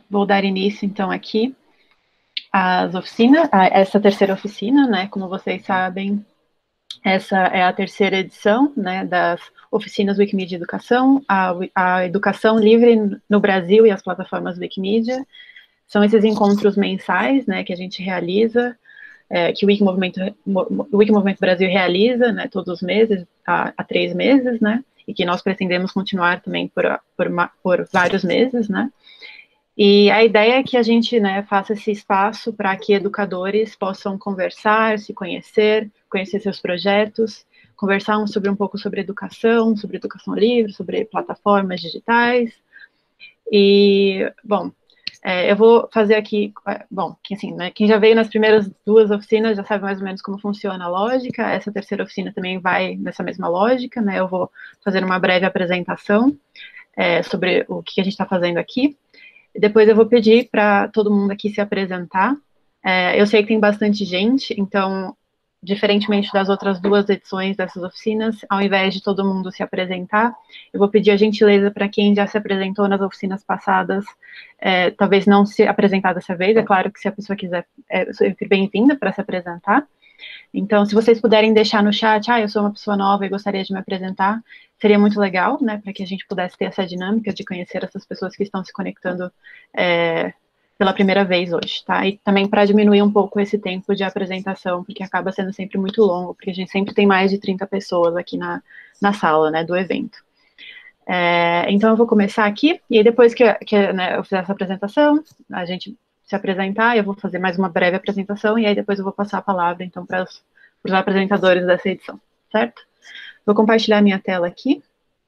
vou dar início, então, aqui às oficinas, a essa terceira oficina, né? Como vocês sabem, essa é a terceira edição, né, das oficinas Wikimedia Educação, a educação livre no Brasil e as plataformas Wikimedia. São esses encontros mensais, né, que a gente realiza, que o Wikimovimento Brasil realiza, né, todos os meses, há 3 meses, né, e que nós pretendemos continuar também por vários meses, né. E a ideia é que a gente, né, faça esse espaço para que educadores possam conversar, se conhecer, conhecer seus projetos, conversar um pouco sobre educação livre, sobre plataformas digitais. E, bom, eu vou fazer aqui, assim, né, quem já veio nas primeiras 2 oficinas já sabe mais ou menos como funciona a lógica. Essa terceira oficina também vai nessa mesma lógica, né, eu vou fazer uma breve apresentação sobre o que a gente está fazendo aqui. Depois eu vou pedir para todo mundo aqui se apresentar. Eu sei que tem bastante gente, então, diferentemente das outras 2 edições dessas oficinas, ao invés de todo mundo se apresentar, eu vou pedir a gentileza para quem já se apresentou nas oficinas passadas, talvez não se apresentar dessa vez, é claro que se a pessoa quiser, é sempre bem-vinda para se apresentar. Então, se vocês puderem deixar no chat, eu sou uma pessoa nova e gostaria de me apresentar, seria muito legal, né, para que a gente pudesse ter essa dinâmica de conhecer essas pessoas que estão se conectando pela primeira vez hoje, tá? E também para diminuir um pouco esse tempo de apresentação, porque acaba sendo sempre muito longo, porque a gente sempre tem mais de 30 pessoas aqui na sala, né, do evento. Então, eu vou começar aqui, e aí depois que né, eu fizer essa apresentação, a gente se apresentar, eu vou fazer mais uma breve apresentação, e aí depois eu vou passar a palavra, então, para os apresentadores dessa edição, certo? Vou compartilhar minha tela aqui.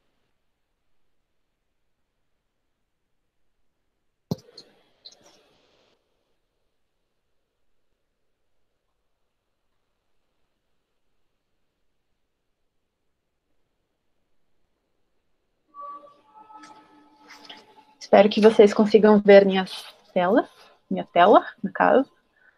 Espero que vocês consigam ver minha tela, no caso.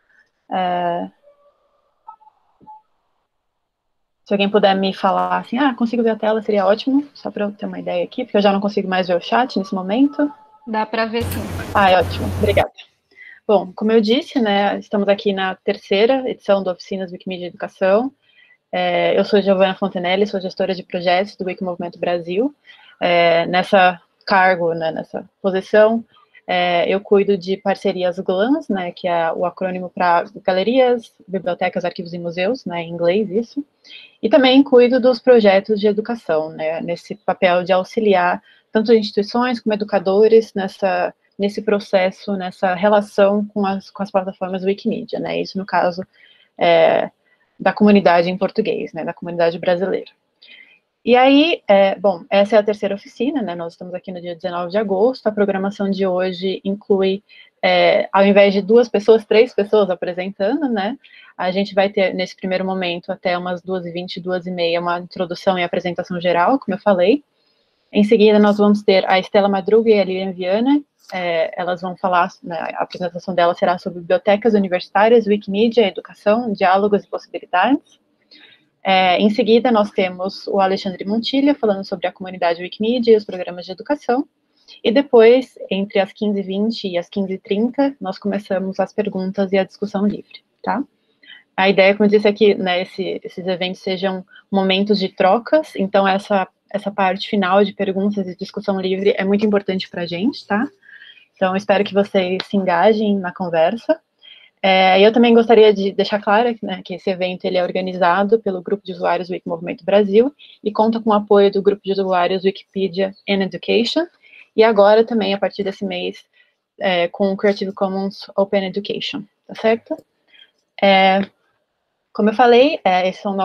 Se alguém puder me falar assim, consigo ver a tela, seria ótimo, só para eu ter uma ideia aqui, porque eu já não consigo mais ver o chat nesse momento. Dá para ver sim. É ótimo, obrigada. Bom, como eu disse, né, estamos aqui na terceira edição do Oficinas Wikimedia Educação. Eu sou Giovana Fontenelle, sou gestora de projetos do Wikimovimento Brasil. Nessa cargo, né, nessa posição, eu cuido de parcerias GLAMs, né, que é o acrônimo para galerias, bibliotecas, arquivos e museus, né, em inglês isso. E também cuido dos projetos de educação, né, nesse papel de auxiliar tanto instituições como educadores nesse processo, nessa relação com as plataformas Wikimedia, né, isso no caso da comunidade em português, né, da comunidade brasileira. E aí, bom, essa é a terceira oficina, né, nós estamos aqui no dia 19 de agosto, a programação de hoje inclui, ao invés de 2 pessoas, 3 pessoas apresentando, né, a gente vai ter, nesse primeiro momento, até umas 2h20, 2h30, uma introdução e apresentação geral, como eu falei. Em seguida, nós vamos ter a Estela Madruga e a Lilian Viana, elas vão falar, né, a apresentação dela será sobre bibliotecas universitárias, Wikimedia, educação, diálogos e possibilidades. Em seguida, nós temos o Alexandre Montilha, falando sobre a comunidade Wikimedia e os programas de educação. E depois, entre as 15h20 e as 15h30, nós começamos as perguntas e a discussão livre, tá? A ideia, como eu disse aqui, né, esses eventos sejam momentos de trocas, então essa parte final de perguntas e discussão livre é muito importante para a gente, tá? Então, espero que vocês se engajem na conversa. Eu também gostaria de deixar claro, né, que esse evento ele é organizado pelo Grupo de Usuários Wikimovimento Brasil e conta com o apoio do Grupo de Usuários Wikipedia and Education, e agora também, a partir desse mês, com o Creative Commons Open Education, tá certo? Como eu falei, esses são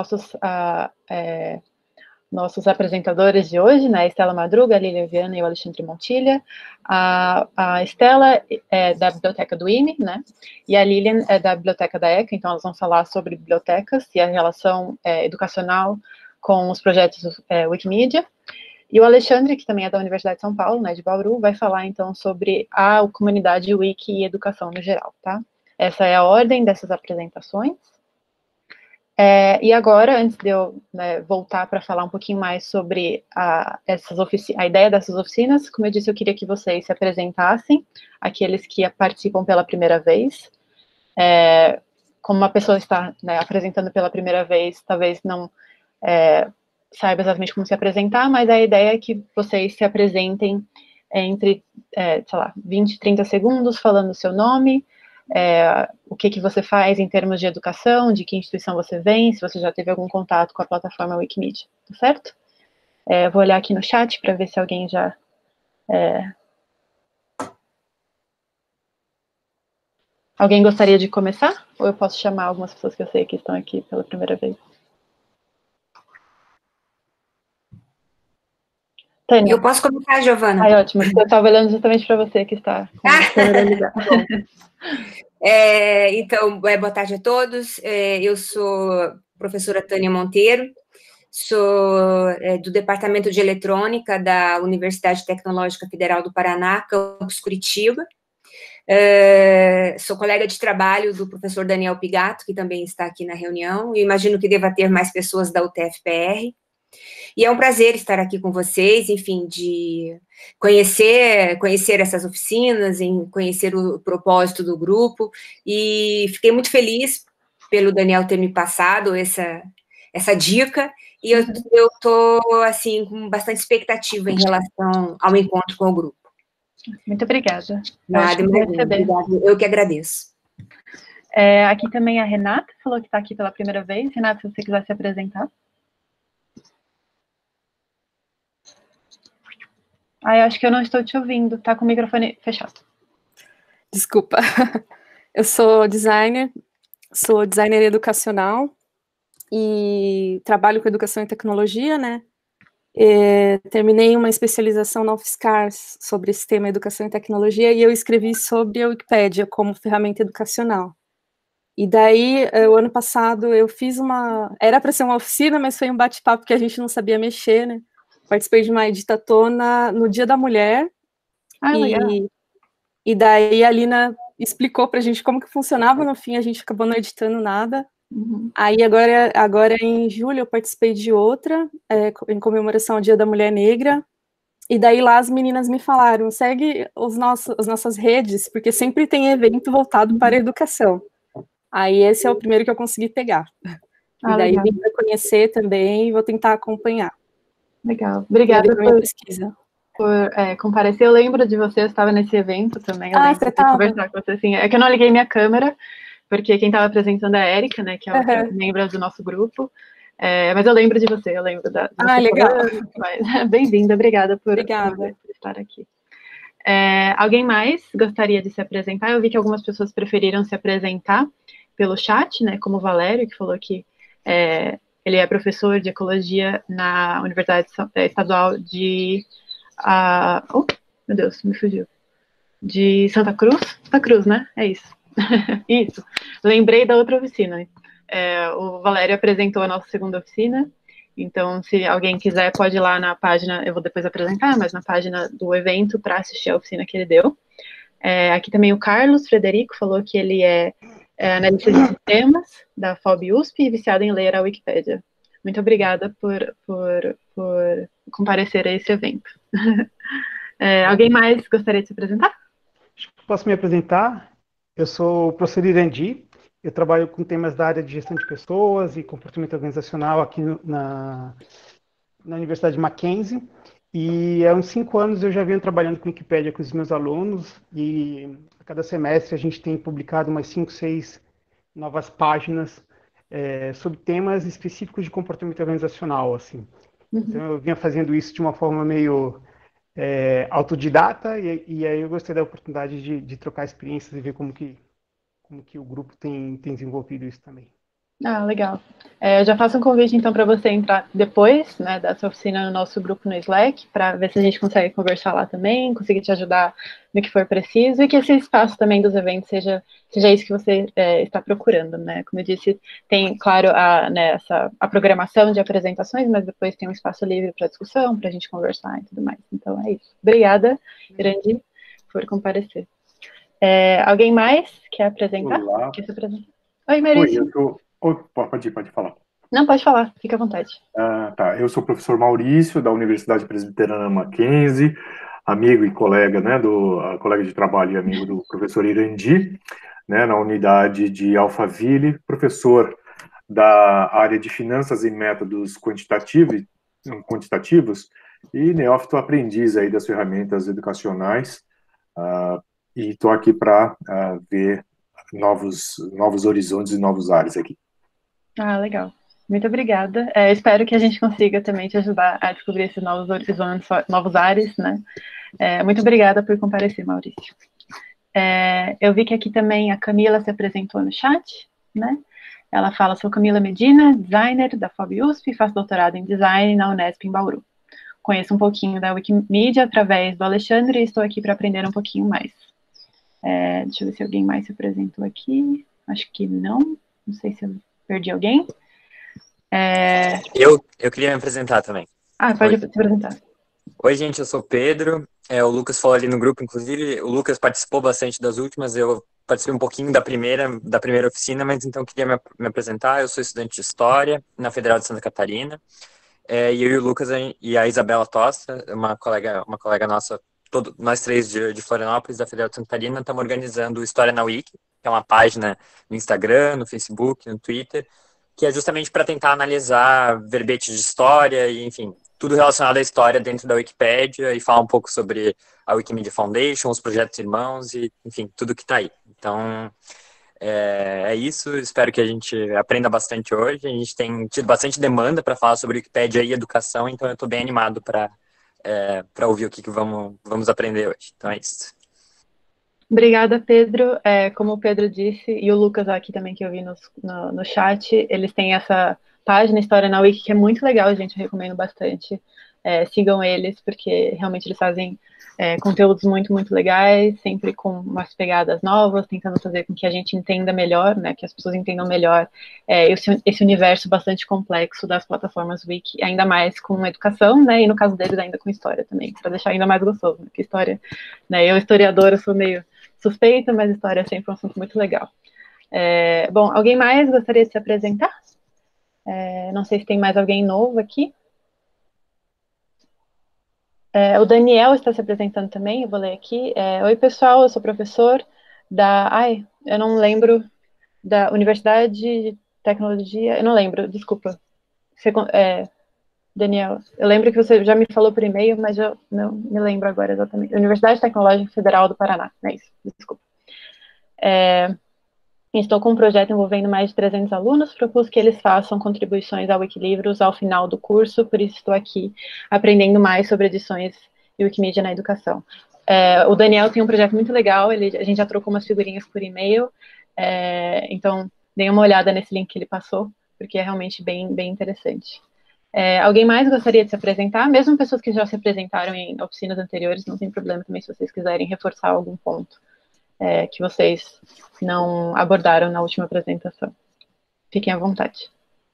nossos apresentadores de hoje, né, a Estela Madruga, a Lilian Viana e o Alexandre Montilha. A Estela é da Biblioteca do IME, né, e a Lilian é da Biblioteca da ECA, então elas vão falar sobre bibliotecas e a relação educacional com os projetos Wikimedia. E o Alexandre, que também é da Universidade de São Paulo, né, de Bauru, vai falar, então, sobre a comunidade Wiki e educação no geral, tá? Essa é a ordem dessas apresentações. E agora, antes de eu, né, voltar para falar um pouquinho mais sobre a ideia dessas oficinas, como eu disse, eu queria que vocês se apresentassem, aqueles que participam pela primeira vez. Como uma pessoa está, né, apresentando pela primeira vez, talvez não saiba exatamente como se apresentar, mas a ideia é que vocês se apresentem entre, sei lá, 20, 30 segundos, falando o seu nome, o que você faz em termos de educação, de que instituição você vem, se você já teve algum contato com a plataforma Wikimedia, tá certo? Vou olhar aqui no chat para ver se alguém já... Alguém gostaria de começar? Ou eu posso chamar algumas pessoas que eu sei que estão aqui pela primeira vez? Tânia. Eu posso começar, Giovana? Ai, ótimo. Eu estava olhando justamente para você que está com a câmera ligada. Então, boa tarde a todos. Eu sou professora Tânia Monteiro, sou do Departamento de Eletrônica da Universidade Tecnológica Federal do Paraná, campus Curitiba. Sou colega de trabalho do professor Daniel Pigato, que também está aqui na reunião, e imagino que deva ter mais pessoas da UTFPR. E é um prazer estar aqui com vocês, enfim, de conhecer essas oficinas, em conhecer o propósito do grupo, e fiquei muito feliz pelo Daniel ter me passado essa dica, e eu estou, assim, com bastante expectativa em relação ao encontro com o grupo. Muito obrigada. Nada, eu que agradeço. Aqui também a Renata falou que está aqui pela primeira vez. Renata, se você quiser se apresentar. Eu acho que eu não estou te ouvindo, tá com o microfone fechado. Desculpa. Eu sou designer educacional e trabalho com educação e tecnologia, né? Terminei uma especialização na UFSCar sobre esse tema educação e tecnologia e eu escrevi sobre a Wikipédia como ferramenta educacional. E daí, o ano passado, eu fiz era para ser uma oficina, mas foi um bate-papo que a gente não sabia mexer, né? Participei de uma editatona no Dia da Mulher. Legal. E daí a Lina explicou pra gente como que funcionava, no fim a gente acabou não editando nada. Uhum. Aí agora em julho eu participei de outra, em comemoração ao Dia da Mulher Negra, e daí lá as meninas me falaram, segue as nossas redes, porque sempre tem evento voltado para a educação. Aí esse é o primeiro que eu consegui pegar. E daí vim para conhecer também e vou tentar acompanhar. Legal. Obrigada por pesquisa. Por comparecer. Eu lembro de você, eu estava nesse evento também. Eu lembro você de conversar com você, assim. É que eu não liguei minha câmera, porque quem estava apresentando é a Érica, né, que é membro do nosso grupo. Mas eu lembro de você, eu lembro de você legal. Bem-vinda, obrigada por estar aqui. Alguém mais gostaria de se apresentar? Eu vi que algumas pessoas preferiram se apresentar pelo chat, né, como o Valério, que falou que ele é professor de ecologia na Universidade Estadual de... meu Deus, me fugiu. De Santa Cruz? Santa Cruz, né? É isso. Isso. Lembrei da outra oficina. O Valério apresentou a nossa segunda oficina, então se alguém quiser pode ir lá na página, eu vou depois apresentar, mas na página do evento para assistir a oficina que ele deu. Aqui também o Carlos Frederico falou que ele é analista de sistemas da FOB USP e viciado em ler a Wikipédia. Muito obrigada por comparecer a esse evento. Alguém mais gostaria de se apresentar? Posso me apresentar? Eu sou o professor Irandi, eu trabalho com temas da área de gestão de pessoas e comportamento organizacional aqui na Universidade Mackenzie, e há uns 5 anos eu já venho trabalhando com Wikipédia com os meus alunos, e a cada semestre a gente tem publicado umas 5, 6 novas páginas sobre temas específicos de comportamento organizacional, assim. Então eu vinha fazendo isso de uma forma meio autodidata, e aí eu gostei da oportunidade de trocar experiências e ver como que o grupo tem desenvolvido isso também. Legal. Eu já faço um convite, então, para você entrar depois, né, dessa oficina no nosso grupo no Slack, para ver se a gente consegue conversar lá também, conseguir te ajudar no que for preciso, e que esse espaço também dos eventos seja isso que você está procurando, né? Como eu disse, tem, claro, a programação de apresentações, mas depois tem um espaço livre para discussão, para a gente conversar e tudo mais. Então, é isso. Obrigada, Irandi, por comparecer. Alguém mais quer apresentar? Olá. Quer se apresentar? Oi, Marício. Pode falar. Não, pode falar, fica à vontade. Tá. Eu sou o professor Maurício, da Universidade Presbiteriana Mackenzie, amigo e colega, né, colega de trabalho e amigo do professor Irandi, né, na unidade de Alphaville, professor da área de finanças e métodos quantitativos e neófito aprendiz aí das ferramentas educacionais, e estou aqui para ver novos horizontes e novos ares aqui. Legal. Muito obrigada. Espero que a gente consiga também te ajudar a descobrir esses novos horizontes, novos ares, né? Muito obrigada por comparecer, Maurício. Eu vi que aqui também a Camila se apresentou no chat, né? Ela fala, sou Camila Medina, designer da FOB USP, faço doutorado em design na Unesp em Bauru. Conheço um pouquinho da Wikimedia através do Alexandre e estou aqui para aprender um pouquinho mais. Deixa eu ver se alguém mais se apresentou aqui. Acho que não. Não sei se eu perdi alguém. Eu queria me apresentar também. Pode se apresentar. Oi, gente, eu sou o Pedro. O Lucas falou ali no grupo, inclusive. O Lucas participou bastante das últimas. Eu participei um pouquinho da primeira oficina, mas então queria me apresentar. Eu sou estudante de História na Federal de Santa Catarina. E eu e o Lucas e a Isabela Tosta, uma colega nossa, nós três de Florianópolis, da Federal de Santa Catarina, estamos organizando o História na Wiki, que é uma página no Instagram, no Facebook, no Twitter, que é justamente para tentar analisar verbetes de história e, enfim, tudo relacionado à história dentro da Wikipédia e falar um pouco sobre a Wikimedia Foundation, os projetos irmãos e, enfim, tudo que está aí. Então, é isso, espero que a gente aprenda bastante hoje. A gente tem tido bastante demanda para falar sobre Wikipédia e educação, então eu estou bem animado para ouvir o que vamos aprender hoje. Então é isso. Obrigada, Pedro. Como o Pedro disse, e o Lucas aqui também que eu vi no chat, eles têm essa página História na Wiki que é muito legal, gente, eu recomendo bastante. Sigam eles, porque realmente eles fazem conteúdos muito, muito legais, sempre com umas pegadas novas, tentando fazer com que a gente entenda melhor, né, que as pessoas entendam melhor esse universo bastante complexo das plataformas Wiki, ainda mais com educação, né, e no caso deles ainda com história também, para deixar ainda mais gostoso, né, porque história, né, eu historiadora sou meio suspeita, mas história é sempre um assunto muito legal. Bom, alguém mais gostaria de se apresentar? Não sei se tem mais alguém novo aqui. O Daniel está se apresentando também, eu vou ler aqui. Oi, pessoal, eu sou professor eu não lembro, da Universidade de Tecnologia, eu não lembro, desculpa. Daniel, eu lembro que você já me falou por e-mail, mas eu não me lembro agora exatamente. Universidade Tecnológica Federal do Paraná, é isso, desculpa. Estou com um projeto envolvendo mais de 300 alunos, propus que eles façam contribuições ao Wikilivros ao final do curso, por isso estou aqui aprendendo mais sobre edições e Wikimedia na educação. O Daniel tem um projeto muito legal, a gente já trocou umas figurinhas por e-mail, então deem uma olhada nesse link que ele passou, porque é realmente bem, bem interessante. Alguém mais gostaria de se apresentar? Mesmo pessoas que já se apresentaram em oficinas anteriores, não tem problema também se vocês quiserem reforçar algum ponto que vocês não abordaram na última apresentação. Fiquem à vontade.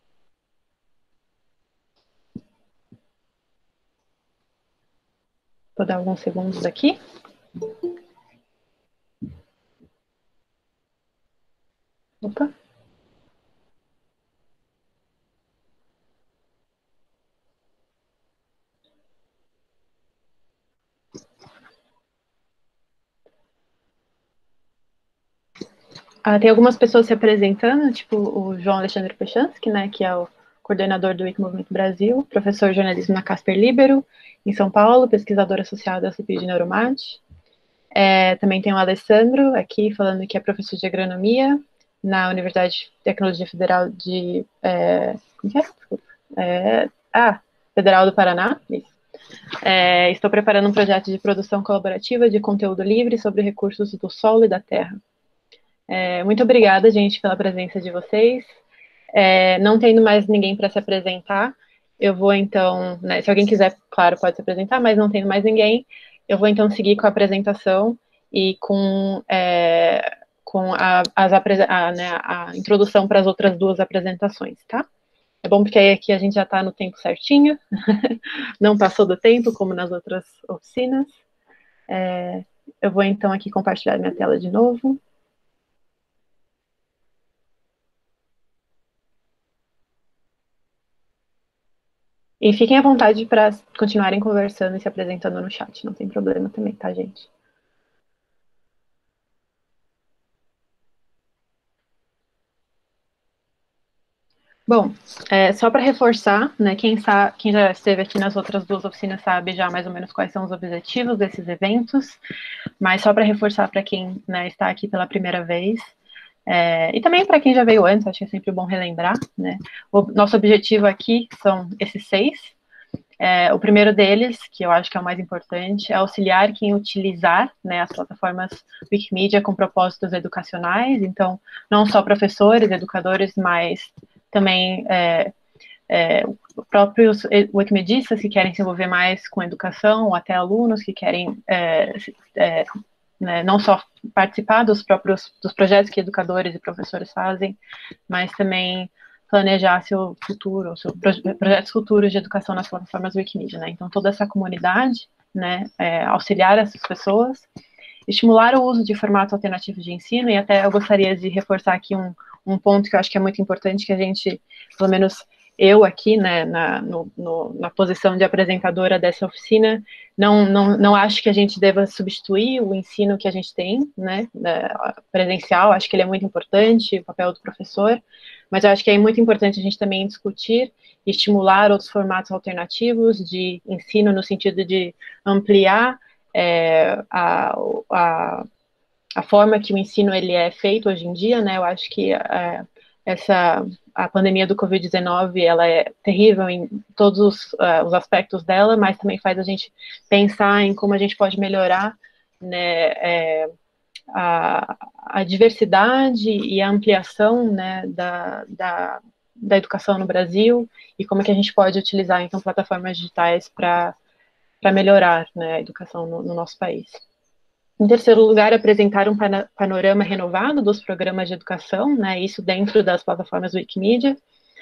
Vou dar alguns segundos aqui. Opa. Tem algumas pessoas se apresentando, tipo o João Alexandre Pechansky, né, que é o coordenador do Wikimovimento Brasil, professor de jornalismo na Casper Libero, em São Paulo, pesquisador associado à CPI de Neuromate. Também tem o Alessandro aqui, falando que é professor de agronomia na Universidade de Tecnologia Federal de... como que é? Desculpa. Federal do Paraná, isso. Estou preparando um projeto de produção colaborativa de conteúdo livre sobre recursos do solo e da terra. Muito obrigada, gente, pela presença de vocês. Não tendo mais ninguém para se apresentar, eu vou então, né, se alguém quiser, claro, pode se apresentar, mas não tendo mais ninguém, eu vou então seguir com a apresentação e com a introdução para as outras duas apresentações, tá? É bom porque aí aqui a gente já está no tempo certinho, não passou do tempo, como nas outras oficinas. Eu vou então aqui compartilhar minha tela de novo. E fiquem à vontade para continuarem conversando e se apresentando no chat, não tem problema também, tá, gente? Bom, só para reforçar, né, quem já esteve aqui nas outras duas oficinas sabe já mais ou menos quais são os objetivos desses eventos, mas só para reforçar para quem, né, está aqui pela primeira vez, e também para quem já veio antes, acho que é sempre bom relembrar, né, o nosso objetivo aqui são esses 6. O primeiro deles, que eu acho que é o mais importante, é auxiliar quem utilizar, né, as plataformas Wikimedia com propósitos educacionais, então, não só professores, educadores, mas também próprios wikimedistas que querem se envolver mais com educação, ou até alunos que querem né, não só participar dos projetos que educadores e professores fazem, mas também planejar seu futuro, projetos futuros de educação nas plataformas Wikimedia, né? Então, toda essa comunidade, né, auxiliar essas pessoas, estimular o uso de formatos alternativos de ensino, e até eu gostaria de reforçar aqui um ponto que eu acho que é muito importante, que a gente, pelo menos eu aqui, né, na posição de apresentadora dessa oficina, não acho que a gente deva substituir o ensino que a gente tem, né, presencial, acho que ele é muito importante, o papel do professor, mas eu acho que é muito importante a gente também discutir e estimular outros formatos alternativos de ensino, no sentido de ampliar a forma que o ensino ele é feito hoje em dia, né? Eu acho que a pandemia do Covid-19, ela é terrível em todos os aspectos dela, mas também faz a gente pensar em como a gente pode melhorar, né, a diversidade e a ampliação, né, da educação no Brasil, e como é que a gente pode utilizar, então, plataformas digitais para melhorar, né, a educação no nosso país. Em terceiro lugar, apresentar um panorama renovado dos programas de educação, né, isso dentro das plataformas Wikimedia.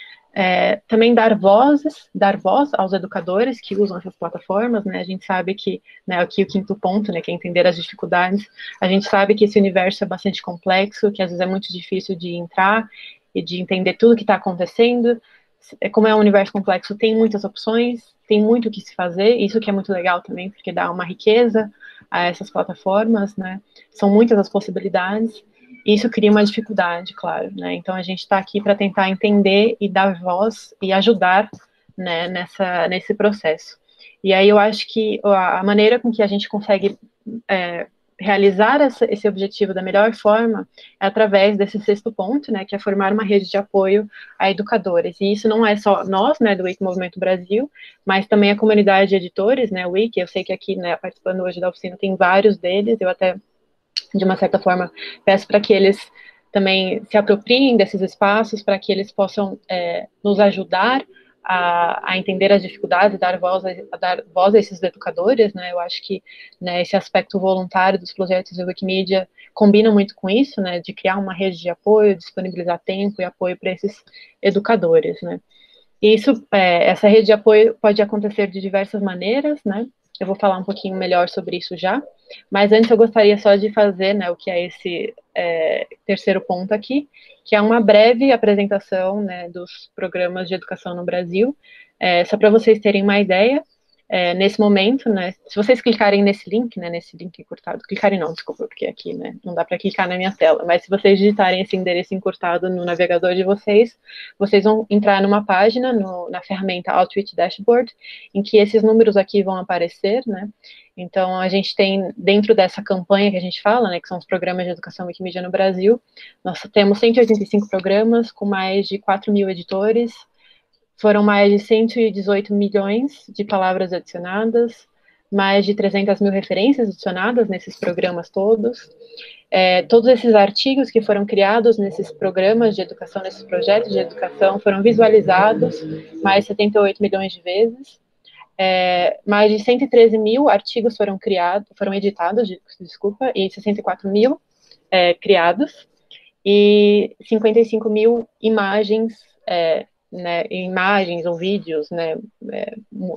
Também dar voz aos educadores que usam essas plataformas, né, a gente sabe que, né, aqui o quinto ponto, né, que é entender as dificuldades, a gente sabe que esse universo é bastante complexo, que às vezes é muito difícil de entrar e de entender tudo que está acontecendo. Como é um universo complexo, tem muitas opções, tem muito o que se fazer, isso que é muito legal também, porque dá uma riqueza a essas plataformas, né, são muitas as possibilidades. Isso cria uma dificuldade, claro, né? Então a gente está aqui para tentar entender e dar voz e ajudar, né, nesse processo. E aí eu acho que a maneira com que a gente consegue realizar esse objetivo da melhor forma é através desse sexto ponto, né, que é formar uma rede de apoio a educadores. E isso não é só nós, né, do Wiki Movimento Brasil, mas também a comunidade de editores, né, o Wiki. Eu sei que aqui, né, participando hoje da oficina, tem vários deles, eu até de uma certa forma, peço para que eles também se apropriem desses espaços, para que eles possam nos ajudar a entender as dificuldades, dar voz a esses educadores, né? Eu acho que, né, esse aspecto voluntário dos projetos de Wikimedia combina muito com isso, né, de criar uma rede de apoio, disponibilizar tempo e apoio para esses educadores, né? E isso, essa rede de apoio pode acontecer de diversas maneiras, né? Eu vou falar um pouquinho melhor sobre isso já, mas antes eu gostaria só de fazer, né, o que é esse terceiro ponto aqui, que é uma breve apresentação, né, dos programas de educação no Brasil, só para vocês terem uma ideia. Nesse momento, né, se vocês clicarem nesse link, né, nesse link encurtado, clicarem não, desculpa, porque aqui, né, não dá para clicar na minha tela, mas se vocês digitarem esse endereço encurtado no navegador de vocês vão entrar numa página, na ferramenta Outreach Dashboard, em que esses números aqui vão aparecer, né, então a gente tem, dentro dessa campanha que a gente fala, né, que são os programas de educação Wikimedia no Brasil, nós temos 185 programas com mais de 4.000 editores. Foram mais de 118 milhões de palavras adicionadas, mais de 300 mil referências adicionadas nesses programas todos. Todos esses artigos que foram criados nesses programas de educação, nesses projetos de educação, foram visualizados mais de 78 milhões de vezes. Mais de 113 mil artigos foram editados, desculpa, e 64 mil criados, e 55 mil imagens, né, imagens ou vídeos, né,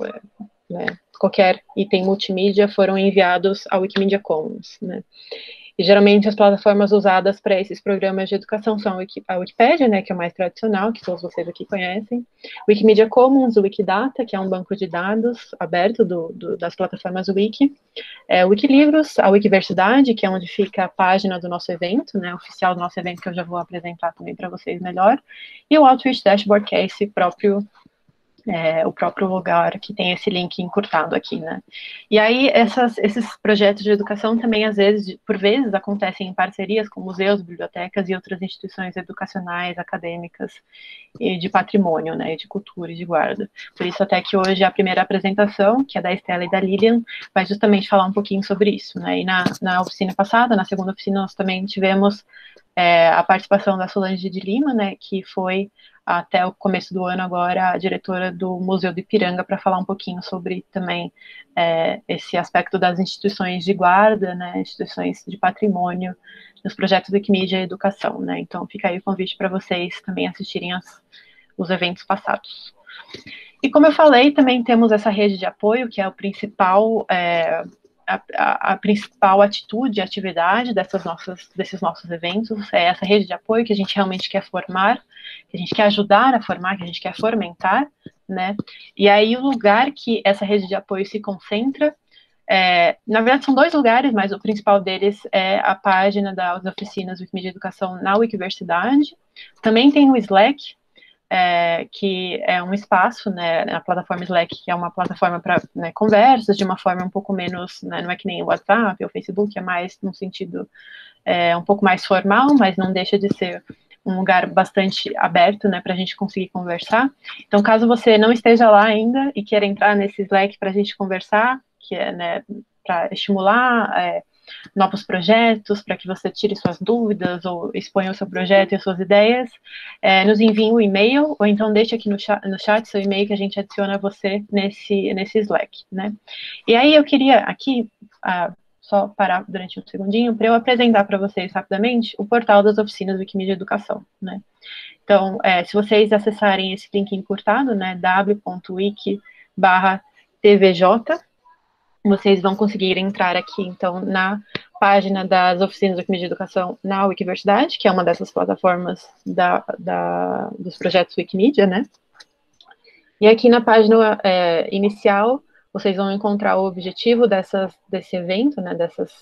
qualquer item multimídia foram enviados ao Wikimedia Commons, né. E geralmente as plataformas usadas para esses programas de educação são a Wikipédia, né, que é o mais tradicional, que todos vocês aqui conhecem, Wikimedia Commons, o Wikidata, que é um banco de dados aberto das plataformas Wiki, o Wikilivros, a Wikiversidade, que é onde fica a página do nosso evento, né, oficial do nosso evento, que eu já vou apresentar também para vocês melhor, e o Outreach Dashboard, que é esse o próprio lugar que tem esse link encurtado aqui, né? E aí, esses projetos de educação também, às vezes, por vezes, acontecem em parcerias com museus, bibliotecas e outras instituições educacionais, acadêmicas e de patrimônio, né, de cultura e de guarda. Por isso, até que hoje a primeira apresentação, que é da Estela e da Lilian, vai justamente falar um pouquinho sobre isso, né? E na oficina passada, na segunda oficina, nós também tivemos a participação da Solange de Lima, né, que foi até o começo do ano agora a diretora do Museu do Ipiranga, para falar um pouquinho sobre também esse aspecto das instituições de guarda, né, instituições de patrimônio, nos projetos Wikimedia e educação, né, então fica aí o convite para vocês também assistirem os eventos passados. E como eu falei, também temos essa rede de apoio, que é o principal a principal atitude, atividade desses nossos eventos, é essa rede de apoio que a gente realmente quer formar, que a gente quer ajudar a formar, que a gente quer fomentar, né? E aí o lugar que essa rede de apoio se concentra, na verdade são 2 lugares, mas o principal deles é a página das oficinas Wikimedia Educação na Wikiversidade. Também tem o Slack, que é um espaço, né, na plataforma Slack, que é uma plataforma para, né, conversas, de uma forma um pouco menos, né, não é que nem o WhatsApp ou o Facebook, é mais num sentido um pouco mais formal, mas não deixa de ser um lugar bastante aberto, né, para a gente conseguir conversar. Então, caso você não esteja lá ainda e queira entrar nesse Slack para a gente conversar, que é, né, para estimular novos projetos, para que você tire suas dúvidas ou exponha o seu projeto e as suas ideias, nos envie um e-mail, ou então deixe aqui no chat seu e-mail que a gente adiciona você nesse Slack, né? E aí eu queria aqui só parar durante um segundinho para eu apresentar para vocês rapidamente o portal das oficinas Wikimedia Educação, né? Então, se vocês acessarem esse link encurtado, né, w.wiki/tvj, vocês vão conseguir entrar aqui, então, na página das oficinas Wikimedia Educação na Wikiversidade, que é uma dessas plataformas dos projetos Wikimedia, né? E aqui na página inicial, vocês vão encontrar o objetivo desse evento, né,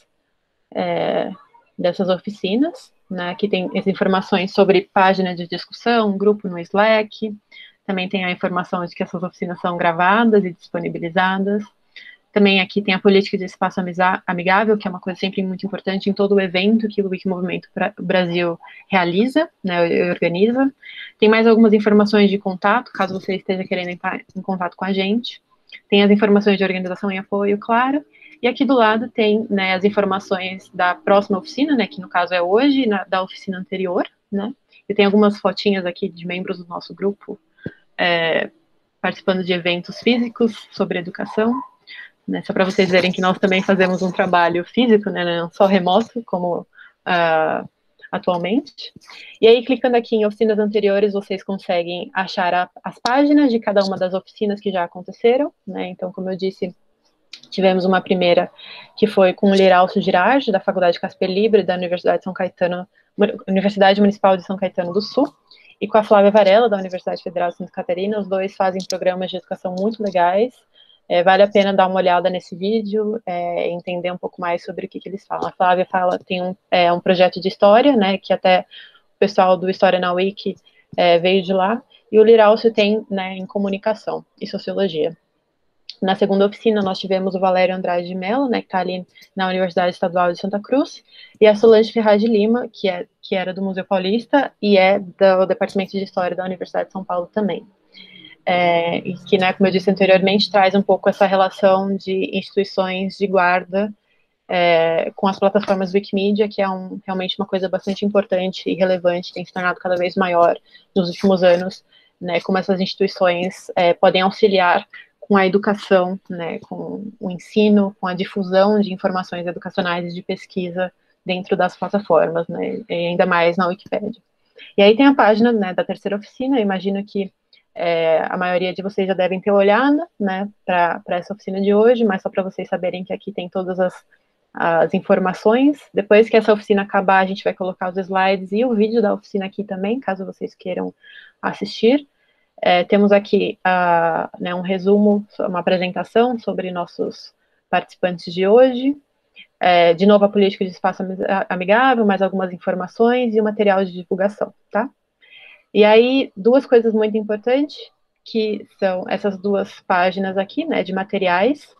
dessas oficinas, né? Aqui tem as informações sobre página de discussão, grupo no Slack, também tem a informação de que essas oficinas são gravadas e disponibilizadas. Também aqui tem a política de espaço amigável, que é uma coisa sempre muito importante em todo o evento que o Wikimovimento Brasil realiza, né, e organiza. Tem mais algumas informações de contato, caso você esteja querendo entrar em contato com a gente. Tem as informações de organização e apoio, claro. E aqui do lado tem, né, as informações da próxima oficina, né, que no caso é hoje, da oficina anterior, né. E tem algumas fotinhas aqui de membros do nosso grupo participando de eventos físicos sobre educação. Né, só para vocês verem que nós também fazemos um trabalho físico, né, não só remoto, como atualmente. E aí, clicando aqui em oficinas anteriores, vocês conseguem achar as páginas de cada uma das oficinas que já aconteceram, né, então, como eu disse, tivemos uma primeira que foi com o Liralcio Girardi, da Faculdade Casper Libero, da Universidade Municipal de São Caetano do Sul, e com a Flávia Varela, da Universidade Federal de Santa Catarina. Os dois fazem programas de educação muito legais. Vale a pena dar uma olhada nesse vídeo, entender um pouco mais sobre o que eles falam. A Flávia tem um projeto de história, né, que até o pessoal do História na Wiki veio de lá, e o Liralcio tem, né, em comunicação e sociologia. Na segunda oficina, nós tivemos o Valério Andrade de Mello, né, que está ali na Universidade Estadual de Santa Cruz, e a Solange Ferraz de Lima, que era do Museu Paulista e é do Departamento de História da Universidade de São Paulo também. E que, né, como eu disse anteriormente, traz um pouco essa relação de instituições de guarda com as plataformas Wikimedia, que é realmente uma coisa bastante importante e relevante, tem se tornado cada vez maior nos últimos anos, né, como essas instituições podem auxiliar com a educação, né, com o ensino, com a difusão de informações educacionais e de pesquisa dentro das plataformas, né, e ainda mais na Wikipédia. E aí tem a página, né, da terceira oficina. Eu imagino que a maioria de vocês já devem ter olhado, né, para essa oficina de hoje, mas só para vocês saberem que aqui tem todas as informações. Depois que essa oficina acabar, a gente vai colocar os slides e o vídeo da oficina aqui também, caso vocês queiram assistir. Temos aqui né, um resumo, uma apresentação sobre nossos participantes de hoje. De novo, a política de espaço amigável, mais algumas informações e o material de divulgação, tá? E aí, duas coisas muito importantes, que são essas duas páginas aqui, né, de materiais.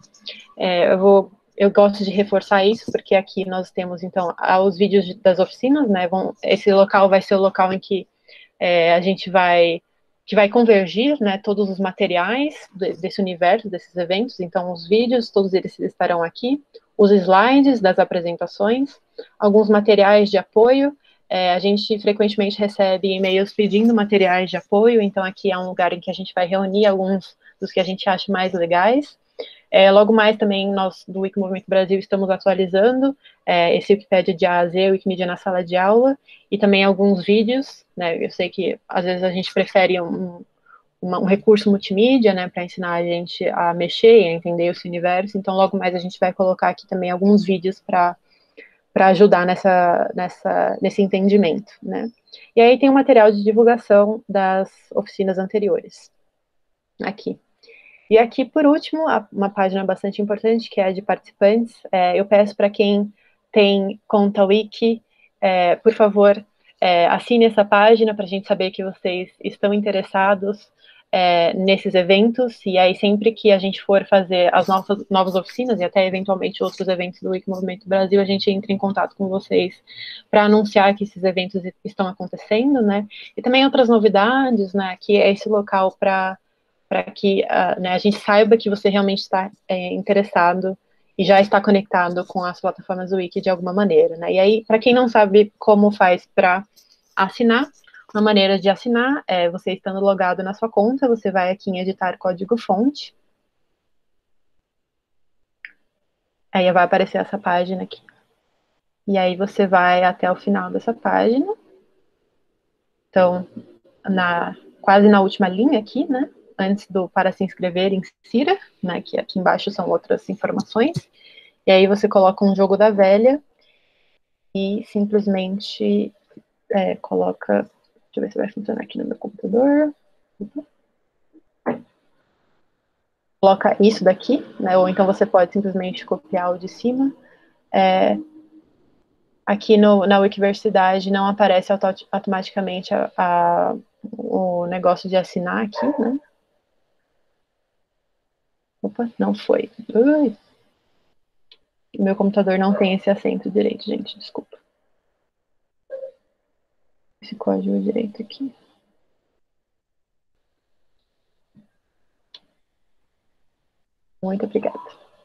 Eu gosto de reforçar isso, porque aqui nós temos, então, os vídeos das oficinas, né, esse local vai ser o local em que a gente vai convergir, né, todos os materiais desse universo, desses eventos. Então, os vídeos, todos eles estarão aqui, os slides das apresentações, alguns materiais de apoio. A gente frequentemente recebe e-mails pedindo materiais de apoio, então aqui é um lugar em que a gente vai reunir alguns dos que a gente acha mais legais. Logo mais também nós do Wikimovimento Brasil estamos atualizando esse Wikipédia de A a Z, o Wikimedia na sala de aula, e também alguns vídeos, né? Eu sei que às vezes a gente prefere um recurso multimídia, né, para ensinar a gente a mexer e a entender esse universo, então logo mais a gente vai colocar aqui também alguns vídeos para ajudar nesse entendimento, né? E aí tem o material de divulgação das oficinas anteriores, aqui. E aqui, por último, uma página bastante importante, que é a de participantes. Eu peço para quem tem conta Wiki, por favor, assine essa página para a gente saber que vocês estão interessados nesses eventos, e aí sempre que a gente for fazer as novas oficinas, e até eventualmente outros eventos do Wikimovimento Brasil, a gente entra em contato com vocês para anunciar que esses eventos estão acontecendo, né? E também outras novidades, né? Que é esse local para que né, a gente saiba que você realmente está interessado e já está conectado com as plataformas do Wiki de alguma maneira, né? E aí, para quem não sabe como faz para assinar, uma maneira de assinar é você estando logado na sua conta, você vai aqui em editar código-fonte, aí vai aparecer essa página aqui. E aí você vai até o final dessa página. Então, quase na última linha aqui, né? Antes do para se inscrever, insira, né? Que aqui embaixo são outras informações. E aí você coloca um jogo da velha e simplesmente coloca. Deixa eu ver se vai funcionar aqui no meu computador. Coloca isso daqui, né? Ou então você pode simplesmente copiar o de cima. Aqui na Wikiversidade não aparece automaticamente o negócio de assinar aqui, né? Opa, não foi. Ui. Meu computador não tem esse acento direito, gente, desculpa. Esse código direito aqui. Muito obrigada.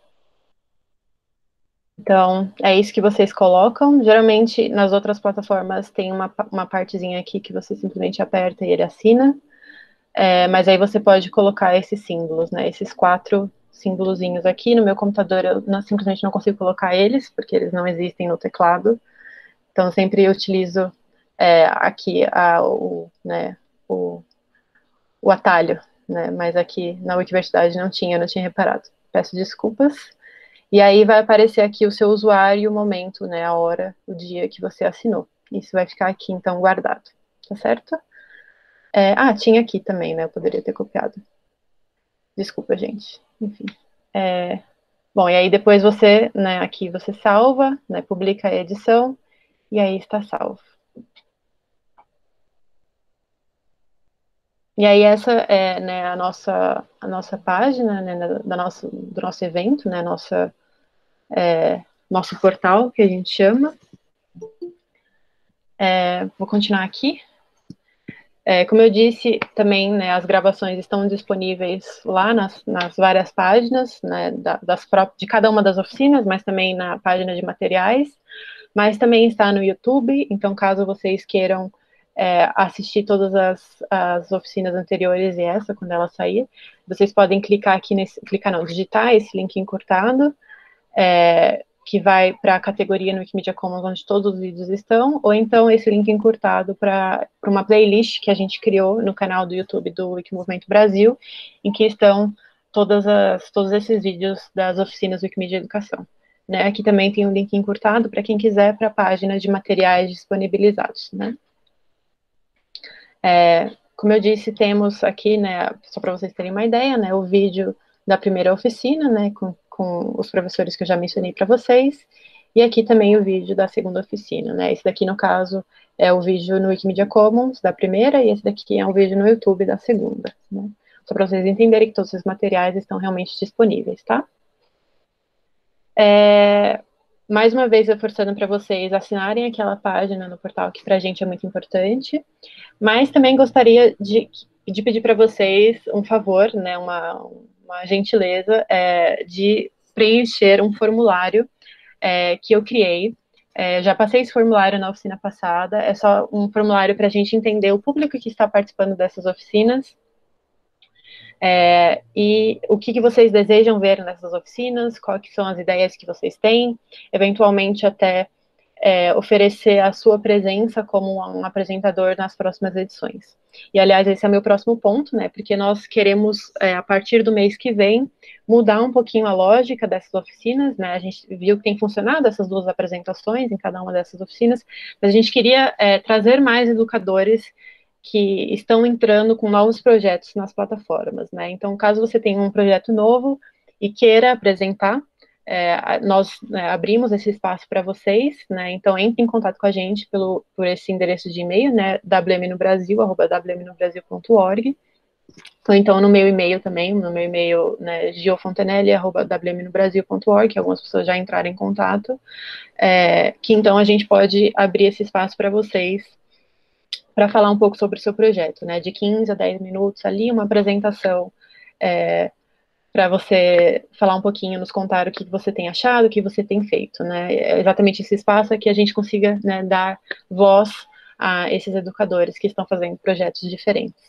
Então, é isso que vocês colocam. Geralmente, nas outras plataformas, tem uma partezinha aqui que você simplesmente aperta e ele assina. Mas aí você pode colocar esses símbolos, né? Esses 4 símbolozinhos aqui. No meu computador, eu simplesmente não consigo colocar eles, porque eles não existem no teclado. Então, eu sempre utilizo aqui o atalho, né? Mas aqui na Wikiversidade não tinha reparado. Peço desculpas. E aí vai aparecer aqui o seu usuário, o momento, né? A hora, o dia que você assinou. Isso vai ficar aqui, então, guardado. Tá certo? Tinha aqui também, né? Eu poderia ter copiado. Desculpa, gente. Enfim. Bom, e aí depois você, né? Aqui você salva, né? Publica a edição. E aí está salvo. E aí essa é, né, a nossa página, né, do nosso evento, né, nosso portal, que a gente chama. Vou continuar aqui. Como eu disse, também, né, as gravações estão disponíveis lá nas várias páginas, né, de cada uma das oficinas, mas também na página de materiais, mas também está no YouTube, então caso vocês queiram assistir todas as oficinas anteriores e essa, quando ela sair, vocês podem clicar aqui digitar esse link encurtado, que vai para a categoria no Wikimedia Commons, onde todos os vídeos estão, ou então esse link encurtado para uma playlist que a gente criou no canal do YouTube do Wikimovimento Brasil, em que estão todos esses vídeos das oficinas Wikimedia Educação. né? Aqui também tem um link encurtado para quem quiser para a página de materiais disponibilizados, né? Como eu disse, temos aqui, né, só para vocês terem uma ideia, né, o vídeo da primeira oficina, né, com os professores que eu já mencionei para vocês, e aqui também o vídeo da segunda oficina, né, esse daqui, no caso, é o vídeo no Wikimedia Commons da primeira, e esse daqui é um vídeo no YouTube da segunda, né, só para vocês entenderem que todos os materiais estão realmente disponíveis, tá? Mais uma vez, reforçando para vocês assinarem aquela página no portal, que para a gente é muito importante, mas também gostaria de pedir para vocês um favor, né, uma gentileza, de preencher um formulário que eu criei. Já passei esse formulário na oficina passada, é só um formulário para a gente entender o público que está participando dessas oficinas, e o que vocês desejam ver nessas oficinas, quais são as ideias que vocês têm, eventualmente até oferecer a sua presença como um apresentador nas próximas edições. E, aliás, esse é o meu próximo ponto, né, porque nós queremos, a partir do mês que vem, mudar um pouquinho a lógica dessas oficinas, né, a gente viu que tem funcionado essas 2 apresentações em cada uma dessas oficinas, mas a gente queria trazer mais educadores que estão entrando com novos projetos nas plataformas, né, então, caso você tenha um projeto novo e queira apresentar, nós abrimos esse espaço para vocês, né, então entre em contato com a gente por esse endereço de e-mail, né, wmnobrasil@wmnobrasil.org, ou então no meu e-mail também, no meu e-mail, né, giofontanelli@wmnobrasil.org, que algumas pessoas já entraram em contato, que então a gente pode abrir esse espaço para vocês, para falar um pouco sobre o seu projeto, né, de 15 a 10 minutos ali, uma apresentação, para você falar um pouquinho, nos contar o que você tem achado, o que você tem feito, né? É exatamente esse espaço é que a gente consiga, né, dar voz a esses educadores que estão fazendo projetos diferentes.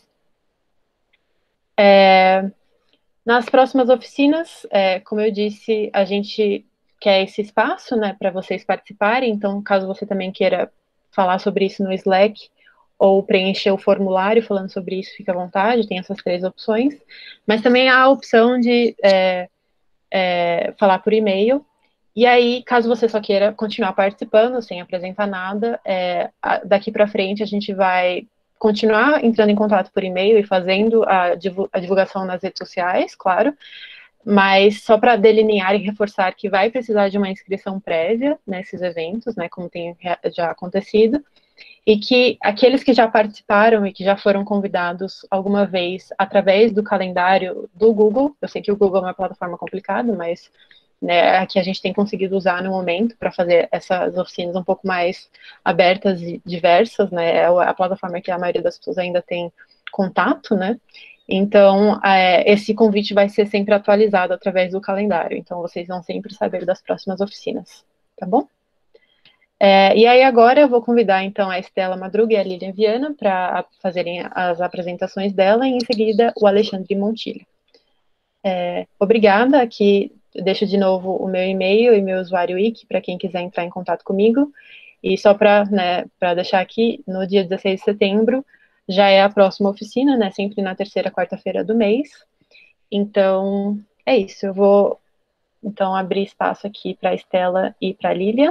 Nas próximas oficinas, como eu disse, a gente quer esse espaço, né, para vocês participarem, então, caso você também queira falar sobre isso no Slack, ou preencher o formulário falando sobre isso, fica à vontade, tem essas 3 opções, mas também há a opção de falar por e-mail, e aí, caso você só queira continuar participando, sem apresentar nada, daqui para frente a gente vai continuar entrando em contato por e-mail e fazendo a divulgação nas redes sociais, claro, mas só para delinear e reforçar que vai precisar de uma inscrição prévia nesses eventos, né, como tem já acontecido, e que aqueles que já participaram e que já foram convidados alguma vez através do calendário do Google, eu sei que o Google é uma plataforma complicada, mas, né, aqui a gente tem conseguido usar no momento para fazer essas oficinas um pouco mais abertas e diversas, né, é a plataforma que a maioria das pessoas ainda tem contato, né, então esse convite vai ser sempre atualizado através do calendário, então vocês vão sempre saber das próximas oficinas, tá bom? E aí agora eu vou convidar, então, a Estela Madruga e a Lilian Viana para fazerem as apresentações dela, e em seguida o Alexandre Montilho. Obrigada, aqui deixo de novo o meu e-mail e meu usuário wiki para quem quiser entrar em contato comigo, e só para, né, deixar aqui, no dia 16 de setembro, já é a próxima oficina, né, sempre na terceira quarta-feira do mês, então, é isso, eu vou, então, abrir espaço aqui para a Estela e para a Lilian.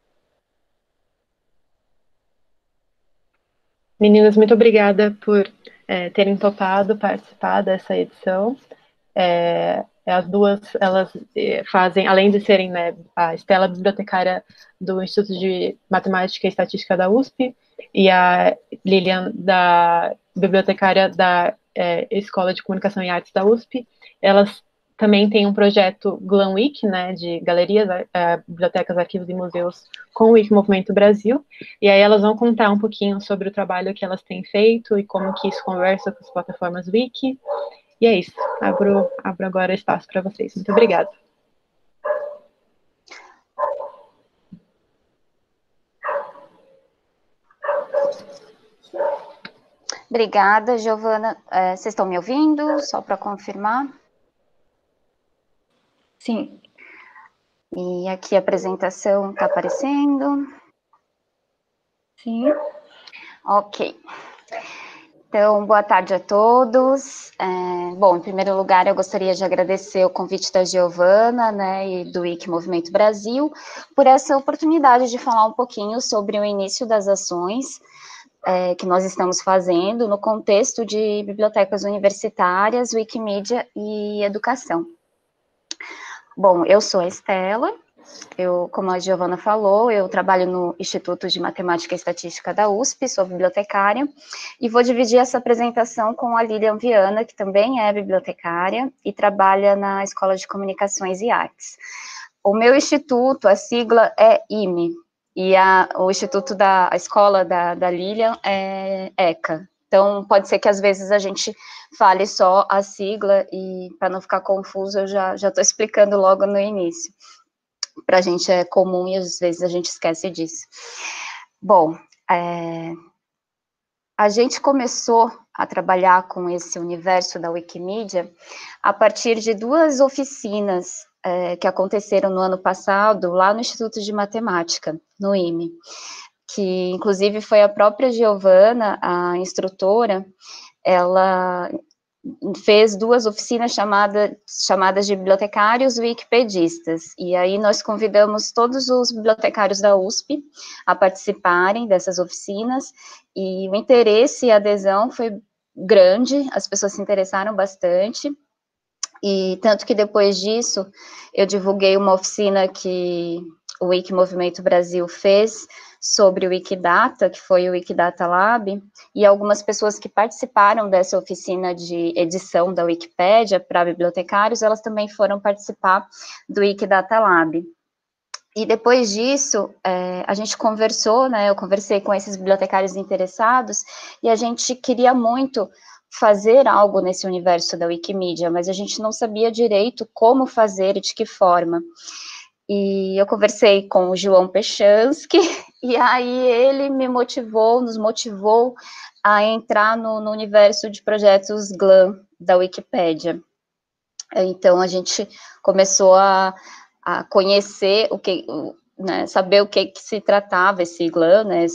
Meninas, muito obrigada por terem topado participar dessa edição. As duas, elas fazem, além de serem, né, a Estela, bibliotecária do Instituto de Matemática e Estatística da USP, e a Lilian, bibliotecária da Escola de Comunicação e Artes da USP, elas também têm um projeto Glam Week, né, de galerias, bibliotecas, arquivos e museus com o Wiki Movimento Brasil, e aí elas vão contar um pouquinho sobre o trabalho que elas têm feito e como que isso conversa com as plataformas Wiki, e é isso, abro agora espaço para vocês. Muito obrigada. Obrigada, Giovana. Vocês estão me ouvindo? Só para confirmar. Sim. E aqui a apresentação está aparecendo. Sim. Ok. Então, boa tarde a todos. Bom, em primeiro lugar, eu gostaria de agradecer o convite da Giovana, né, e do Wiki Movimento Brasil, por essa oportunidade de falar um pouquinho sobre o início das ações que nós estamos fazendo no contexto de bibliotecas universitárias, Wikimedia e educação. Bom, eu sou a Estela. Como a Giovana falou, eu trabalho no Instituto de Matemática e Estatística da USP, sou bibliotecária, e vou dividir essa apresentação com a Lilian Viana, que também é bibliotecária e trabalha na Escola de Comunicações e Artes. O meu instituto, a sigla é IME, e o instituto a escola da Lilian é ECA. Então, pode ser que às vezes a gente fale só a sigla, e para não ficar confuso, eu já estou explicando logo no início. Para a gente é comum e às vezes a gente esquece disso. Bom, a gente começou a trabalhar com esse universo da Wikimedia a partir de 2 oficinas que aconteceram no ano passado, lá no Instituto de Matemática, no IME, que inclusive foi a própria Giovana, a instrutora, ela fez 2 oficinas chamadas de bibliotecários wikipedistas, e aí nós convidamos todos os bibliotecários da USP a participarem dessas oficinas, e o interesse e a adesão foi grande, as pessoas se interessaram bastante, e tanto que depois disso, eu divulguei uma oficina que o Wiki Movimento Brasil fez sobre o Wikidata, que foi o Wikidata Lab, e algumas pessoas que participaram dessa oficina de edição da Wikipédia para bibliotecários, elas também foram participar do Wikidata Lab. E depois disso, a gente conversou, né, eu conversei com esses bibliotecários interessados, e a gente queria muito fazer algo nesse universo da Wikimedia, mas a gente não sabia direito como fazer e de que forma. E eu conversei com o João Pechansky, e aí ele nos motivou a entrar no universo de projetos GLAM da Wikipédia. Então, a gente começou a conhecer né, saber o que se tratava esse GLAM, né,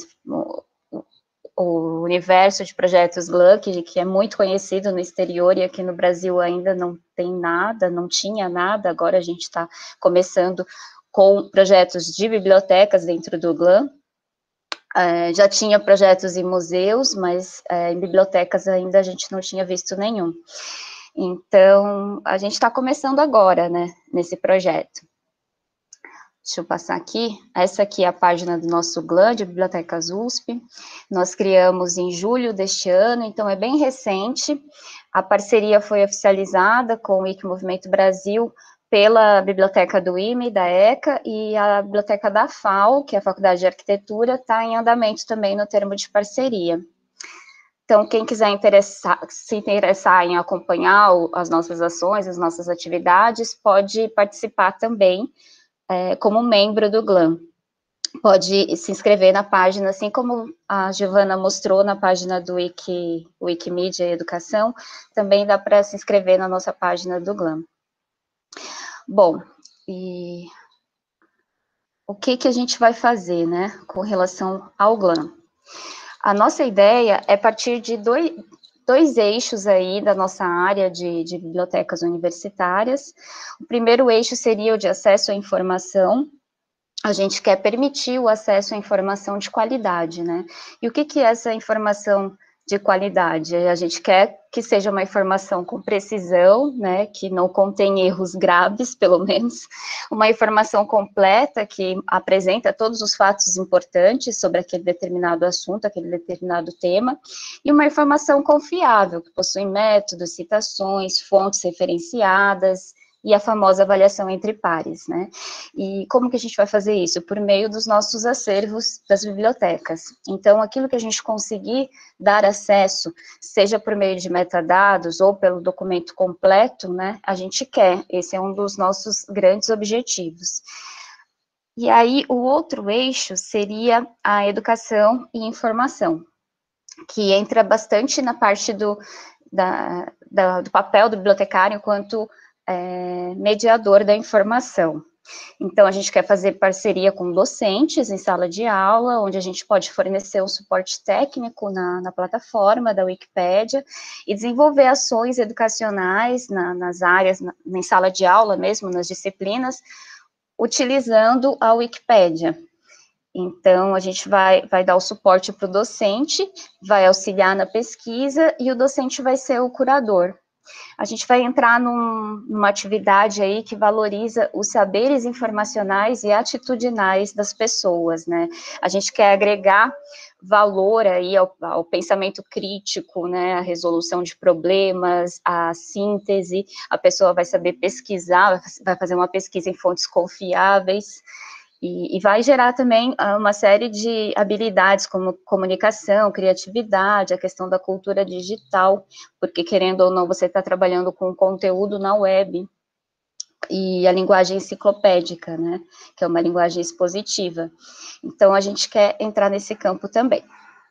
o universo de projetos GLAM, que é muito conhecido no exterior, e aqui no Brasil ainda não tem nada, não tinha nada, agora a gente está começando com projetos de bibliotecas dentro do GLAM. Já tinha projetos em museus, mas em bibliotecas ainda a gente não tinha visto nenhum. Então, a gente está começando agora, né, nesse projeto. Deixa eu passar aqui. Essa aqui é a página do nosso GLAM, de Bibliotecas USP. Nós criamos em julho deste ano, então é bem recente. A parceria foi oficializada com o Wiki Movimento Brasil pela Biblioteca do IME, da ECA, e a Biblioteca da FAO, que é a Faculdade de Arquitetura, está em andamento também no termo de parceria. Então, quem quiser se interessar em acompanhar as nossas ações, as nossas atividades, pode participar também como membro do GLAM. Pode se inscrever na página, assim como a Giovana mostrou na página do Wikimedia e Educação, também dá para se inscrever na nossa página do GLAM. Bom, e o que a gente vai fazer, né, com relação ao GLAM? A nossa ideia é partir de dois eixos aí da nossa área de bibliotecas universitárias. O primeiro eixo seria o de acesso à informação. A gente quer permitir o acesso à informação de qualidade, né? E o que é essa informação de qualidade? A gente quer que seja uma informação com precisão, né, que não contém erros graves, pelo menos, uma informação completa que apresenta todos os fatos importantes sobre aquele determinado assunto, aquele determinado tema, e uma informação confiável, que possui métodos, citações, fontes referenciadas, e a famosa avaliação entre pares, né? E como que a gente vai fazer isso? Por meio dos nossos acervos das bibliotecas. Então, aquilo que a gente conseguir dar acesso, seja por meio de metadados ou pelo documento completo, né, a gente quer. Esse é um dos nossos grandes objetivos. E aí, o outro eixo seria a educação e informação, que entra bastante na parte do papel do bibliotecário enquanto mediador da informação. Então, a gente quer fazer parceria com docentes em sala de aula, onde a gente pode fornecer um suporte técnico na plataforma da Wikipédia e desenvolver ações educacionais nas áreas, em sala de aula mesmo, nas disciplinas, utilizando a Wikipédia. Então, a gente vai dar o suporte para o docente, vai auxiliar na pesquisa e o docente vai ser o curador. A gente vai entrar numa atividade aí que valoriza os saberes informacionais e atitudinais das pessoas, né? A gente quer agregar valor aí ao pensamento crítico, né? A resolução de problemas, a síntese, a pessoa vai saber pesquisar, vai fazer uma pesquisa em fontes confiáveis, e vai gerar também uma série de habilidades como comunicação, criatividade, a questão da cultura digital, porque querendo ou não, você está trabalhando com conteúdo na web, e a linguagem enciclopédica, né, que é uma linguagem expositiva. Então, a gente quer entrar nesse campo também.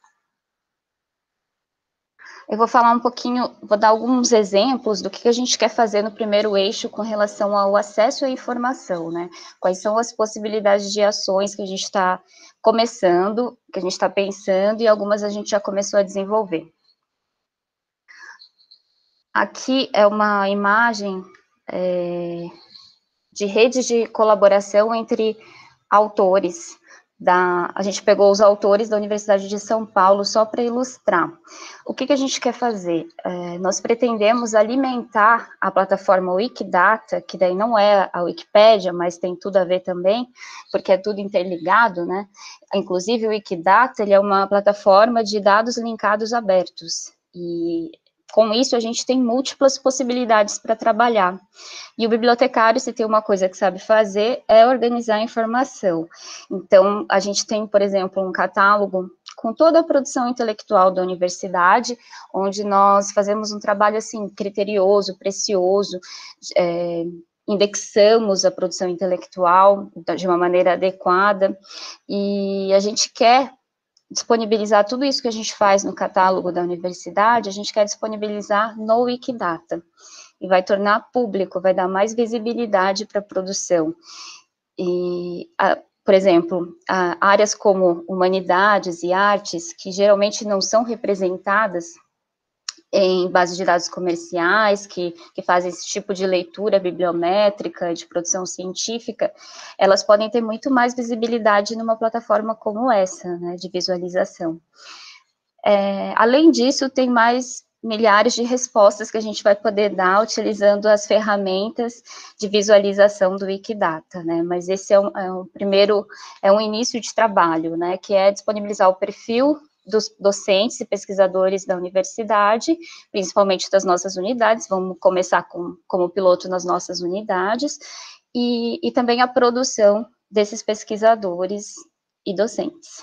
Eu vou falar um pouquinho, vou dar alguns exemplos do que a gente quer fazer no primeiro eixo com relação ao acesso à informação, né? Quais são as possibilidades de ações que a gente está começando, que a gente está pensando, e algumas a gente já começou a desenvolver. Aqui é uma imagem de redes de colaboração entre autores. A gente pegou os autores da Universidade de São Paulo só para ilustrar. O que a gente quer fazer? Nós pretendemos alimentar a plataforma Wikidata, que daí não é a Wikipédia, mas tem tudo a ver também, porque é tudo interligado, né? Inclusive o Wikidata, ele é uma plataforma de dados linkados abertos, e com isso a gente tem múltiplas possibilidades para trabalhar. E o bibliotecário, se tem uma coisa que sabe fazer, é organizar a informação. Então, a gente tem, por exemplo, um catálogo com toda a produção intelectual da universidade, onde nós fazemos um trabalho, assim, criterioso, precioso, indexamos a produção intelectual de uma maneira adequada, e a gente quer disponibilizar tudo isso que a gente faz no catálogo da universidade, a gente quer disponibilizar no Wikidata, e vai tornar público, vai dar mais visibilidade para a produção. E, por exemplo, áreas como humanidades e artes, que geralmente não são representadas em bases de dados comerciais, que fazem esse tipo de leitura bibliométrica, de produção científica, elas podem ter muito mais visibilidade numa plataforma como essa, né, de visualização. Além disso, tem mais milhares de respostas que a gente vai poder dar utilizando as ferramentas de visualização do Wikidata, né, mas esse é um início de trabalho, né, que é disponibilizar o perfil dos docentes e pesquisadores da universidade, principalmente das nossas unidades, vamos começar como piloto nas nossas unidades, e também a produção desses pesquisadores e docentes.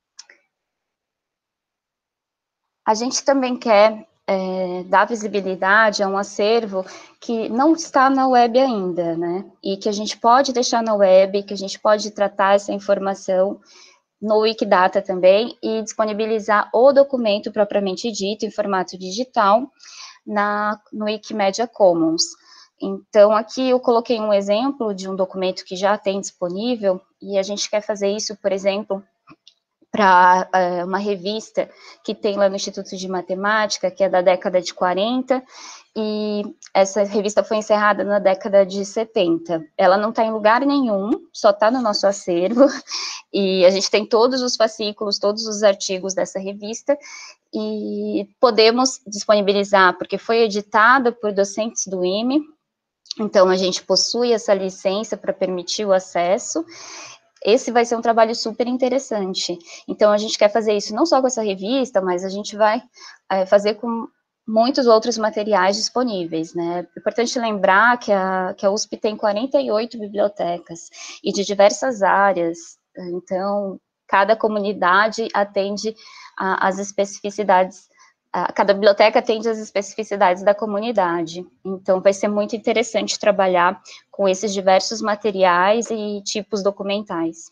A gente também quer dar visibilidade a um acervo que não está na web ainda, né, e que a gente pode deixar na web, que a gente pode tratar essa informação no Wikidata também, e disponibilizar o documento propriamente dito, em formato digital, no Wikimedia Commons. Então, aqui eu coloquei um exemplo de um documento que já tem disponível, e a gente quer fazer isso, por exemplo, para uma revista que tem lá no Instituto de Matemática, que é da década de 40, e essa revista foi encerrada na década de 70. Ela não está em lugar nenhum, só está no nosso acervo, e a gente tem todos os fascículos, todos os artigos dessa revista, e podemos disponibilizar, porque foi editada por docentes do IME, então a gente possui essa licença para permitir o acesso. Esse vai ser um trabalho super interessante. Então, a gente quer fazer isso não só com essa revista, mas a gente vai fazer com muitos outros materiais disponíveis, né? É importante lembrar que a USP tem 48 bibliotecas, e de diversas áreas, então, cada comunidade atende às especificidades, cada biblioteca atende às especificidades da comunidade, então vai ser muito interessante trabalhar com esses diversos materiais e tipos documentais.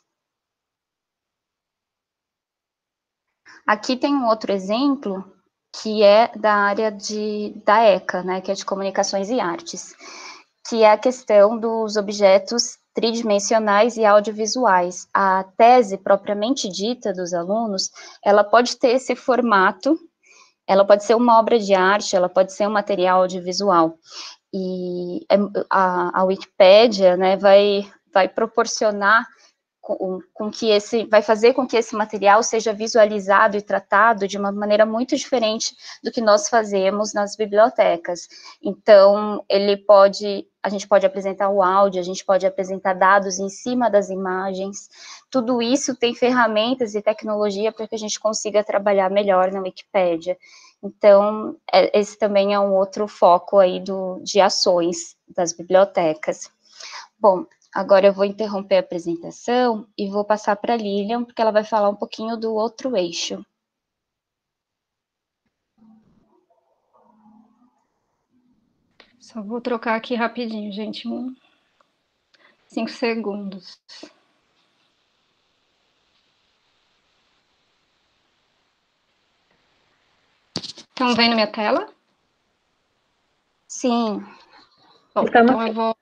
Aqui tem um outro exemplo, que é da área da ECA, né, que é de Comunicações e Artes, que é a questão dos objetos tridimensionais e audiovisuais. A tese propriamente dita dos alunos, ela pode ter esse formato, ela pode ser uma obra de arte, ela pode ser um material audiovisual. E a Wikipédia, né, vai proporcionar vai fazer com que esse material seja visualizado e tratado de uma maneira muito diferente do que nós fazemos nas bibliotecas. Então, a gente pode apresentar o áudio, a gente pode apresentar dados em cima das imagens, tudo isso tem ferramentas e tecnologia para que a gente consiga trabalhar melhor na Wikipédia. Então, esse também é um outro foco aí de ações das bibliotecas. Bom, agora eu vou interromper a apresentação e vou passar para a Lilian, porque ela vai falar um pouquinho do outro eixo. Só vou trocar aqui rapidinho, gente, 5 segundos. Estão vendo minha tela? Sim. Bom, então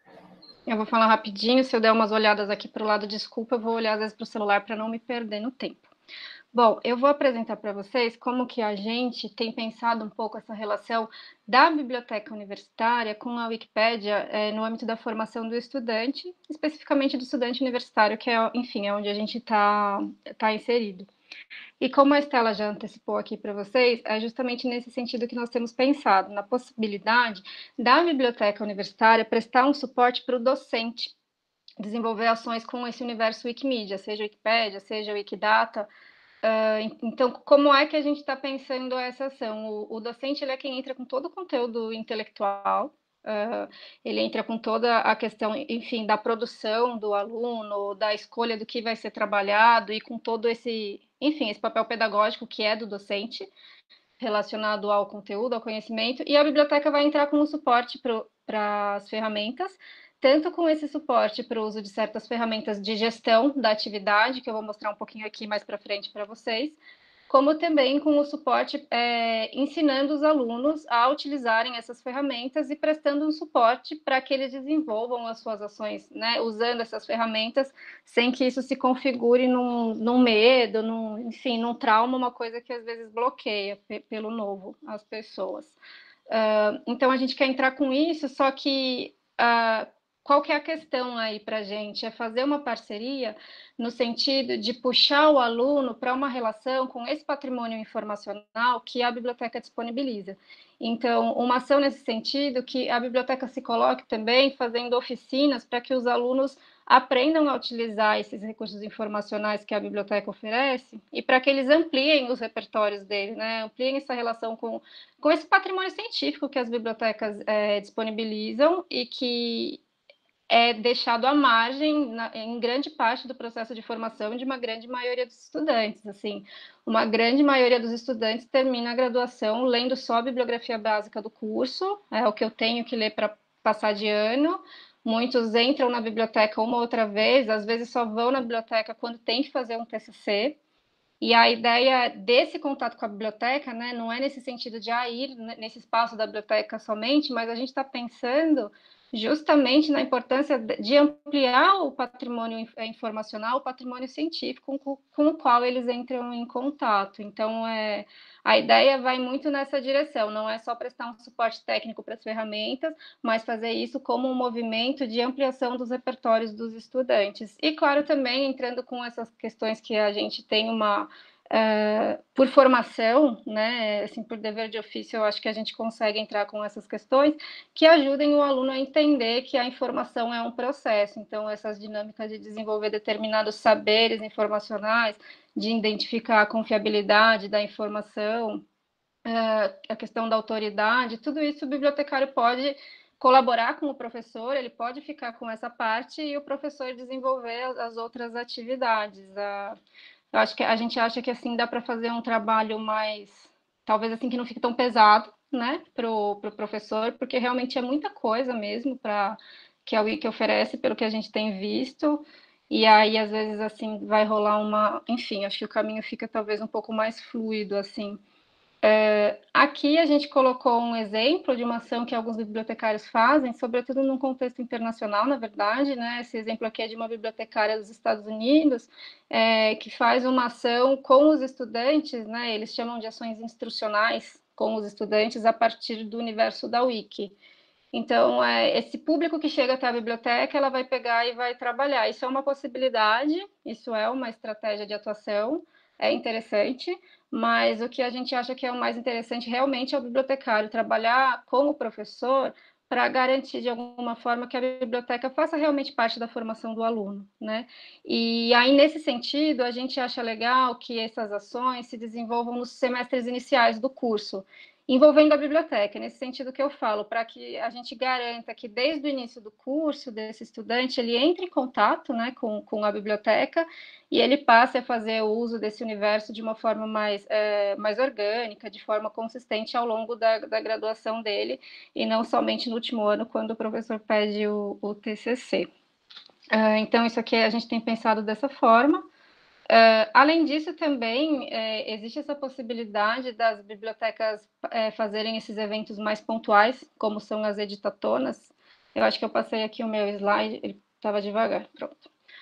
eu vou falar rapidinho, se eu der umas olhadas aqui para o lado, desculpa, eu vou olhar às vezes para o celular para não me perder no tempo. Bom, eu vou apresentar para vocês como que a gente tem pensado um pouco essa relação da biblioteca universitária com a Wikipédia no âmbito da formação do estudante, especificamente do estudante universitário, que é, enfim, é onde a gente tá inserido. E como a Estela já antecipou aqui para vocês, é justamente nesse sentido que nós temos pensado, na possibilidade da biblioteca universitária prestar um suporte para o docente, desenvolver ações com esse universo Wikimedia, seja Wikipédia, seja Wikidata. Então, como é que a gente está pensando essa ação? O docente ele é quem entra com todo o conteúdo intelectual, ele entra com toda a questão, enfim, da produção do aluno, da escolha do que vai ser trabalhado e com todo esse, enfim, esse papel pedagógico que é do docente relacionado ao conteúdo, ao conhecimento, e a biblioteca vai entrar como suporte para as ferramentas, tanto com esse suporte para o uso de certas ferramentas de gestão da atividade, que eu vou mostrar um pouquinho aqui mais para frente para vocês, como também com o suporte ensinando os alunos a utilizarem essas ferramentas e prestando um suporte para que eles desenvolvam as suas ações, né, usando essas ferramentas, sem que isso se configure num medo, enfim, num trauma, uma coisa que às vezes bloqueia pelo novo as pessoas. Então, a gente quer entrar com isso, só que qual que é a questão aí para a gente? É fazer uma parceria no sentido de puxar o aluno para uma relação com esse patrimônio informacional que a biblioteca disponibiliza. Então, uma ação nesse sentido, que a biblioteca se coloque também fazendo oficinas para que os alunos aprendam a utilizar esses recursos informacionais que a biblioteca oferece e para que eles ampliem os repertórios dele, né? Ampliem essa relação com esse patrimônio científico que as bibliotecas disponibilizam e que é deixado à margem, em grande parte do processo de formação de uma grande maioria dos estudantes. Assim, uma grande maioria dos estudantes termina a graduação lendo só a bibliografia básica do curso, é o que eu tenho que ler para passar de ano. Muitos entram na biblioteca uma outra vez, às vezes só vão na biblioteca quando tem que fazer um TCC. E a ideia desse contato com a biblioteca, né, não é nesse sentido de ir nesse espaço da biblioteca somente, mas a gente está pensando justamente na importância de ampliar o patrimônio informacional, o patrimônio científico com o qual eles entram em contato. Então, a ideia vai muito nessa direção, não é só prestar um suporte técnico para as ferramentas, mas fazer isso como um movimento de ampliação dos repertórios dos estudantes. E, claro, também entrando com essas questões que a gente tem por formação, né, assim, por dever de ofício, eu acho que a gente consegue entrar com essas questões que ajudem o aluno a entender que a informação é um processo. Então, essas dinâmicas de desenvolver determinados saberes informacionais, de identificar a confiabilidade da informação, a questão da autoridade, tudo isso o bibliotecário pode colaborar com o professor, ele pode ficar com essa parte e o professor desenvolver as outras atividades. Eu acho que a gente acha que assim dá para fazer um trabalho mais, talvez assim que não fique tão pesado, né, para o professor, porque realmente é muita coisa mesmo que a Wiki oferece, pelo que a gente tem visto. E aí às vezes assim vai rolar enfim, acho que o caminho fica talvez um pouco mais fluido assim. Aqui a gente colocou um exemplo de uma ação que alguns bibliotecários fazem, sobretudo num contexto internacional, na verdade, né? Esse exemplo aqui é de uma bibliotecária dos Estados Unidos, que faz uma ação com os estudantes, né? Eles chamam de ações instrucionais com os estudantes a partir do universo da Wiki. Então, esse público que chega até a biblioteca, ela vai pegar e vai trabalhar. Isso é uma possibilidade, isso é uma estratégia de atuação, é interessante, mas o que a gente acha que é o mais interessante realmente é o bibliotecário trabalhar com o professor para garantir, de alguma forma, que a biblioteca faça realmente parte da formação do aluno, né? E aí, nesse sentido, a gente acha legal que essas ações se desenvolvam nos semestres iniciais do curso, envolvendo a biblioteca, nesse sentido que eu falo, para que a gente garanta que desde o início do curso desse estudante, ele entre em contato, né, com a biblioteca e ele passe a fazer o uso desse universo de uma forma mais orgânica, de forma consistente ao longo da graduação dele, e não somente no último ano, quando o professor pede o TCC. Então, isso aqui a gente tem pensado dessa forma. Além disso, também existe essa possibilidade das bibliotecas fazerem esses eventos mais pontuais, como são as editatonas. Eu acho que eu passei aqui o meu slide, ele estava devagar, pronto.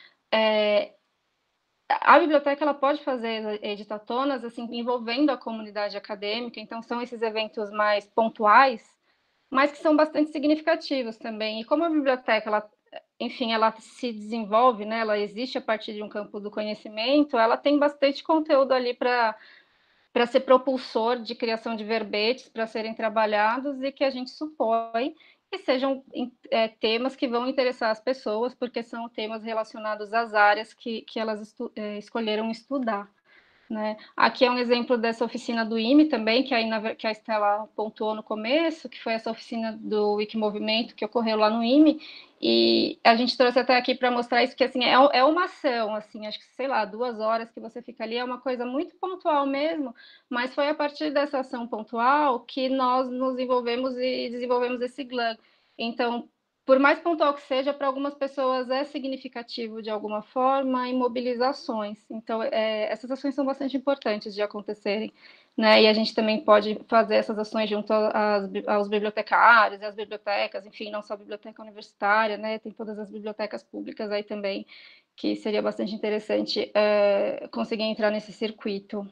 A biblioteca ela pode fazer editatonas assim, envolvendo a comunidade acadêmica, então são esses eventos mais pontuais, mas que são bastante significativos também. E como a biblioteca, ela se desenvolve, né, ela existe a partir de um campo do conhecimento, ela tem bastante conteúdo ali para ser propulsor de criação de verbetes para serem trabalhados e que a gente supõe que sejam temas que vão interessar as pessoas, porque são temas relacionados às áreas que elas escolheram estudar. Né? Aqui é um exemplo dessa oficina do IME também, que a Estela pontuou no começo, que foi essa oficina do Wikimovimento que ocorreu lá no IME, e a gente trouxe até aqui para mostrar isso, que assim, é uma ação, assim, acho que, sei lá, 2 horas que você fica ali, é uma coisa muito pontual mesmo, mas foi a partir dessa ação pontual que nós nos envolvemos e desenvolvemos esse GLAM. Então, por mais pontual que seja, para algumas pessoas é significativo de alguma forma em mobilizações. Então, essas ações são bastante importantes de acontecerem, né? E a gente também pode fazer essas ações junto aos bibliotecários e às bibliotecas, enfim, não só a biblioteca universitária, né? Tem todas as bibliotecas públicas aí também, que seria bastante interessante conseguir entrar nesse circuito.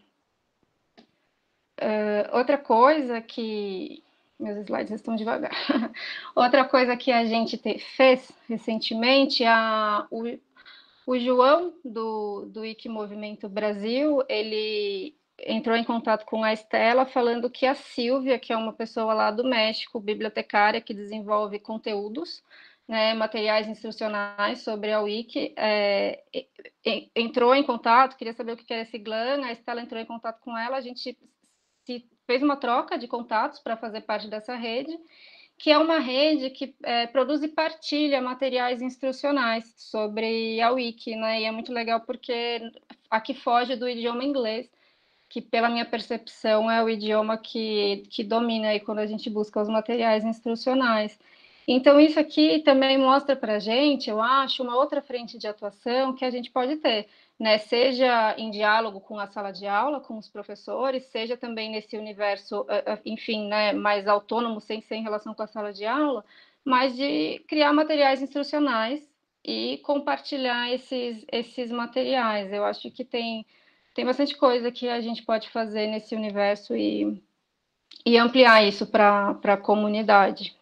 Outra coisa que... Meus slides estão devagar. Outra coisa que a gente fez recentemente, o João, do Wikimovimento Brasil, ele entrou em contato com a Estela, falando que a Silvia, que é uma pessoa lá do México, bibliotecária, que desenvolve conteúdos, né, materiais instrucionais sobre a Wiki, entrou em contato, queria saber o que era esse GLAM, a Estela entrou em contato com ela, a gente fez uma troca de contatos para fazer parte dessa rede, que é uma rede que produz e partilha materiais instrucionais sobre a Wiki, né? E é muito legal porque aqui foge do idioma inglês, que pela minha percepção é o idioma que domina aí quando a gente busca os materiais instrucionais. Então, isso aqui também mostra para a gente, eu acho, uma outra frente de atuação que a gente pode ter, né? Seja em diálogo com a sala de aula, com os professores, seja também nesse universo, enfim, né, mais autônomo, sem ser em relação com a sala de aula, mas de criar materiais instrucionais e compartilhar esses materiais. Eu acho que tem bastante coisa que a gente pode fazer nesse universo e ampliar isso para a comunidade.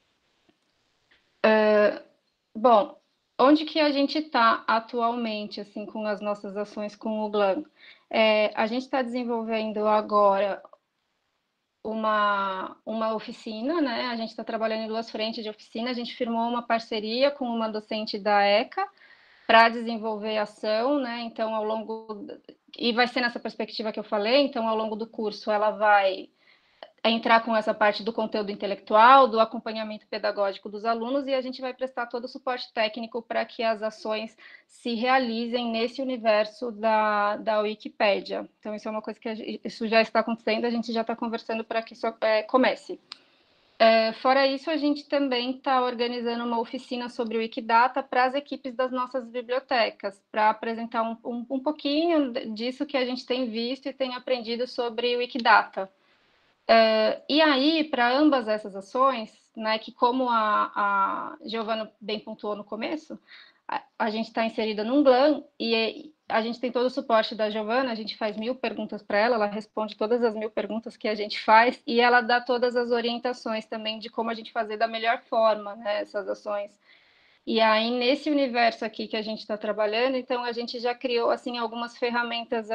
Bom, onde que a gente está atualmente, assim, com as nossas ações com o GLAM? A gente está desenvolvendo agora uma oficina, né? A gente está trabalhando em 2 frentes de oficina. A gente firmou uma parceria com uma docente da ECA para desenvolver ação, né? Então, e vai ser nessa perspectiva que eu falei. Então, ao longo do curso, ela vai entrar com essa parte do conteúdo intelectual, do acompanhamento pedagógico dos alunos, e a gente vai prestar todo o suporte técnico para que as ações se realizem nesse universo da Wikipédia. Então, isso é uma coisa que isso já está acontecendo, a gente já está conversando para que isso comece. Fora isso, a gente também está organizando uma oficina sobre o Wikidata para as equipes das nossas bibliotecas, para apresentar um pouquinho disso que a gente tem visto e tem aprendido sobre o Wikidata, E aí, para ambas essas ações, né, que como a Giovana bem pontuou no começo, a gente está inserida num GLAM e a gente tem todo o suporte da Giovana, a gente faz 1000 perguntas para ela responde todas as 1000 perguntas que a gente faz e ela dá todas as orientações também de como a gente fazer da melhor forma, né, essas ações. E aí, nesse universo aqui que a gente está trabalhando, então a gente já criou, assim, algumas ferramentas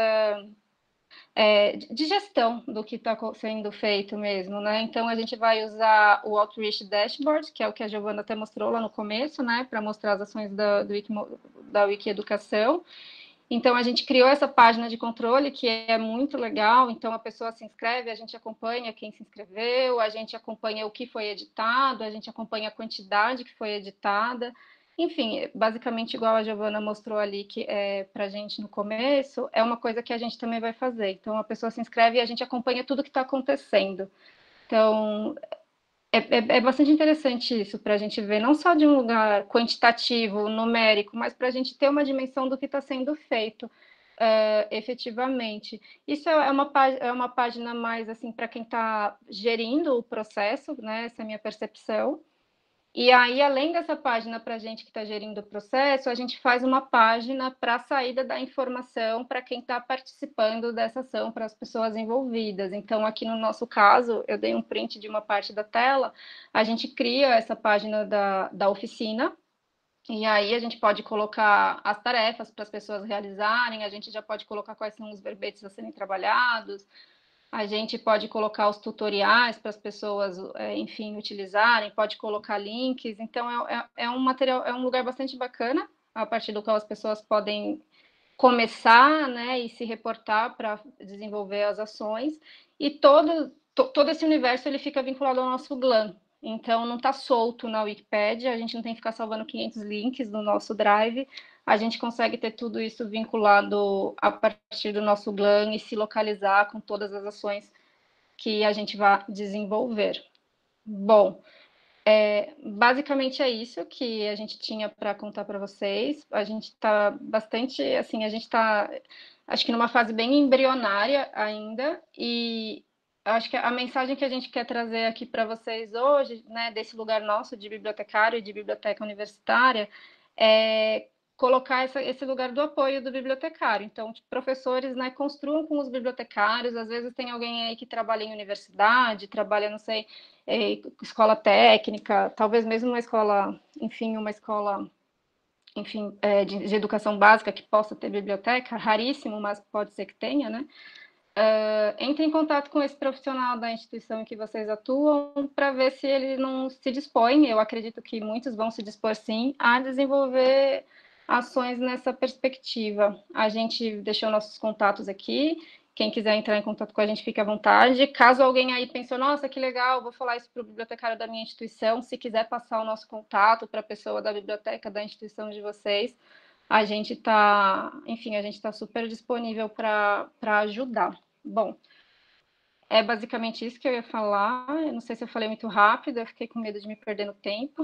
de gestão do que está sendo feito mesmo, né? Então, a gente vai usar o Outreach Dashboard, que é o que a Giovana até mostrou lá no começo, né? Para mostrar as ações da Wiki Educação. Então, a gente criou essa página de controle, que é muito legal. Então, a pessoa se inscreve, a gente acompanha quem se inscreveu, a gente acompanha o que foi editado, a gente acompanha a quantidade que foi editada. Enfim, basicamente igual a Giovana mostrou ali que para a gente no começo, é uma coisa que a gente também vai fazer. Então, a pessoa se inscreve e a gente acompanha tudo que está acontecendo. Então, é bastante interessante isso, para a gente ver, não só de um lugar quantitativo, numérico, mas para a gente ter uma dimensão do que está sendo feito efetivamente. Isso é uma página mais assim para quem está gerindo o processo, né? Essa é a minha percepção. E aí, além dessa página para a gente que está gerindo o processo, a gente faz uma página para a saída da informação para quem está participando dessa ação, para as pessoas envolvidas. Então, aqui no nosso caso, eu dei um print de uma parte da tela, a gente cria essa página da oficina, e aí a gente pode colocar as tarefas para as pessoas realizarem, a gente já pode colocar quais são os verbetes a serem trabalhados, a gente pode colocar os tutoriais para as pessoas, enfim, utilizarem, pode colocar links. Então, é um material, é um lugar bastante bacana, a partir do qual as pessoas podem começar, né, e se reportar para desenvolver as ações. E todo esse universo ele fica vinculado ao nosso GLAM. Então, não está solto na Wikipédia, a gente não tem que ficar salvando 500 links no nosso Drive, a gente consegue ter tudo isso vinculado a partir do nosso GLAM e se localizar com todas as ações que a gente vai desenvolver. Bom, basicamente é isso que a gente tinha para contar para vocês. A gente está bastante, assim, a gente está, acho que numa fase bem embrionária ainda, e acho que a mensagem que a gente quer trazer aqui para vocês hoje, né, desse lugar nosso de bibliotecário e de biblioteca universitária, é colocar esse lugar do apoio do bibliotecário. Então, professores, né, construam com os bibliotecários. Às vezes tem alguém aí que trabalha em universidade, trabalha, não sei, escola técnica, talvez mesmo uma escola, enfim, de educação básica que possa ter biblioteca, raríssimo, mas pode ser que tenha, né? Entre em contato com esse profissional da instituição em que vocês atuam para ver se ele não se dispõe, eu acredito que muitos vão se dispor sim, a desenvolver ações nessa perspectiva. A gente deixou nossos contatos aqui, quem quiser entrar em contato com a gente, fique à vontade. Caso alguém aí pense, nossa, que legal, vou falar isso para o bibliotecário da minha instituição, se quiser passar o nosso contato para a pessoa da biblioteca da instituição de vocês, a gente está, enfim, a gente está super disponível para ajudar. Bom, é basicamente isso que eu ia falar. Eu não sei se eu falei muito rápido, eu fiquei com medo de me perder no tempo.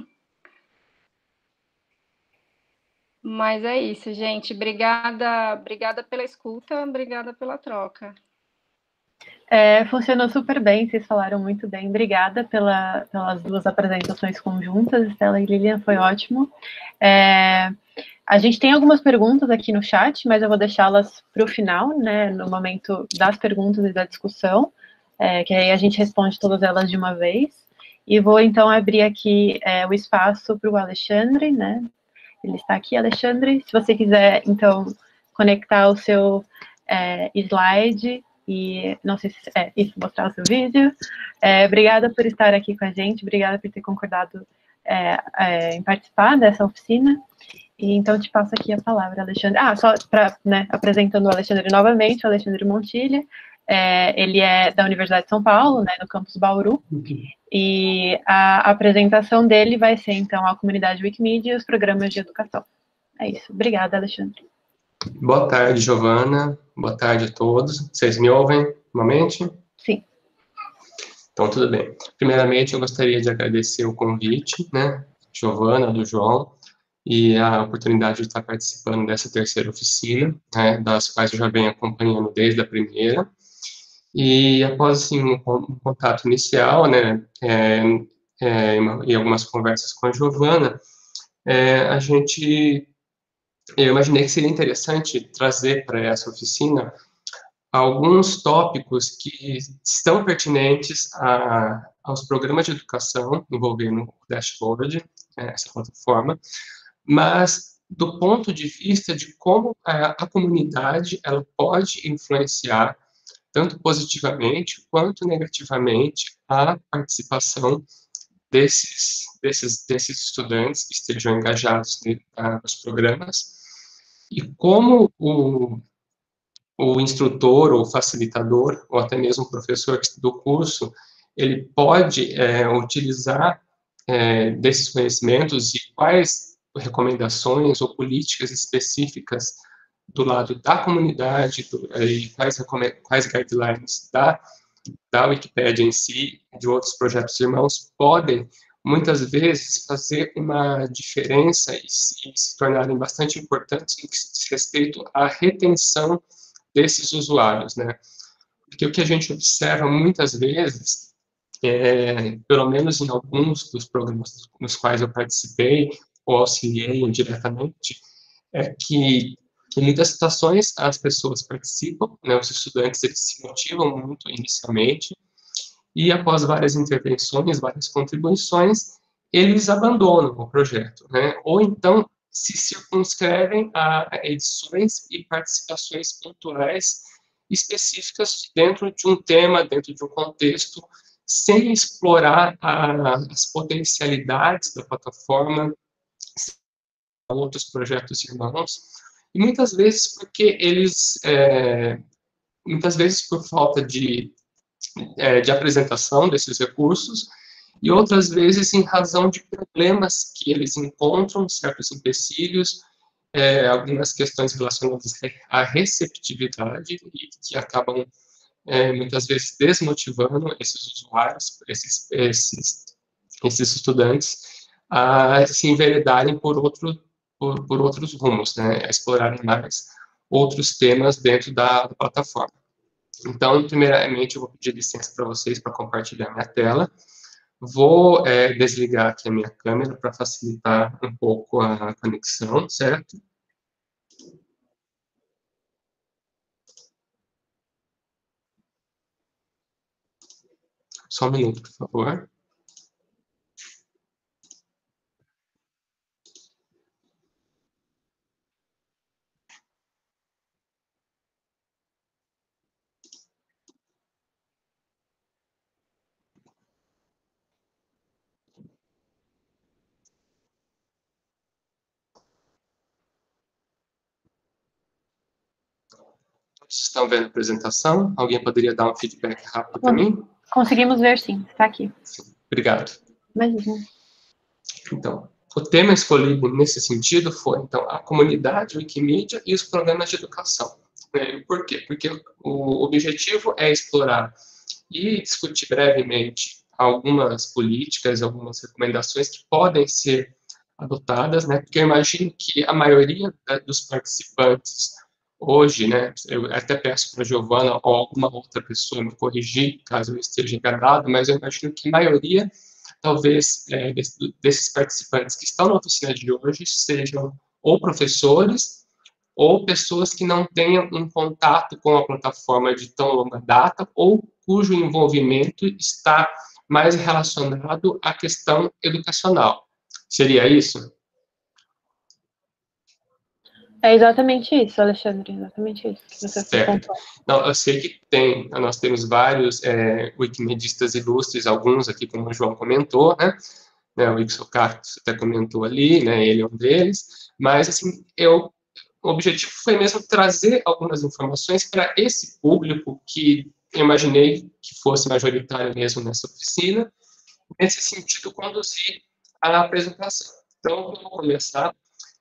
Mas é isso, gente. Obrigada pela escuta, obrigada pela troca. Funcionou super bem, vocês falaram muito bem. Obrigada pelas duas apresentações conjuntas, Estela e Lilian, foi ótimo. A gente tem algumas perguntas aqui no chat, mas eu vou deixá-las para o final, né, no momento das perguntas e da discussão, que aí a gente responde todas elas de uma vez. E vou, então, abrir aqui o espaço para o Alexandre, né? Ele está aqui, Alexandre. Se você quiser, então, conectar o seu slide e, não sei se isso, mostrar o seu vídeo. Obrigada por estar aqui com a gente, obrigada por ter concordado em participar dessa oficina. E então, te passo aqui a palavra, Alexandre. Só para, né, apresentando o Alexandre novamente, o Alexandre Montilha. Ele é da Universidade de São Paulo, né, no campus Bauru. E a apresentação dele vai ser, então, a comunidade Wikimedia e os programas de educação. É isso. Obrigada, Alexandre. Boa tarde, Giovana. Boa tarde a todos. Vocês me ouvem novamente? Sim. Então, tudo bem. Primeiramente, eu gostaria de agradecer o convite, né, Giovana, do João, e a oportunidade de estar participando dessa terceira oficina, né, das quais eu já venho acompanhando desde a primeira. E após, assim, um contato inicial, né, e algumas conversas com a Giovana, eu imaginei que seria interessante trazer para essa oficina alguns tópicos que estão pertinentes aos programas de educação envolvendo o Dashboard, essa plataforma, mas do ponto de vista de como a comunidade ela pode influenciar tanto positivamente quanto negativamente a participação desses estudantes que estejam engajados nos programas, e como o instrutor, ou facilitador, ou até mesmo o professor do curso, ele pode utilizar desses conhecimentos e quais recomendações ou políticas específicas do lado da comunidade, e quais guidelines da Wikipédia em si, de outros projetos irmãos, podem, muitas vezes, fazer uma diferença e se tornarem bastante importantes no que diz respeito à retenção desses usuários, né? Porque o que a gente observa muitas vezes, pelo menos em alguns dos programas nos quais eu participei ou auxiliei indiretamente, é que em muitas situações as pessoas participam, né, os estudantes eles se motivam muito inicialmente, e após várias intervenções, várias contribuições, eles abandonam o projeto, né, ou então se circunscrevem a edições e participações pontuais específicas dentro de um tema, dentro de um contexto, sem explorar as potencialidades da plataforma, outros projetos irmãos, e muitas vezes porque eles, muitas vezes por falta de apresentação desses recursos, e outras vezes em razão de problemas que eles encontram, certos empecilhos, algumas questões relacionadas à receptividade, e que acabam muitas vezes desmotivando esses usuários, esses estudantes, a se enveredarem por outros rumos, né, a explorarem mais outros temas dentro da plataforma. Então, primeiramente, eu vou pedir licença para vocês para compartilhar minha tela. Vou desligar aqui a minha câmera para facilitar um pouco a conexão, certo? Só um minuto, por favor. Vocês estão vendo a apresentação? Alguém poderia dar um feedback rápido para mim? Conseguimos ver, sim. Está aqui. Sim. Obrigado. Imagina. Então, o tema escolhido nesse sentido foi, então, a comunidade Wikimedia e os programas de educação. Por quê? Porque o objetivo é explorar e discutir brevemente algumas políticas, algumas recomendações que podem ser adotadas, né? Porque eu imagino que a maioria dos participantes hoje, né, eu até peço para a Giovana ou alguma outra pessoa me corrigir, caso eu esteja enganado, mas eu imagino que a maioria, talvez, desses participantes que estão na oficina de hoje sejam ou professores ou pessoas que não tenham um contato com a plataforma de tão longa data ou cujo envolvimento está mais relacionado à questão educacional. Seria isso? É exatamente isso, Alexandre, exatamente isso. Que você certo. Não, eu sei que nós temos vários wikimedistas ilustres, alguns aqui, como o João comentou, né? O Ixocato até comentou ali, né? Ele é um deles, mas, assim, o objetivo foi mesmo trazer algumas informações para esse público que eu imaginei que fosse majoritário mesmo nessa oficina, nesse sentido, conduzir a apresentação. Então, eu vou começar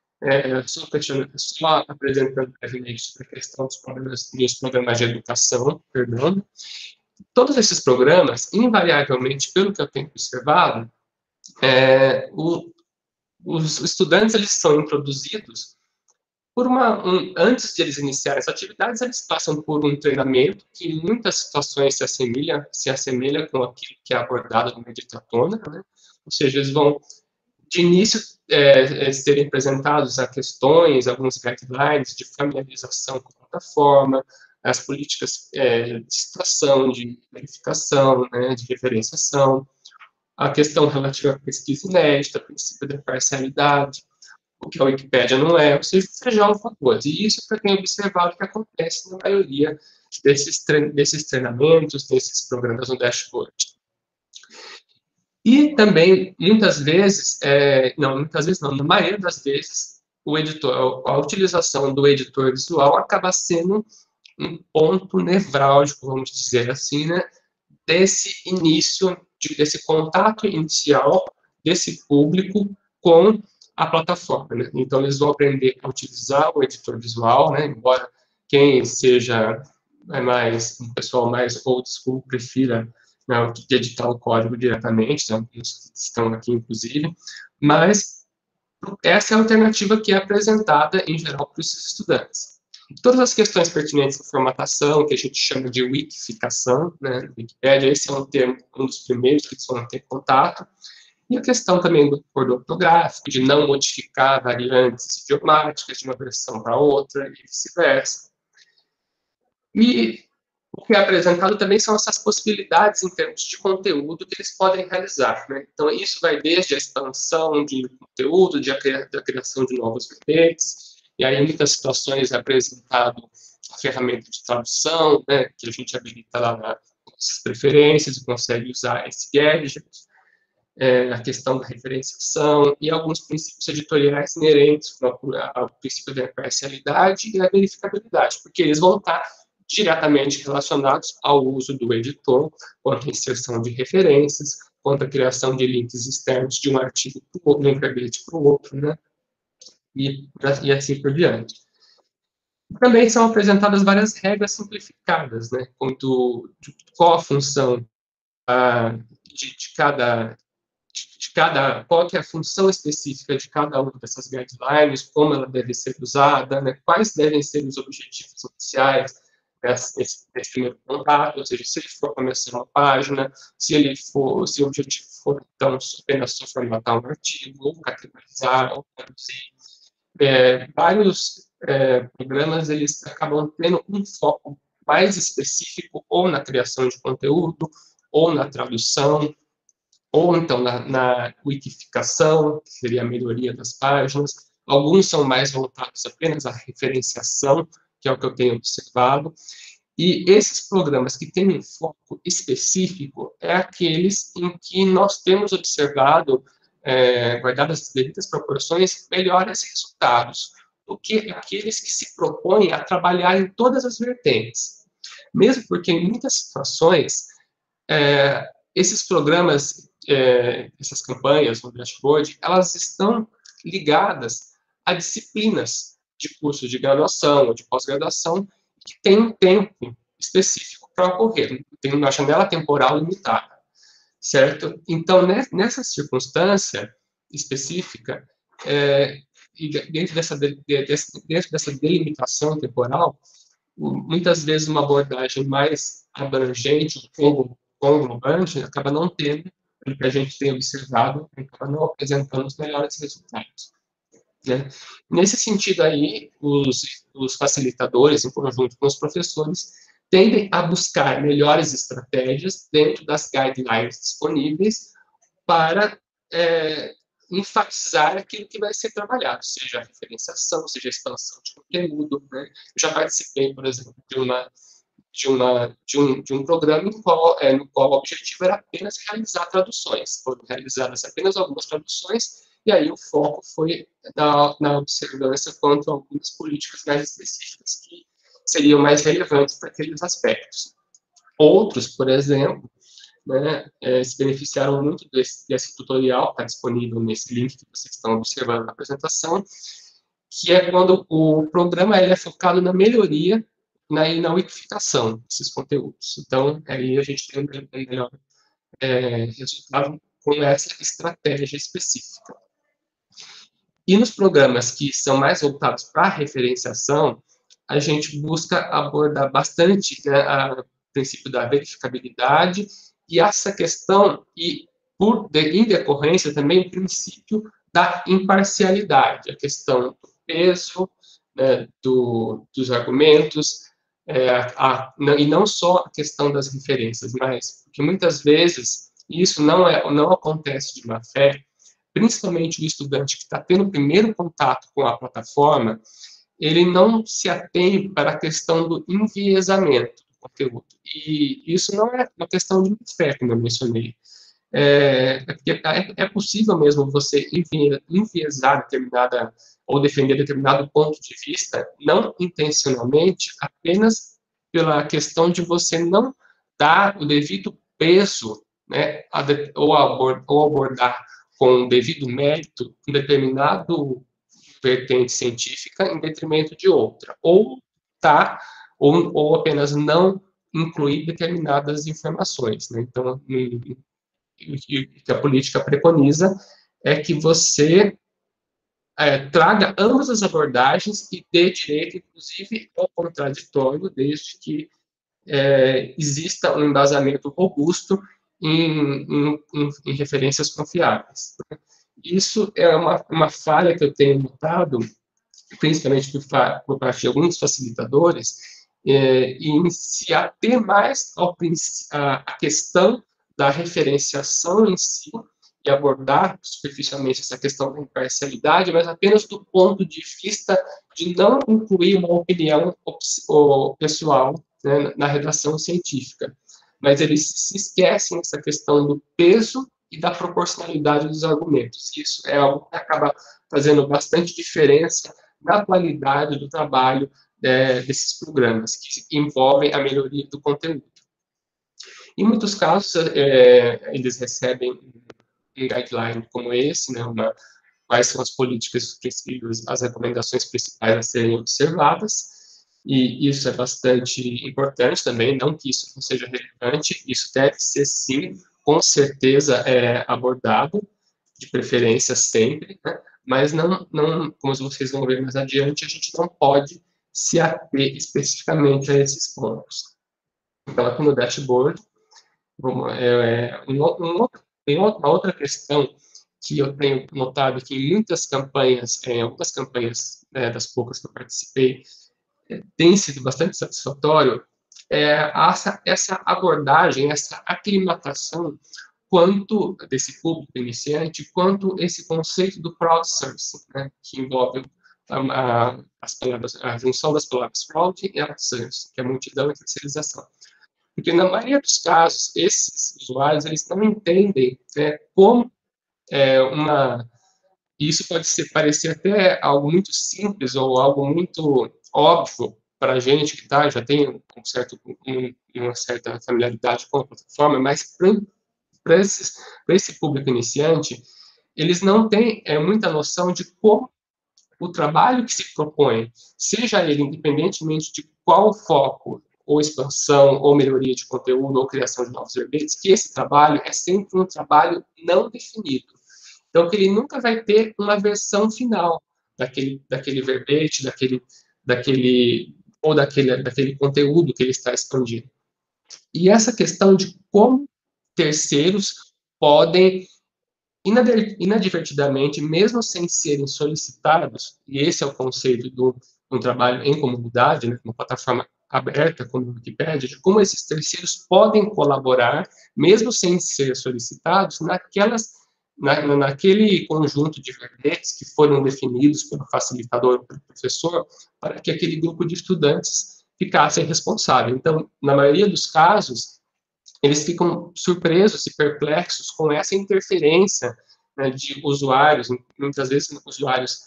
só apresentando brevemente sobre a questão dos programas de educação, perdão. Todos esses programas, invariavelmente, pelo que eu tenho observado, os estudantes eles são introduzidos antes de eles iniciarem as atividades, eles passam por um treinamento que em muitas situações se assemelha com aquilo que é abordado no Meditatona, né? Ou seja, eles vão, de início, serem apresentados a questões, alguns guidelines de familiarização com a plataforma, as políticas de citação, de verificação, né, de referenciação, a questão relativa à pesquisa inédita, o princípio da parcialidade, o que a Wikipédia não é, ou seja, feijão com arroz. E isso eu tenho observado que acontece na maioria desses treinamentos, desses programas no dashboard. E também, muitas vezes não, na maioria das vezes, a utilização do editor visual acaba sendo um ponto nevrálgico, vamos dizer assim, né, desse início, desse contato inicial desse público com a plataforma, né? Então, eles vão aprender a utilizar o editor visual, né? Embora quem seja um pessoal mais old school prefira, né, editar o código diretamente, né, estão aqui, inclusive, mas essa é a alternativa que é apresentada, em geral, para os estudantes. Todas as questões pertinentes à formatação, que a gente chama de wikificação, né, na Wikipédia, esse é um termo, um dos primeiros que eles vão ter contato, e a questão também do acordo ortográfico, de não modificar variantes idiomáticas de uma versão para outra, e vice-versa. E o que é apresentado também são essas possibilidades em termos de conteúdo que eles podem realizar, né? Então, isso vai desde a expansão de conteúdo, da criação de novos verbetes, e aí, em muitas situações, é apresentado a ferramenta de tradução, né, que a gente habilita lá nas preferências e consegue usar esse gadget, a questão da referenciação e alguns princípios editoriais inerentes ao princípio da parcialidade e da verificabilidade, porque eles vão estar diretamente relacionados ao uso do editor, quanto a inserção de referências, quanto a criação de links externos de um artigo para o outro, de um verbete para o outro, né? E assim por diante. Também são apresentadas várias regras simplificadas, né? Qual a função qual que é a função específica de cada uma dessas guidelines, como ela deve ser usada, né? Quais devem ser os objetivos iniciais nesse primeiro contato, ou seja, se ele for começar uma página, se o objetivo for, então, apenas só formatar um artigo, ou categorizar, ou traduzir. Vários programas, eles acabam tendo um foco mais específico, ou na criação de conteúdo, ou na tradução, ou então na wikificação, que seria a melhoria das páginas. Alguns são mais voltados apenas à referenciação, que é o que eu tenho observado. E esses programas que têm um foco específico é aqueles em que nós temos observado, guardadas as devidas proporções, melhores resultados do que aqueles que se propõem a trabalhar em todas as vertentes. Mesmo porque, em muitas situações, esses programas, essas campanhas no dashboard, elas estão ligadas a disciplinas de cursos de graduação ou de pós-graduação que têm um tempo específico para ocorrer, tem uma janela temporal limitada, certo? Então, nessa circunstância específica, e dentro dessa delimitação temporal, muitas vezes uma abordagem mais abrangente, conglobante, acaba não tendo, pelo que a gente tem observado, acaba não apresentando os melhores resultados, né? Nesse sentido aí, os facilitadores, em conjunto com os professores, tendem a buscar melhores estratégias dentro das guidelines disponíveis para enfatizar aquilo que vai ser trabalhado, seja a referenciação, seja a expansão de conteúdo, né? Eu já participei, por exemplo, de um programa no qual o objetivo era apenas realizar traduções. Foram realizadas apenas algumas traduções, e aí o foco foi na observância quanto a algumas políticas mais específicas que seriam mais relevantes para aqueles aspectos. Outros, por exemplo, né, se beneficiaram muito desse tutorial, está disponível nesse link que vocês estão observando na apresentação, que é quando o programa é focado na melhoria e na wikificação desses conteúdos. Então, aí a gente tem um melhor resultado com essa estratégia específica. E nos programas que são mais voltados para a referenciação, a gente busca abordar bastante, né, o princípio da verificabilidade e essa questão, e em decorrência também o princípio da imparcialidade, a questão do peso, né, dos argumentos, e não só a questão das referências, mas porque muitas vezes isso não acontece de má fé, principalmente o estudante que está tendo o primeiro contato com a plataforma, ele não se atém para a questão do enviesamento do conteúdo. E isso não é uma questão de fé, como eu mencionei. É possível mesmo você enviesar determinada, ou defender determinado ponto de vista, não intencionalmente, apenas pela questão de você não dar o devido peso, né, ou abordar com o devido mérito um determinado vertente científica em detrimento de outra, ou apenas não incluir determinadas informações, né? Então, o que a política preconiza é que você traga ambas as abordagens e dê direito, inclusive, ao contraditório, desde que exista um embasamento robusto em referências confiáveis. Isso é uma falha que eu tenho notado, principalmente por parte de alguns facilitadores, em se ater mais à questão da referenciação em si, e abordar superficialmente essa questão da imparcialidade, mas apenas do ponto de vista de não incluir uma opinião pessoal, né, na redação científica. Mas eles se esquecem dessa questão do peso e da proporcionalidade dos argumentos. Isso é algo que acaba fazendo bastante diferença na qualidade do trabalho desses programas, que envolvem a melhoria do conteúdo. Em muitos casos, eles recebem um guideline como esse, né, quais são as políticas, os princípios, as recomendações principais a serem observadas, e isso é bastante importante também, não que isso não seja relevante, isso deve ser, sim, com certeza, abordado, de preferência sempre, né, mas não, como vocês vão ver mais adiante, a gente não pode se ater especificamente a esses pontos. Então, aqui no dashboard, uma outra questão que eu tenho notado que em muitas campanhas, em algumas campanhas, né, das poucas que eu participei, tem sido bastante satisfatório, essa abordagem, essa aclimatação, quanto desse público iniciante, quanto esse conceito do crowdsourcing, né, que envolve a junção das palavras crowd e outsourcing, que é multidão e terceirização. Porque, na maioria dos casos, esses usuários, eles não entendem, né, como isso pode parecer até algo muito simples ou algo muito óbvio para a gente que já tem uma certa familiaridade com a plataforma, mas para esse público iniciante, eles não têm muita noção de como o trabalho que se propõe, seja ele independentemente de qual foco, ou expansão, ou melhoria de conteúdo, ou criação de novos verbetes, que esse trabalho é sempre um trabalho não definido. Então, que ele nunca vai ter uma versão final daquele verbete, daquele conteúdo que ele está expandindo. E essa questão de como terceiros podem, inadvertidamente, mesmo sem serem solicitados, e esse é o conceito de um trabalho em comunidade, né, uma plataforma aberta como a Wikipédia, de como esses terceiros podem colaborar, mesmo sem ser solicitados, naquele conjunto de verbetes que foram definidos pelo facilitador, pelo professor, para que aquele grupo de estudantes ficasse responsável. Então, na maioria dos casos, eles ficam surpresos e perplexos com essa interferência, né, de usuários, muitas vezes usuários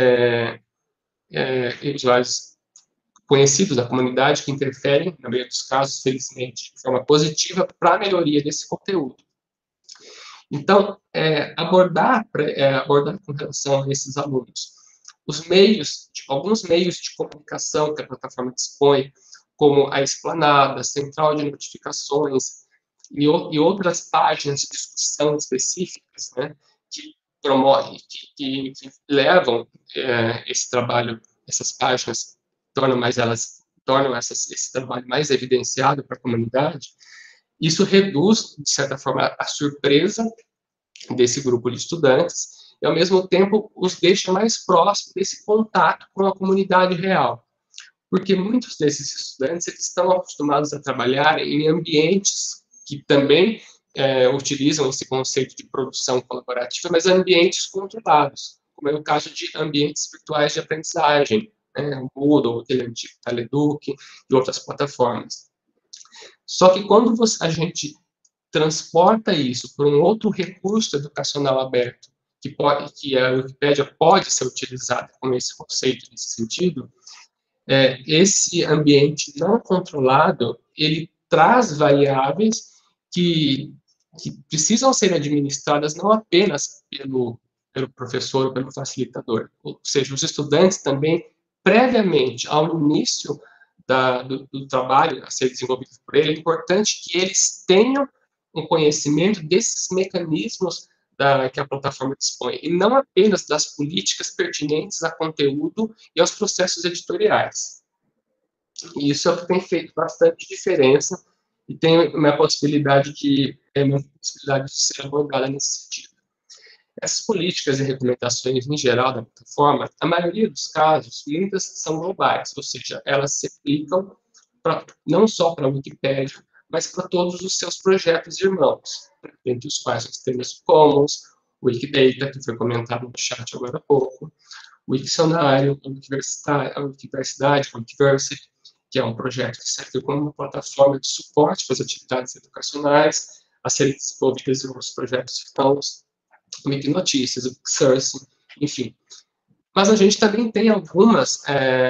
conhecidos da comunidade que interferem, na maioria dos casos, felizmente, de forma positiva para a melhoria desse conteúdo. Então, abordar com relação a esses alunos alguns meios de comunicação que a plataforma dispõe, como a Esplanada, a Central de Notificações e outras páginas de discussão específicas, né, que promovem, que levam esse trabalho, essas páginas, tornam esse trabalho mais evidenciado para a comunidade, isso reduz, de certa forma, a surpresa desse grupo de estudantes e, ao mesmo tempo, os deixa mais próximos desse contato com a comunidade real. Porque muitos desses estudantes eles estão acostumados a trabalhar em ambientes que também utilizam esse conceito de produção colaborativa, mas ambientes controlados, como é o caso de ambientes virtuais de aprendizagem, o Moodle, aquele antigo Taleduc e outras plataformas. Só que quando a gente transporta isso para um outro recurso educacional aberto, que a Wikipédia pode ser utilizada com esse conceito nesse sentido, esse ambiente não controlado, ele traz variáveis que precisam ser administradas não apenas pelo professor ou pelo facilitador, ou seja, os estudantes também, previamente ao início do trabalho a ser desenvolvido por ele, é importante que eles tenham um conhecimento desses mecanismos que a plataforma dispõe, e não apenas das políticas pertinentes a conteúdo e aos processos editoriais. E isso é o que tem feito bastante diferença, e tem uma possibilidade de ser abordada nesse sentido. Essas políticas e recomendações, em geral, da plataforma, a maioria dos casos, muitas são globais, ou seja, elas se aplicam não só para a Wikipédia, mas para todos os seus projetos irmãos, entre os quais nós temos Commons, o Wikidata, que foi comentado no chat agora há pouco, o Wiktionário, a Wikiversidade, a Wikiversity, que é um projeto que serve como uma plataforma de suporte para as atividades educacionais, a serem desenvolvidas em outros projetos irmãos, o Wikinotícias, o Wiksource, enfim. Mas a gente também tem algumas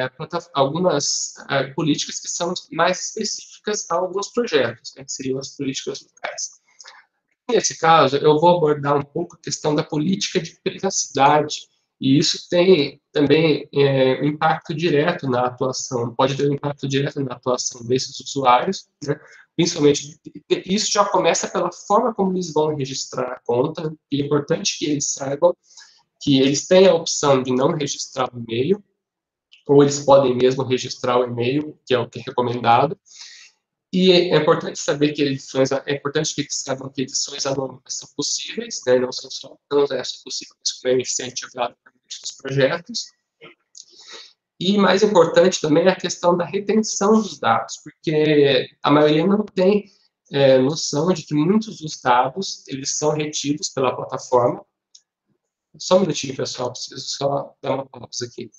políticas que são mais específicas a alguns projetos, que seriam as políticas locais. Nesse caso, eu vou abordar um pouco a questão da política de privacidade, e isso tem também impacto direto na atuação, pode ter um impacto direto na atuação desses usuários, né? Principalmente, isso já começa pela forma como eles vão registrar a conta, e é importante que eles saibam que eles têm a opção de não registrar o e-mail, ou eles podem mesmo registrar o e-mail, que é o que é recomendado. E é importante saber que eles saibam que edições anônimas são possíveis, né? Não é só possível, mas como é incentivado por muitos projetos. E mais importante também é a questão da retenção dos dados, porque a maioria não tem noção de que muitos dos dados eles são retidos pela plataforma. Só um minutinho, pessoal, preciso só dar uma pausa aqui.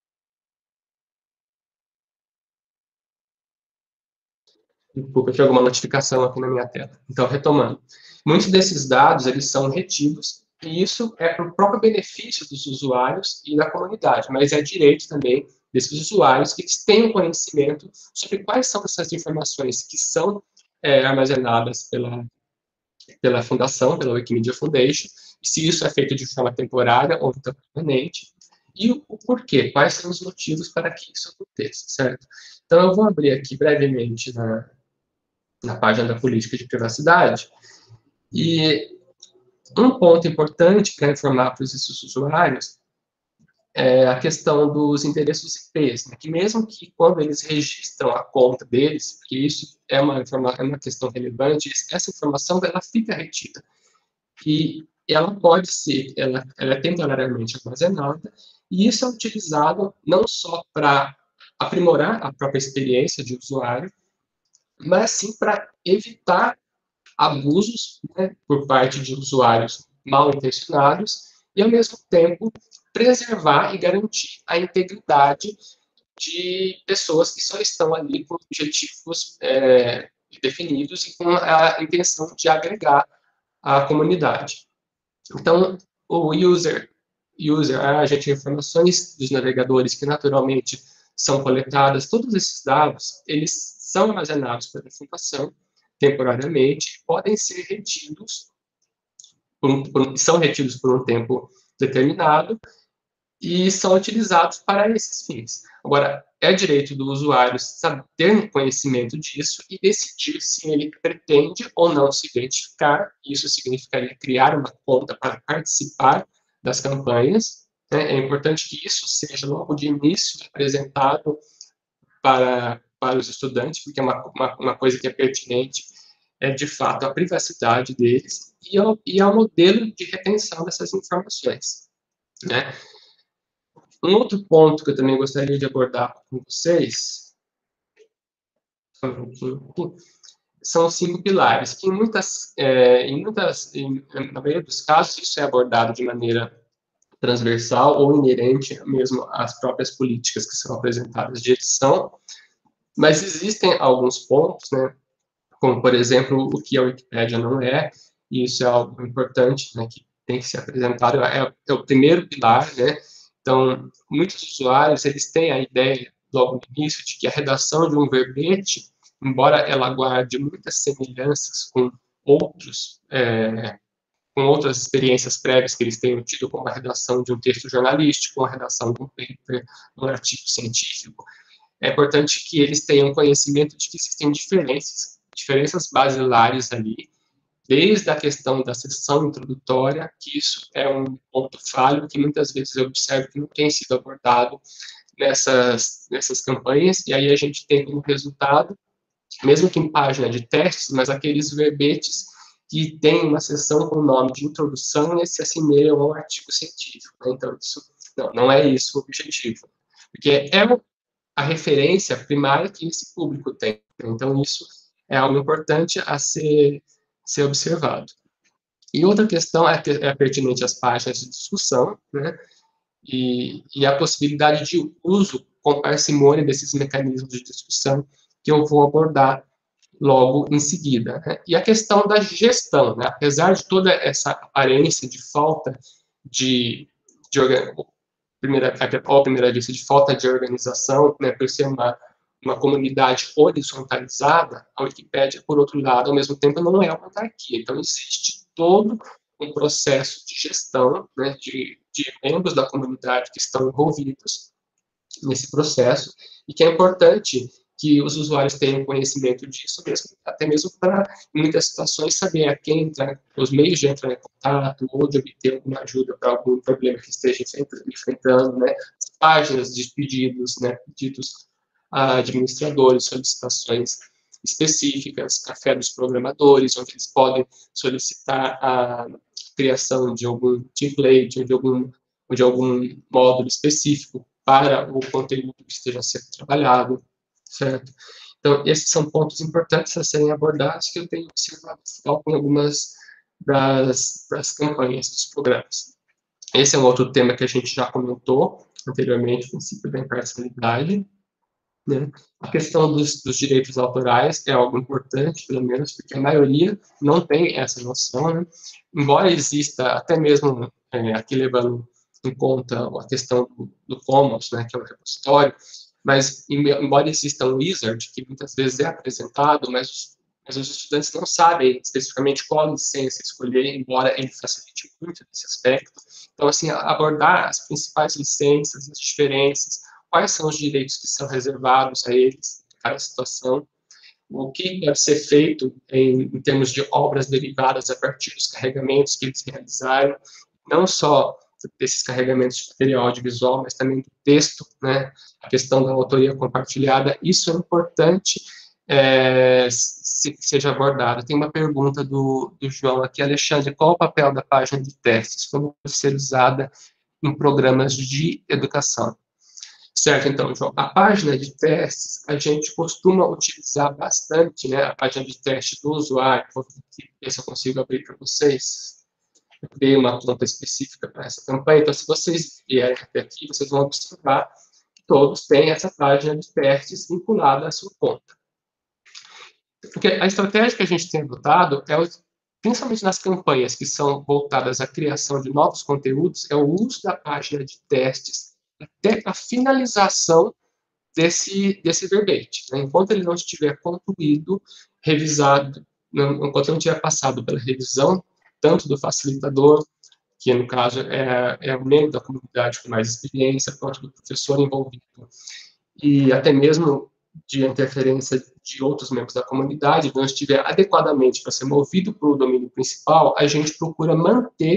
Desculpa, tinha alguma notificação aqui na minha tela. Então, retomando. Muitos desses dados, eles são retidos, e isso é para o próprio benefício dos usuários e da comunidade, mas é direito também desses usuários que eles tenham conhecimento sobre quais são essas informações que são armazenadas pela fundação, pela Wikimedia Foundation, e se isso é feito de forma temporária ou permanente, e o porquê, quais são os motivos para que isso aconteça, certo? Então, eu vou abrir aqui brevemente na página da política de privacidade, e um ponto importante para informar para esses usuários é a questão dos endereços IPs, né, que mesmo que quando eles registram a conta deles, porque isso é uma questão relevante, essa informação ela fica retida, e ela pode ser, ela é temporariamente armazenada, e isso é utilizado não só para aprimorar a própria experiência de usuário, mas sim para evitar abusos, né, por parte de usuários mal intencionados, e ao mesmo tempo preservar e garantir a integridade de pessoas que só estão ali com objetivos definidos e com a intenção de agregar a comunidade. Então, o a agente de informações dos navegadores que naturalmente são coletadas, todos esses dados, eles são armazenados pela fundação temporariamente, podem ser retidos, são retidos por um tempo determinado e são utilizados para esses fins. Agora, é direito do usuário ter conhecimento disso e decidir se ele pretende ou não se identificar. Isso significaria criar uma conta para participar das campanhas, né? É importante que isso seja logo de início apresentado para os estudantes, porque uma coisa que é pertinente é, de fato, a privacidade deles e ao modelo de retenção dessas informações, né? Um outro ponto que eu também gostaria de abordar com vocês são os 5 pilares, que na maioria dos casos, isso é abordado de maneira transversal ou inerente mesmo às próprias políticas que são apresentadas de edição, mas existem alguns pontos, né, como, por exemplo, o que a Wikipédia não é, e isso é algo importante, né, que tem que ser apresentado, é o primeiro pilar, né. Então, muitos usuários, eles têm a ideia, logo no início, de que a redação de um verbete, embora ela guarde muitas semelhanças com outras experiências prévias que eles tenham tido, como a redação de um texto jornalístico, a redação de um paper, um artigo científico, é importante que eles tenham conhecimento de que existem diferenças basilares ali, desde a questão da seção introdutória, que isso é um ponto falho que muitas vezes eu observo que não tem sido abordado nessas campanhas, e aí a gente tem como resultado, mesmo que em página de testes, mas aqueles verbetes que têm uma seção com o nome de introdução e se assemelham ao artigo científico, né? Então, isso não é isso o objetivo, porque é a referência primária que esse público tem. Então, isso é algo importante a ser observado. E outra questão é pertinente às páginas de discussão, né? E a possibilidade de uso com parcimônia desses mecanismos de discussão que eu vou abordar logo em seguida, né? E a questão da gestão, né? Apesar de toda essa aparência de falta à primeira vista de falta de organização, né, por ser uma comunidade horizontalizada, a Wikipédia, por outro lado, ao mesmo tempo, não é uma autarquia. Então, existe todo um processo de gestão, né, de membros da comunidade que estão envolvidos nesse processo, e que é importante que os usuários tenham conhecimento disso, até mesmo para, em muitas situações, saber a quem entrar, os meios de entrar em contato, ou de obter alguma ajuda para algum problema que esteja enfrentando, né? As páginas de pedidos, né? Pedidos a administradores, solicitações específicas, café dos programadores, onde eles podem solicitar a criação de algum template, ou de algum módulo específico para o conteúdo que esteja sendo trabalhado, certo? Então, esses são pontos importantes a serem abordados que eu tenho observado em algumas das campanhas dos programas. Esse é um outro tema que a gente já comentou anteriormente, o princípio da imparcialidade, né? A questão dos direitos autorais é algo importante, pelo menos, porque a maioria não tem essa noção, né? Embora exista, até mesmo aqui levando em conta a questão do Commons, né, que é um repositório, mas, embora exista um wizard, que muitas vezes é apresentado, mas os estudantes não sabem especificamente qual licença escolher, embora ele facilite muito nesse aspecto. Então, assim, abordar as principais licenças, as diferenças, quais são os direitos que são reservados a eles, em cada situação, o que deve ser feito em termos de obras derivadas a partir dos carregamentos que eles realizaram, não só desses carregamentos de material audiovisual, mas também do texto, né? A questão da autoria compartilhada, isso é importante seja abordado. Tem uma pergunta do João aqui, Alexandre, qual o papel da página de testes? Como deve ser usada em programas de educação? Certo, então, João, a página de testes, a gente costuma utilizar bastante, né, a página de teste do usuário, vou ver se eu consigo abrir para vocês. Eu criei uma conta específica para essa campanha, então se vocês vierem até aqui, vocês vão observar que todos têm essa página de testes vinculada à sua conta. Porque a estratégia que a gente tem adotado, principalmente nas campanhas que são voltadas à criação de novos conteúdos, é o uso da página de testes até a finalização desse verbete, né? Enquanto ele não estiver concluído, revisado, enquanto não tiver passado pela revisão, tanto do facilitador, que no caso é o membro da comunidade com mais experiência, quanto do professor envolvido, e até mesmo de interferência de outros membros da comunidade, não estiver adequadamente para ser movido para o domínio principal, a gente procura manter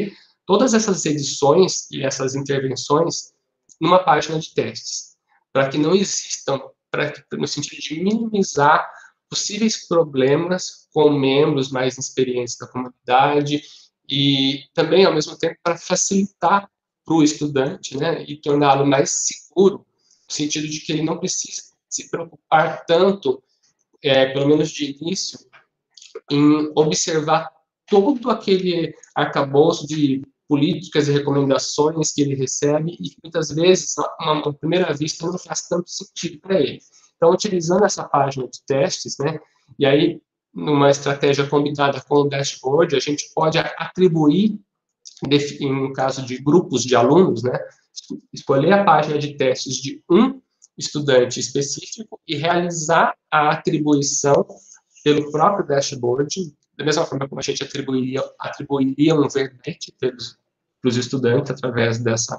todas essas edições e essas intervenções numa página de testes, para que não existam, no sentido de minimizar possíveis problemas com membros mais experientes da comunidade e também, ao mesmo tempo, para facilitar para o estudante, né, e torná-lo mais seguro, no sentido de que ele não precisa se preocupar tanto, pelo menos de início, em observar todo aquele arcabouço de políticas e recomendações que ele recebe e que muitas vezes, à primeira vista, não faz tanto sentido para ele. Então, utilizando essa página de testes, né, e aí, numa estratégia combinada com o dashboard, a gente pode atribuir, no caso de grupos de alunos, né, escolher a página de testes de um estudante específico e realizar a atribuição pelo próprio dashboard, da mesma forma como a gente atribuiria um verbete para os estudantes através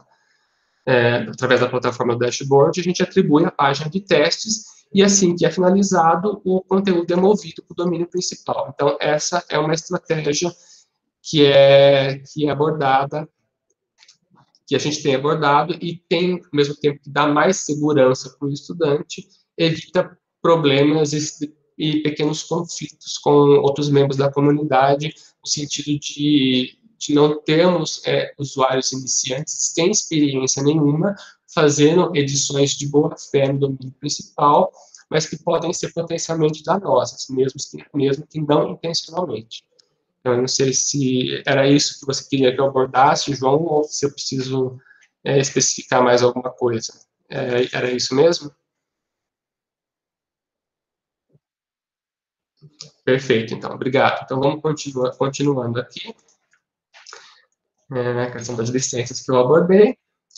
da plataforma do dashboard, a gente atribui a página de testes e assim que é finalizado, o conteúdo é movido para o domínio principal. Então, essa é uma estratégia que é abordada, que a gente tem abordado e tem, ao mesmo tempo, que dá mais segurança para o estudante, evita problemas e pequenos conflitos com outros membros da comunidade, no sentido de não termos usuários iniciantes sem experiência nenhuma, fazendo edições de boa fé no domínio principal, mas que podem ser potencialmente danosas, mesmo que não intencionalmente. Eu não sei se era isso que você queria que eu abordasse, João, ou se eu preciso especificar mais alguma coisa. Era isso mesmo? Perfeito, então, obrigado. Então, vamos continuando aqui. A questão das licenças que eu abordei.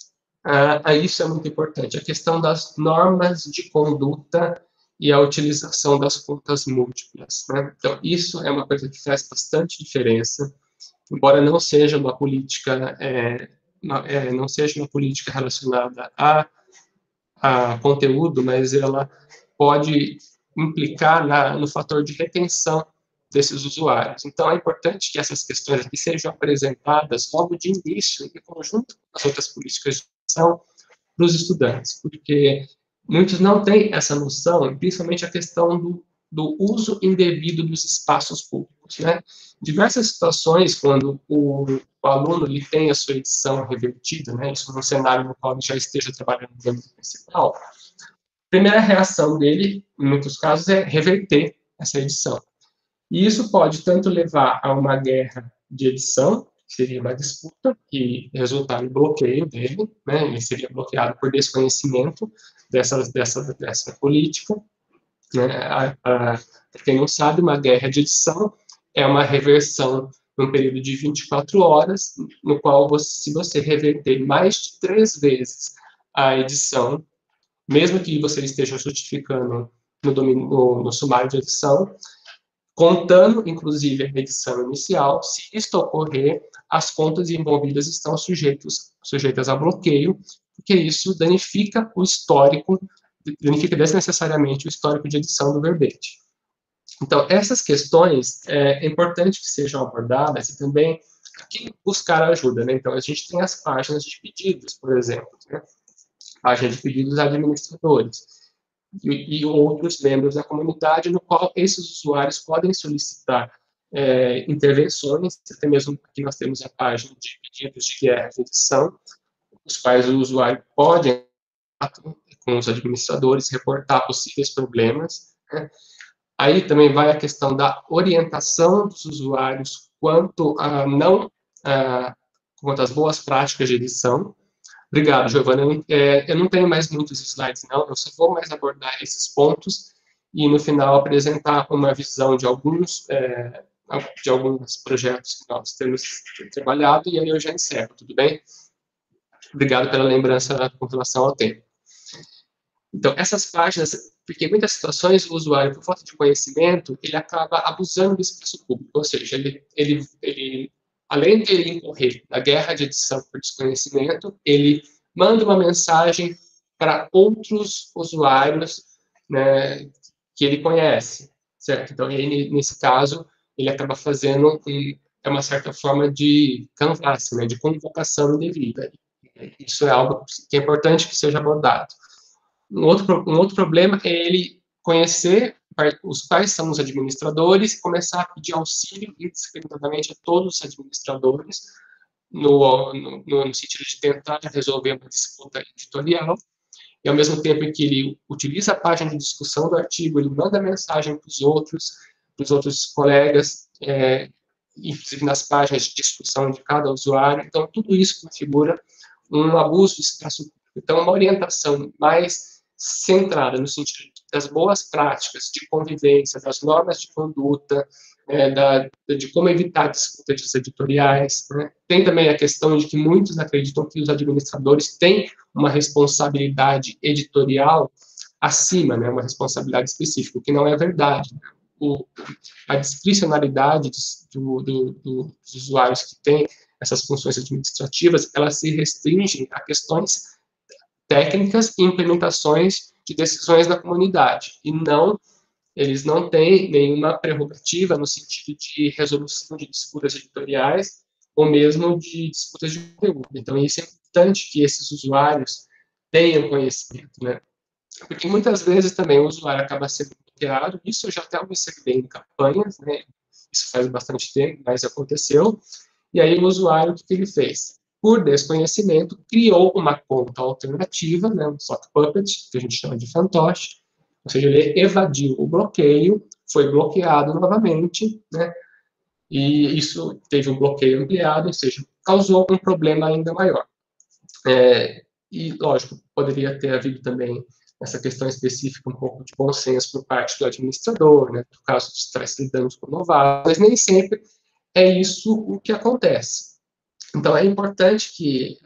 Isso é muito importante. A questão das normas de conduta e a utilização das contas múltiplas, né? Então, isso é uma coisa que faz bastante diferença, embora não seja uma política, não seja uma política relacionada a conteúdo, mas ela pode implicar no fator de retenção desses usuários. Então, é importante que essas questões aqui sejam apresentadas logo de início, em conjunto com as outras políticas de ação, para os estudantes, porque muitos não têm essa noção, principalmente a questão do uso indevido dos espaços públicos, né? Diversas situações, quando o aluno ele tem a sua edição revertida, né? Isso num cenário no qual ele já esteja trabalhando no âmbito principal, a primeira reação dele, em muitos casos, é reverter essa edição. E isso pode tanto levar a uma guerra de edição, que seria uma disputa, e resultar no bloqueio dele, né? Ele seria bloqueado por desconhecimento dessa política, né? Para quem não sabe, uma guerra de edição é uma reversão num período de 24 horas, no qual, se você reverter mais de 3 vezes a edição, mesmo que você esteja justificando no sumário de edição, contando, inclusive, a edição inicial, se isto ocorrer, as contas envolvidas estão sujeitas a bloqueio, porque isso danifica o histórico, danifica desnecessariamente o histórico de edição do verbete. Então, essas questões é importante que sejam abordadas e também aqui buscar ajuda, né? Então, a gente tem as páginas de pedidos, por exemplo, né? Página de pedidos administradores e outros membros da comunidade, no qual esses usuários podem solicitar intervenções, até mesmo aqui nós temos a página de pedidos de guerra de edição, os quais o usuário pode, com os administradores, reportar possíveis problemas, né? Aí também vai a questão da orientação dos usuários quanto às boas práticas de edição. Obrigado, Giovana. Eu não tenho mais muitos slides, não. Eu só vou mais abordar esses pontos e, no final, apresentar uma visão de alguns projetos que nós temos trabalhado, e aí eu já encerro, tudo bem? Obrigado pela lembrança com relação ao tempo. Então, essas páginas, porque em muitas situações o usuário, por falta de conhecimento, ele acaba abusando do espaço público, ou seja, ele além de ele incorrer na guerra de edição por desconhecimento, ele manda uma mensagem para outros usuários, né, que ele conhece, certo? Então, nesse caso, ele acaba fazendo é uma certa forma de canvas, né, de convocação indevida. Isso é algo que é importante que seja abordado. Um outro problema é ele conhecer quais são os administradores e começar a pedir auxílio indiscriminadamente a todos os administradores, no sentido de tentar resolver uma disputa editorial, e ao mesmo tempo em que ele utiliza a página de discussão do artigo, ele manda mensagem para os outros colegas, inclusive nas páginas de discussão de cada usuário. Então, tudo isso configura um abuso de espaço público. Então, uma orientação mais centrada no sentido das boas práticas de convivência, das normas de conduta, de como evitar disputas editoriais, né? Tem também a questão de que muitos acreditam que os administradores têm uma responsabilidade editorial acima, né, uma responsabilidade específica, o que não é verdade. A discricionalidade dos usuários que têm essas funções administrativas, elas se restringem a questões técnicas e implementações de decisões da comunidade, e eles não têm nenhuma prerrogativa no sentido de resolução de disputas editoriais ou mesmo de disputas de conteúdo. Então, isso é importante que esses usuários tenham conhecimento, né? Porque muitas vezes também o usuário acaba sendo bloqueado, isso eu já até observei em campanhas, né? Isso faz bastante tempo, mas aconteceu. E aí o usuário, o que ele fez? Por desconhecimento, criou uma conta alternativa, né, um sock puppet, que a gente chama de fantoche, ou seja, ele evadiu o bloqueio, foi bloqueado novamente, né, e isso teve um bloqueio ampliado, ou seja, causou um problema ainda maior. E, lógico, poderia ter havido também essa questão específica, um pouco de bom senso por parte do administrador, né, no caso de estar lidando com novatos, mas nem sempre é isso o que acontece. Então, é importante que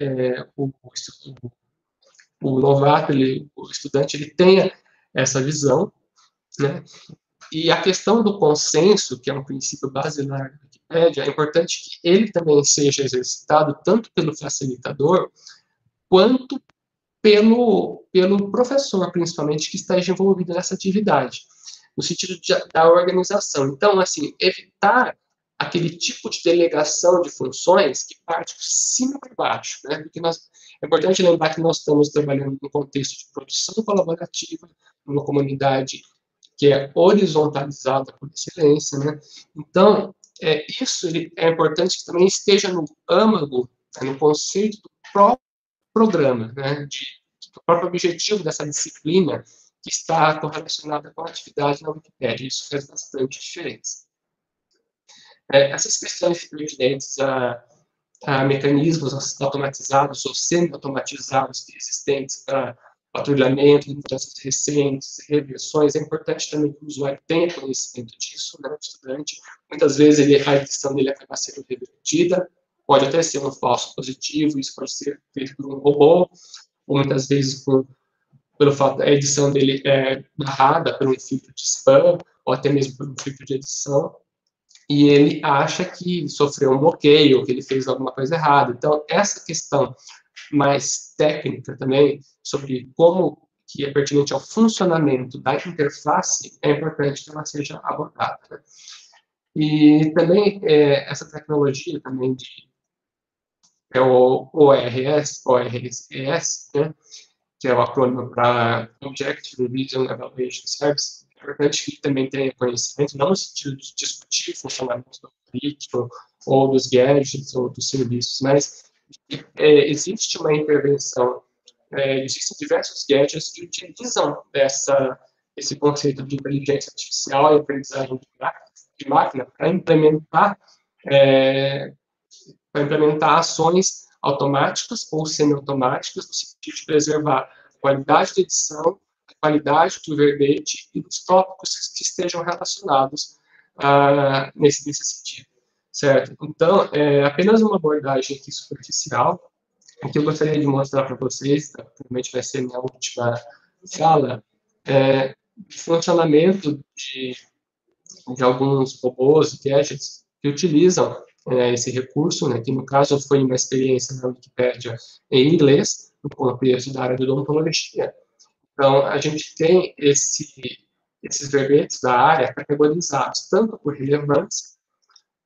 o novato, o estudante, ele tenha essa visão, né? E a questão do consenso, que é um princípio basilar da Wikipédia, é importante que ele também seja exercitado tanto pelo facilitador, quanto pelo professor, principalmente, que esteja envolvido nessa atividade, no sentido da organização. Então, assim, evitar aquele tipo de delegação de funções que parte de cima para baixo, né? Porque é importante lembrar que nós estamos trabalhando num contexto de produção colaborativa, numa comunidade que é horizontalizada por excelência, né? Então, isso é importante que também esteja no âmago, no conceito do próprio programa, né? Do próprio objetivo dessa disciplina que está correlacionada com a atividade na Wikipédia. Isso faz bastante diferença. Essas questões pertinentes a mecanismos automatizados ou semi-automatizados existentes para patrulhamento, mudanças recentes, reversões, é importante também que o usuário tenha conhecimento disso, né, o estudante. Muitas vezes a edição dele acaba sendo revertida, pode até ser um falso positivo, isso pode ser feito por um robô, ou muitas vezes pelo fato da edição dele barrada por um filtro de spam, ou até mesmo por um filtro de edição, e ele acha que sofreu um bloqueio, que ele fez alguma coisa errada. Então, essa questão mais técnica também, sobre como que é pertinente ao funcionamento da interface, é importante que ela seja abordada, né? E também essa tecnologia também o ORS, né, que é o acrônimo para Object Revision Evaluation Service, é importante que também tenha conhecimento, não no sentido de discutir o funcionamento do algoritmo, ou dos gadgets, ou dos serviços, mas existe uma intervenção, existem diversos gadgets que utilizam esse conceito de inteligência artificial e aprendizagem de máquina para implementar ações automáticas ou semi-automáticas no sentido de preservar a qualidade da edição, a qualidade do verbete e dos tópicos que estejam relacionados nesse sentido, certo? Então, apenas uma abordagem aqui superficial. O que eu gostaria de mostrar para vocês, provavelmente vai ser minha última fala, o funcionamento de alguns robôs e gadgets que utilizam esse recurso, né, que no caso foi uma experiência na Wikipédia em inglês, no contexto da área de odontologia. Então, a gente tem esses verbetes da área categorizados tanto por relevância,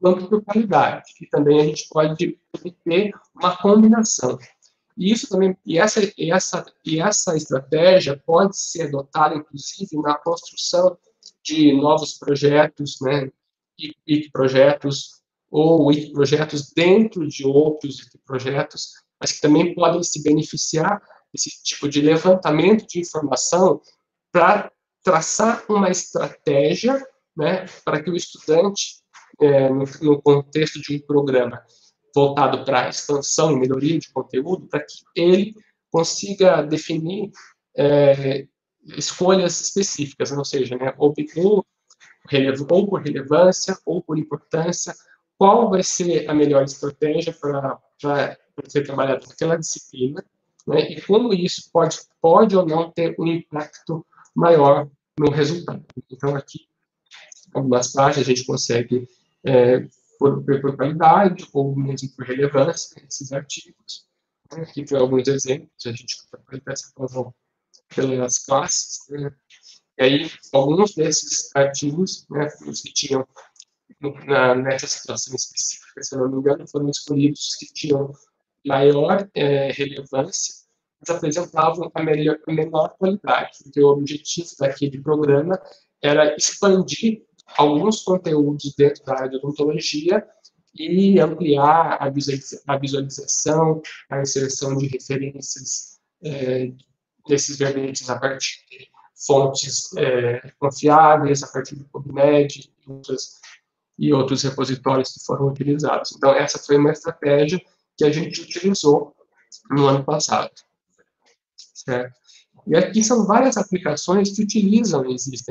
quanto por qualidade. E também a gente pode ter uma combinação. E isso também, essa estratégia pode ser adotada, inclusive, na construção de novos projetos, né, projetos ou projetos dentro de outros projetos, mas que também podem se beneficiar desse tipo de levantamento de informação para traçar uma estratégia, né, para que o estudante, no contexto de um programa voltado para a expansão e melhoria de conteúdo, para que ele consiga definir escolhas específicas, ou seja, né, ou por relevância ou por importância, qual vai ser a melhor estratégia para ser trabalhado naquela disciplina, né, e como isso pode ou não ter um impacto maior no resultado. Então, aqui, algumas páginas a gente consegue por qualidade ou mesmo por relevância esses artigos. Aqui tem alguns exemplos, a gente pode essa pelas classes, né? E aí, alguns desses artigos, né, os que tinham, nessa situação específica, se eu não me engano, foram escolhidos os que tinham maior relevância, mas apresentavam a menor qualidade, porque o objetivo daquele programa era expandir alguns conteúdos dentro da área de odontologia e ampliar a visualização, a inserção de referências desses verbetes a partir de fontes confiáveis, a partir do PubMed e outros repositórios que foram utilizados. Então, essa foi uma estratégia que a gente utilizou no ano passado. Certo? E aqui são várias aplicações que utilizam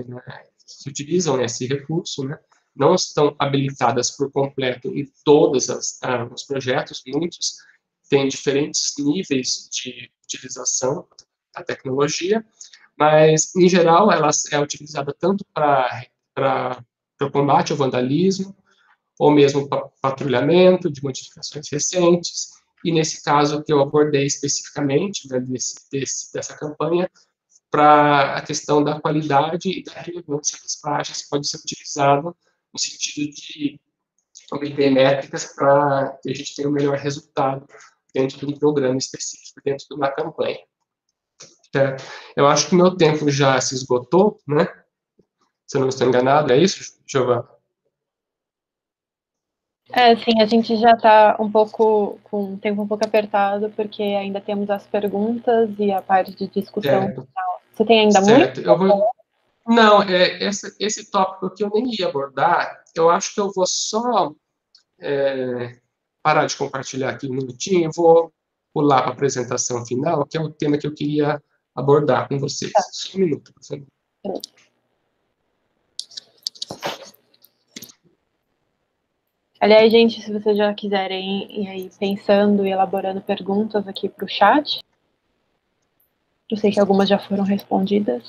esse recurso, né? Não estão habilitadas por completo em todos os projetos, muitos têm diferentes níveis de utilização da tecnologia, mas, em geral, ela é utilizada tanto para o combate ao vandalismo, ou mesmo para patrulhamento de modificações recentes, e nesse caso que eu abordei especificamente, né, dessa campanha, para a questão da qualidade e da relevância das páginas, pode ser utilizado no sentido de obter métricas para que a gente tenha o melhor resultado dentro de um programa específico, dentro de uma campanha. Eu acho que o meu tempo já se esgotou, né? Se eu não estou enganado, é isso, Giovana? Sim, a gente já está um pouco com o tempo um pouco apertado, porque ainda temos as perguntas e a parte de discussão final. Você tem ainda muito? Não, esse tópico que eu nem ia abordar, eu acho que eu vou só parar de compartilhar aqui um minutinho e vou pular para a apresentação final, que é o tema que eu queria abordar com vocês. Só um minuto, por favor. Aliás, gente, se vocês já quiserem ir aí pensando e elaborando perguntas aqui para o chat, eu sei que algumas já foram respondidas.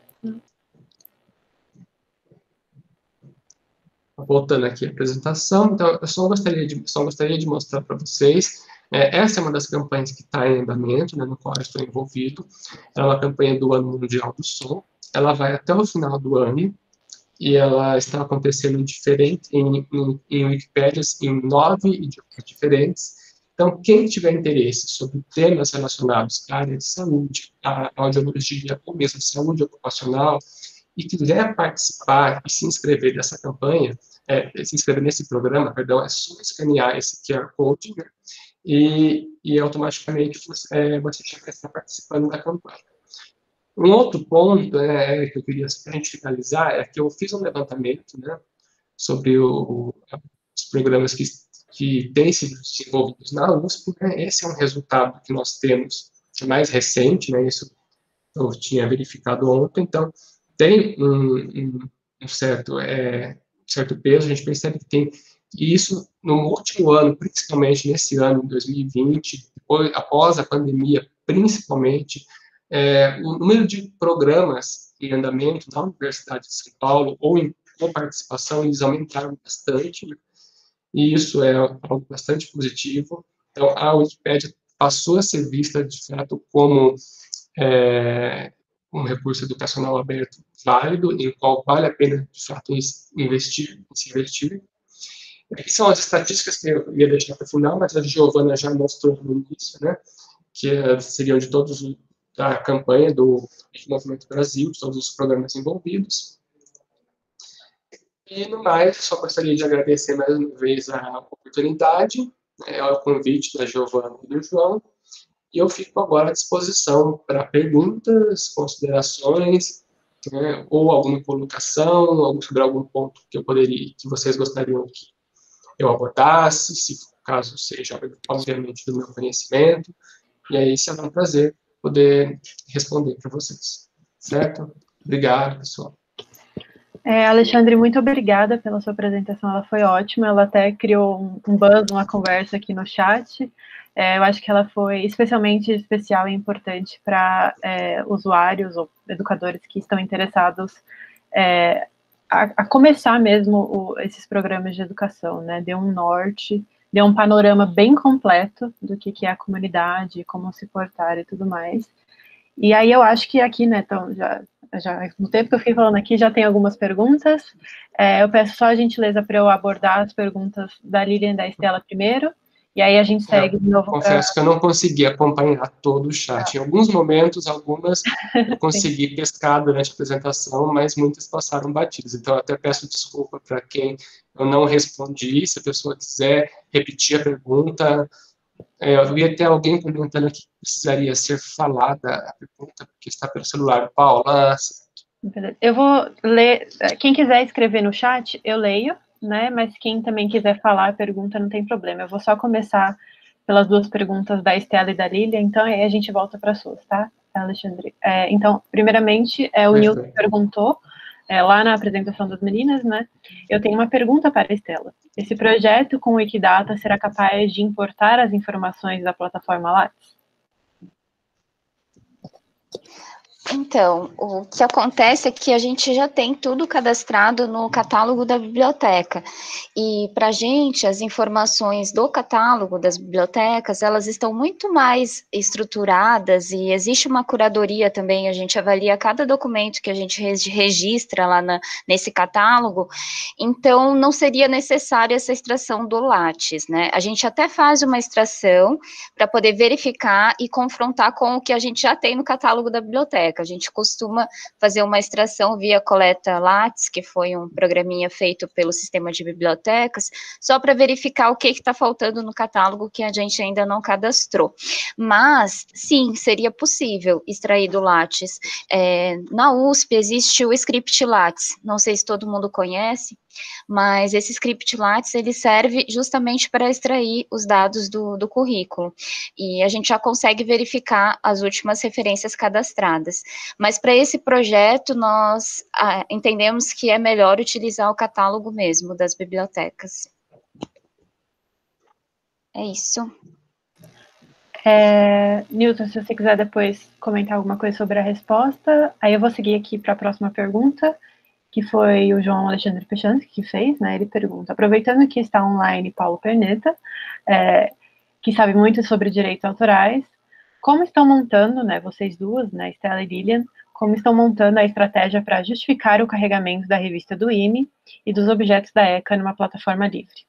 Voltando aqui à apresentação, então, eu só gostaria de mostrar para vocês, essa é uma das campanhas que está em andamento, né, no qual eu estou envolvido. Ela é uma campanha do Ano Mundial do Som, ela vai até o final do ano, e ela está acontecendo em Wikipédias em 9 idiomas diferentes. Então, quem tiver interesse sobre temas relacionados à área de saúde, à audiologia, ou mesmo saúde ocupacional, e quiser participar e se inscrever nessa campanha, se inscrever nesse programa, perdão, é só escanear esse QR Code, né, e automaticamente você já vai estar participando da campanha. Um outro ponto que eu queria, para a gente finalizar, é que eu fiz um levantamento, né, sobre os programas que têm sido desenvolvidos na USP, né. Esse é um resultado que nós temos mais recente, né, isso eu tinha verificado ontem, então tem um certo peso, a gente percebe que tem isso no último ano, principalmente nesse ano, 2020, após a pandemia, principalmente, o número de programas em andamento na Universidade de São Paulo ou com participação, eles aumentaram bastante, né? E isso é algo bastante positivo. Então, a Wikipédia passou a ser vista, de fato, como um recurso educacional aberto válido, em qual vale a pena, de fato, se investir. Aqui são as estatísticas que eu ia deixar para o final, mas a Giovana já mostrou no início, né, que seriam de todos da campanha do Movimento Brasil, de todos os programas envolvidos. E, no mais, só gostaria de agradecer mais uma vez a oportunidade, o convite da Giovana e do João, e eu fico agora à disposição para perguntas, considerações, né, ou alguma colocação, sobre algum ponto que que vocês gostariam que eu abordasse, se for o caso seja, obviamente, do meu conhecimento, e aí será um prazer poder responder para vocês, certo? Obrigado, pessoal. Alexandre, muito obrigada pela sua apresentação, ela foi ótima, ela até criou um buzz, uma conversa aqui no chat. Eu acho que ela foi especialmente especial e importante para usuários ou educadores que estão interessados a começar mesmo esses programas de educação, né? Deu um norte, deu um panorama bem completo do que é a comunidade, como se portar e tudo mais. E aí eu acho que aqui, né, então, já no tempo que eu fiquei falando aqui, já tem algumas perguntas. Eu peço só a gentileza para eu abordar as perguntas da Lilian e da Estela primeiro, e aí a gente segue de novo. Confesso que eu não consegui acompanhar todo o chat. Em alguns momentos, algumas eu consegui pescar durante a apresentação, mas muitas passaram batidas. Então, eu até peço desculpa para quem eu não respondi. Se a pessoa quiser repetir a pergunta, eu ia ter alguém comentando que precisaria ser falada a pergunta, porque está pelo celular. Paula, eu vou ler. Quem quiser escrever no chat, eu leio, né? Mas quem também quiser falar a pergunta, não tem problema. Eu vou só começar pelas duas perguntas da Estela e da Lília, então aí a gente volta para as suas, tá, Alexandre? Então, primeiramente, o Nilton perguntou, lá na apresentação das meninas, né? Eu tenho uma pergunta para a Estela. Esse projeto com o Wikidata será capaz de importar as informações da plataforma Lattes? Então, o que acontece é que a gente já tem tudo cadastrado no catálogo da biblioteca, e para a gente, as informações do catálogo das bibliotecas, elas estão muito mais estruturadas, e existe uma curadoria também, a gente avalia cada documento que a gente registra lá nesse catálogo, então não seria necessária essa extração do Lattes, né? A gente até faz uma extração para poder verificar e confrontar com o que a gente já tem no catálogo da biblioteca. A gente costuma fazer uma extração via coleta Lattes, que foi um programinha feito pelo sistema de bibliotecas, só para verificar o que está faltando no catálogo que a gente ainda não cadastrou. Mas, sim, seria possível extrair do Lattes. Na USP existe o script Lattes, não sei se todo mundo conhece, mas esse script Lattes, ele serve justamente para extrair os dados do currículo, e a gente já consegue verificar as últimas referências cadastradas. Mas para esse projeto, nós entendemos que é melhor utilizar o catálogo mesmo das bibliotecas. É isso. Nilton, se você quiser depois comentar alguma coisa sobre a resposta, aí eu vou seguir aqui para a próxima pergunta, que foi o João Alexandre Pechansky que fez, né? Ele pergunta, aproveitando que está online Paulo Perneta, que sabe muito sobre direitos autorais, como estão montando, né, vocês duas, né, Estela e Lilian, como estão montando a estratégia para justificar o carregamento da revista do IME e dos objetos da ECA numa plataforma livre?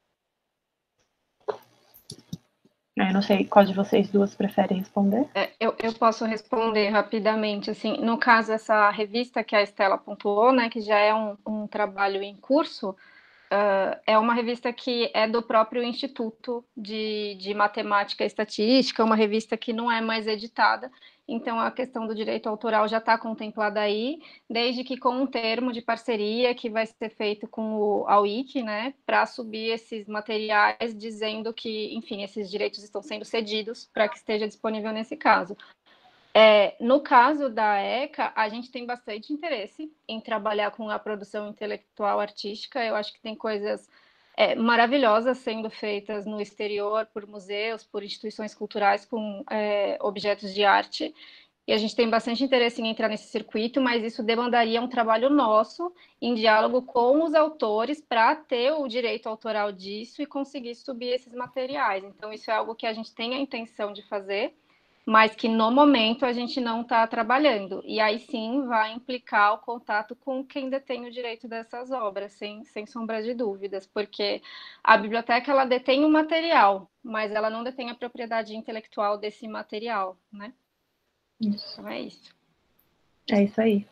Eu não sei qual de vocês duas prefere responder. Eu posso responder rapidamente. Assim, no caso, essa revista que a Estela pontuou, né, que já é um trabalho em curso, é uma revista que é do próprio Instituto de Matemática e Estatística, uma revista que não é mais editada, então a questão do direito autoral já está contemplada aí, desde que com um termo de parceria que vai ser feito com a UIC, né, para subir esses materiais, dizendo que, enfim, esses direitos estão sendo cedidos para que esteja disponível nesse caso. No caso da ECA, a gente tem bastante interesse em trabalhar com a produção intelectual artística. Eu acho que tem coisas maravilhosas sendo feitas no exterior, por museus, por instituições culturais com objetos de arte. E a gente tem bastante interesse em entrar nesse circuito, mas isso demandaria um trabalho nosso, em diálogo com os autores, para ter o direito autoral disso e conseguir subir esses materiais. Então, isso é algo que a gente tem a intenção de fazer. mas que no momento a gente não está trabalhando. E aí sim vai implicar o contato com quem detém o direito dessas obras, sem sombra de dúvidas, porque a biblioteca ela detém o material, mas ela não detém a propriedade intelectual desse material, né? Então é isso. É isso aí.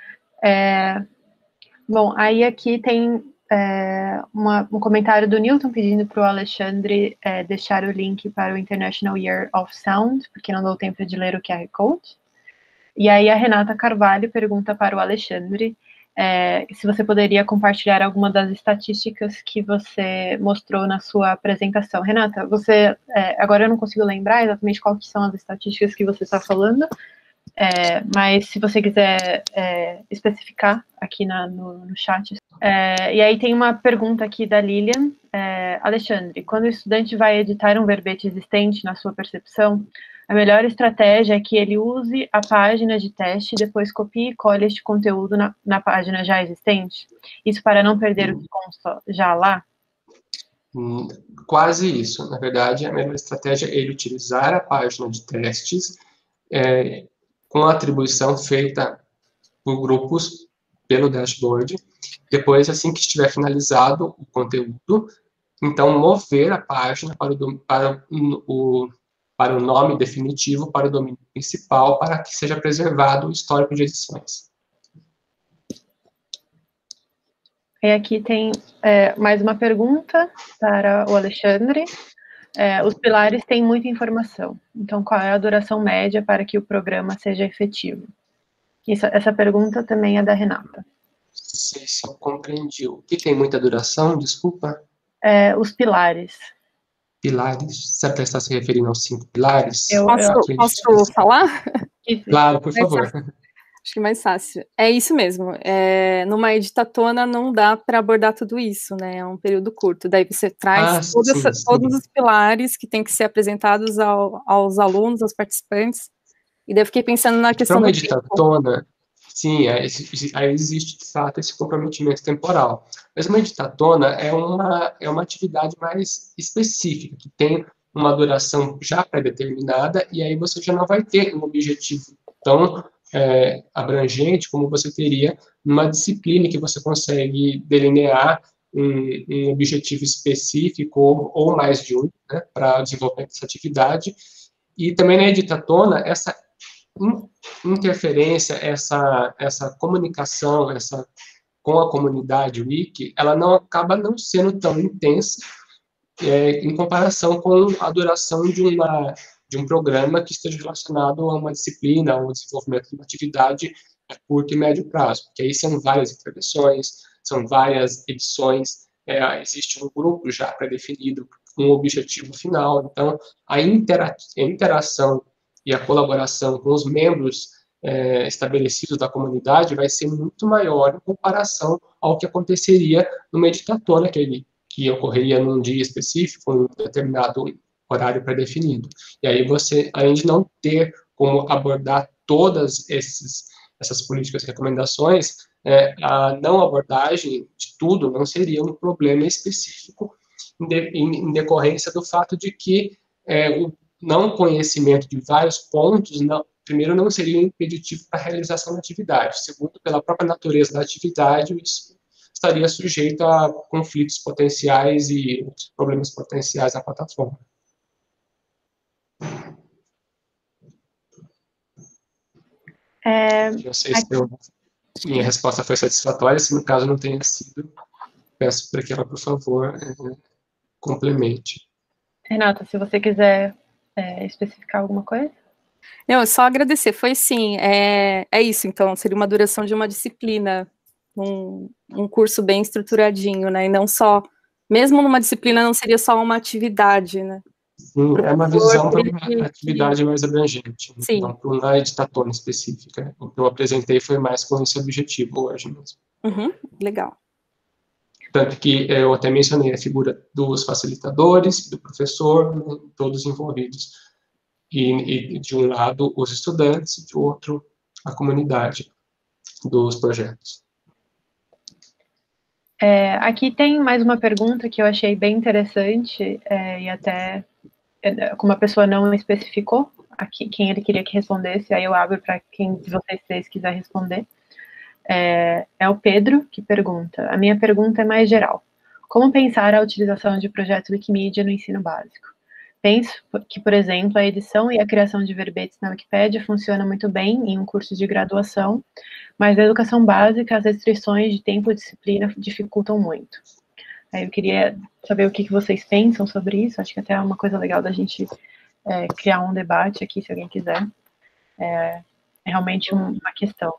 Bom, aí aqui tem um comentário do Newton pedindo para o Alexandre deixar o link para o International Year of Sound, porque não deu tempo de ler o QR Code. E aí a Renata Carvalho pergunta para o Alexandre se você poderia compartilhar alguma das estatísticas que você mostrou na sua apresentação. Renata, você, agora eu não consigo lembrar exatamente quais são as estatísticas que você está falando, mas se você quiser especificar aqui no chat. E aí tem uma pergunta aqui da Lilian. Alexandre, quando o estudante vai editar um verbete existente, na sua percepção, a melhor estratégia é que ele use a página de teste e depois copie e cole este conteúdo na página já existente? Isso para não perder o que consta já lá? Quase isso. Na verdade, a melhor estratégia é ele utilizar a página de testes com a atribuição feita por grupos pelo dashboard. Depois, assim que estiver finalizado o conteúdo, então mover a página para o nome definitivo, para o domínio principal, para que seja preservado o histórico de edições. E aqui tem mais uma pergunta para o Alexandre. Os pilares têm muita informação, então qual é a duração média para que o programa seja efetivo? Essa pergunta também é da Renata. Não sei se eu compreendi. O que tem muita duração? Desculpa. Os pilares. Pilares? Você está se referindo aos 5 pilares? Posso falar? Claro, por favor. Acho que é mais fácil. É isso mesmo. Numa editatona não dá para abordar tudo isso, né? É um período curto. Daí você traz todos os pilares que têm que ser apresentados aos alunos, aos participantes. E daí eu fiquei pensando na questão do editatona, sim, aí existe, de fato, esse comprometimento temporal. Mas uma editatona é uma atividade mais específica, que tem uma duração já pré-determinada, e aí você já não vai ter um objetivo tão abrangente como você teria numa disciplina que você consegue delinear um objetivo específico ou mais de um, né, para o desenvolvimento dessa atividade. E também na editatona, essa interferência, essa comunicação, com a comunidade wiki, ela acaba não sendo tão intensa em comparação com a duração de um programa que esteja relacionado a uma disciplina, ao desenvolvimento de uma atividade a curto e médio prazo, porque aí são várias intervenções, são várias edições, existe um grupo já pré-definido com um objetivo final, então a interação e a colaboração com os membros estabelecidos da comunidade vai ser muito maior em comparação ao que aconteceria numa editatona que ocorreria num dia específico, em um determinado horário pré-definido. E aí você, além de não ter como abordar todas essas políticas e recomendações, a não abordagem de tudo não seria um problema específico em decorrência do fato de que o não conhecimento de vários pontos, primeiro, não seria um impeditivo para a realização da atividade. Segundo, pela própria natureza da atividade, isso estaria sujeito a conflitos potenciais e outros problemas potenciais na plataforma. Não sei se minha resposta foi satisfatória, se no caso não tenha sido, peço para que ela, por favor, complemente. Renata, se você quiser especificar alguma coisa? Não, só agradecer, foi sim, é isso, então, seria uma duração de uma disciplina, um curso bem estruturadinho, né, e não só, mesmo numa disciplina não seria só uma atividade, né. Sim, é uma visão para uma atividade mais abrangente, sim, não para uma editatona específica. O que eu apresentei foi mais com esse objetivo hoje mesmo. Legal. Tanto que eu até mencionei a figura dos facilitadores, do professor, né, todos envolvidos. E de um lado, os estudantes, e de outro, a comunidade dos projetos. Aqui tem mais uma pergunta que eu achei bem interessante, e até como a pessoa não especificou quem ele queria que respondesse, aí eu abro para quem de vocês três quiser responder. É o Pedro que pergunta. A minha pergunta é mais geral. Como pensar a utilização de projeto Wikimedia no ensino básico? Penso que, por exemplo, a edição e a criação de verbetes na Wikipédia funciona muito bem em um curso de graduação, mas na educação básica as restrições de tempo e disciplina dificultam muito. Aí eu queria saber o que vocês pensam sobre isso. Acho que até é uma coisa legal da gente criar um debate aqui, se alguém quiser. É realmente uma questão.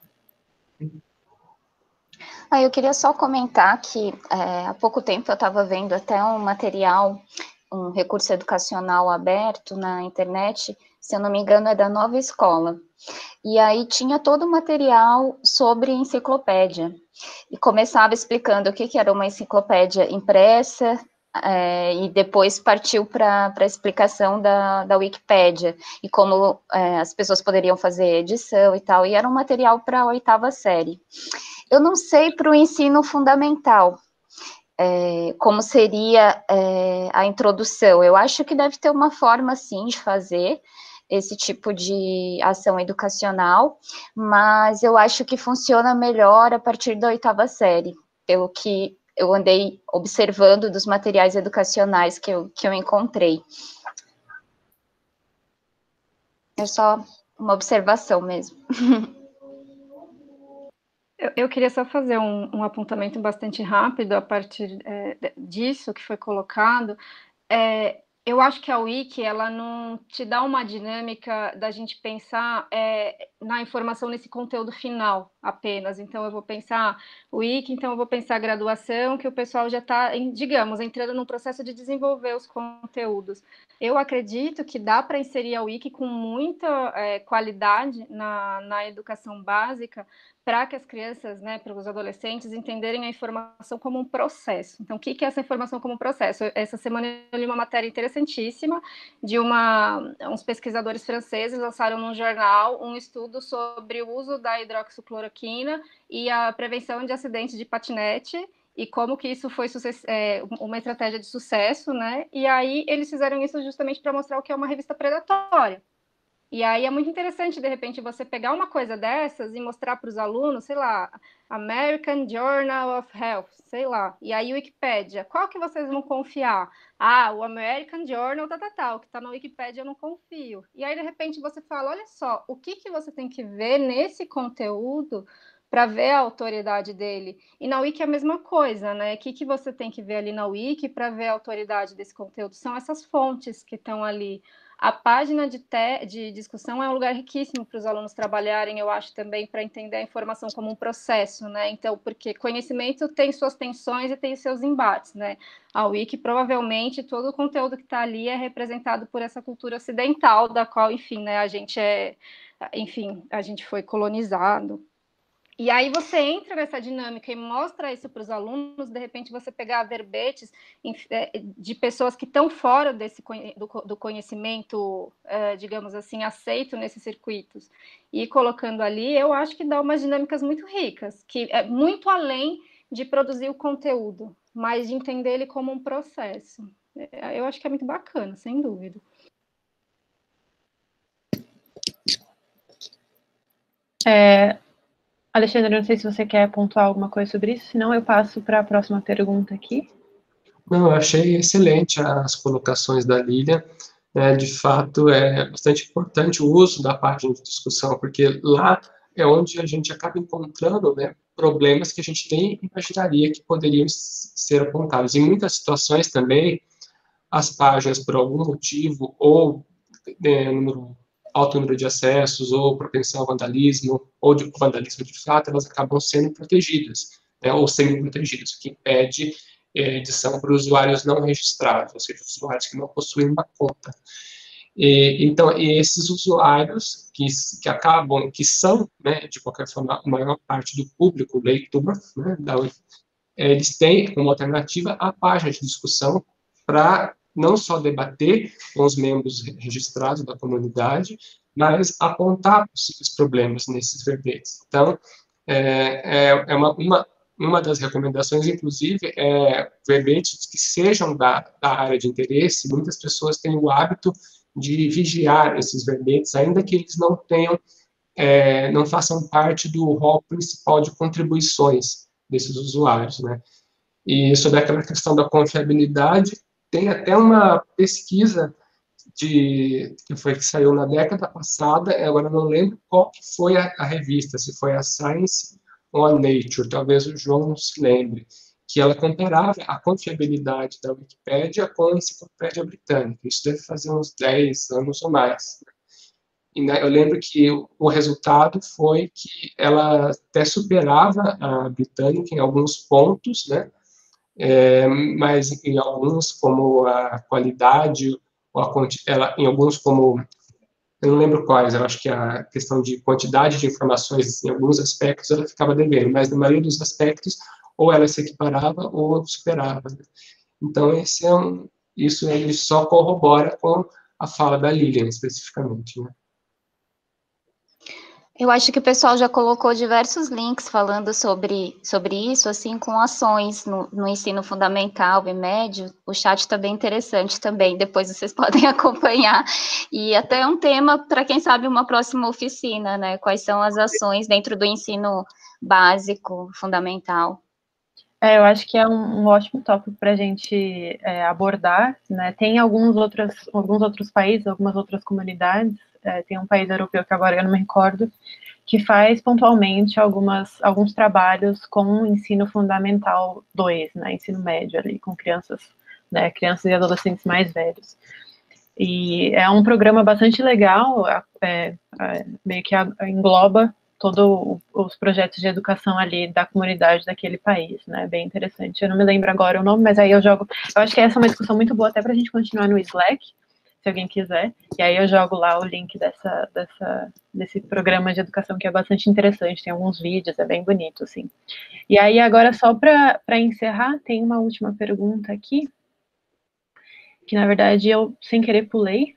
Eu queria só comentar que há pouco tempo eu estava vendo até um material, um recurso educacional aberto na internet, se eu não me engano é da Nova Escola, e aí tinha todo o material sobre enciclopédia, e começava explicando o que era uma enciclopédia impressa, e depois partiu para a explicação da Wikipédia, e como as pessoas poderiam fazer edição e tal, e era um material para a 8ª série. Eu não sei para o ensino fundamental, como seria a introdução. Eu acho que deve ter uma forma, sim, de fazer esse tipo de ação educacional, mas eu acho que funciona melhor a partir da 8ª série, pelo que eu andei observando dos materiais educacionais que eu encontrei. É só uma observação mesmo. Eu queria só fazer um apontamento bastante rápido a partir disso que foi colocado. Eu acho que a Wiki, ela não te dá uma dinâmica da gente pensar na informação nesse conteúdo final apenas. Então, eu vou pensar Wiki, então eu vou pensar graduação, que o pessoal já está, digamos, entrando num processo de desenvolver os conteúdos. Eu acredito que dá para inserir a Wiki com muita qualidade na educação básica, para que as crianças, né, para os adolescentes, entenderem a informação como um processo. Então, o que é essa informação como um processo? Essa semana eu li uma matéria interessantíssima de uns pesquisadores franceses lançaram num jornal um estudo sobre o uso da hidroxicloroquina e a prevenção de acidentes de patinete, e como que isso foi uma estratégia de sucesso, né? E aí eles fizeram isso justamente para mostrar o que é uma revista predatória. E aí é muito interessante, de repente, você pegar uma coisa dessas e mostrar para os alunos, sei lá, American Journal of Health, sei lá, e aí Wikipédia, qual que vocês vão confiar? O American Journal, o que está na Wikipédia eu não confio. E aí, de repente, você fala, olha só, o que você tem que ver nesse conteúdo para ver a autoridade dele. E na Wiki é a mesma coisa, né? O que você tem que ver ali na Wiki para ver a autoridade desse conteúdo? São essas fontes que estão ali. A página de discussão é um lugar riquíssimo para os alunos trabalharem, eu acho, também, para entender a informação como um processo, né? Então, porque conhecimento tem suas tensões e tem seus embates, né? A Wiki, provavelmente, todo o conteúdo que está ali é representado por essa cultura ocidental, da qual, enfim, né, a gente foi colonizado. E aí você entra nessa dinâmica e mostra isso para os alunos, de repente você pegar verbetes de pessoas que estão fora do conhecimento, digamos assim, aceito nesses circuitos, e colocando ali, eu acho que dá umas dinâmicas muito ricas, que é muito além de produzir o conteúdo, mas de entender ele como um processo. Eu acho que é muito bacana, sem dúvida. Alexandre, não sei se você quer pontuar alguma coisa sobre isso, senão eu passo para a próxima pergunta aqui. Não, eu achei excelente as colocações da Lília. De fato, é bastante importante o uso da página de discussão, porque lá é onde a gente acaba encontrando, né, problemas que a gente nem imaginaria que poderiam ser apontados. Em muitas situações também, as páginas, por algum motivo, ou alto número de acessos, ou propensão ao vandalismo, ou de vandalismo de fato, elas acabam sendo protegidas, né, ou semi-protegidas, o que impede edição para usuários não registrados, ou seja, usuários que não possuem uma conta. Então, esses usuários que são, né, de qualquer forma, a maior parte do público leitor, né, eles têm como alternativa a página de discussão para não só debater com os membros registrados da comunidade, mas apontar possíveis problemas nesses verbetes. Então, uma das recomendações, inclusive, verbetes que sejam da área de interesse. Muitas pessoas têm o hábito de vigiar esses verbetes, ainda que eles não tenham, não façam parte do rol principal de contribuições desses usuários, né? E sobre aquela questão da confiabilidade, tem até uma pesquisa que saiu na década passada, agora não lembro qual que foi a revista, se foi a Science ou a Nature, talvez o João não se lembre, que ela comparava a confiabilidade da Wikipédia com a Enciclopédia Britânica. Isso deve fazer uns 10 anos ou mais. E, né, eu lembro que o resultado foi que ela até superava a Britânica em alguns pontos, né? Mas em alguns, como a qualidade, ou em alguns, como, eu não lembro quais, eu acho que a questão de quantidade de informações, em alguns aspectos, ela ficava devendo, mas na maioria dos aspectos, ou ela se equiparava ou superava. Então, isso ele só corrobora com a fala da Lilian, especificamente, né? Eu acho que o pessoal já colocou diversos links falando sobre isso, assim, com ações no ensino fundamental e médio. O chat está bem interessante também, depois vocês podem acompanhar. E até um tema para, quem sabe, uma próxima oficina, né? Quais são as ações dentro do ensino básico, fundamental. Eu acho que é um ótimo tópico para a gente abordar, né? Tem alguns outros países, algumas outras comunidades, tem um país europeu que agora eu não me recordo, que faz pontualmente alguns trabalhos com o ensino fundamental 2, né? Ensino médio ali, com crianças, né? Crianças e adolescentes mais velhos. E é um programa bastante legal, meio que engloba todos os projetos de educação ali da comunidade daquele país, né? Bem interessante. Eu não me lembro agora o nome, mas aí eu acho que essa é uma discussão muito boa até para a gente continuar no Slack, se alguém quiser. E aí eu jogo lá o link desse programa de educação que é bastante interessante, tem alguns vídeos, é bem bonito, assim. E aí agora, só para encerrar, tem uma última pergunta aqui, que na verdade eu, sem querer, pulei.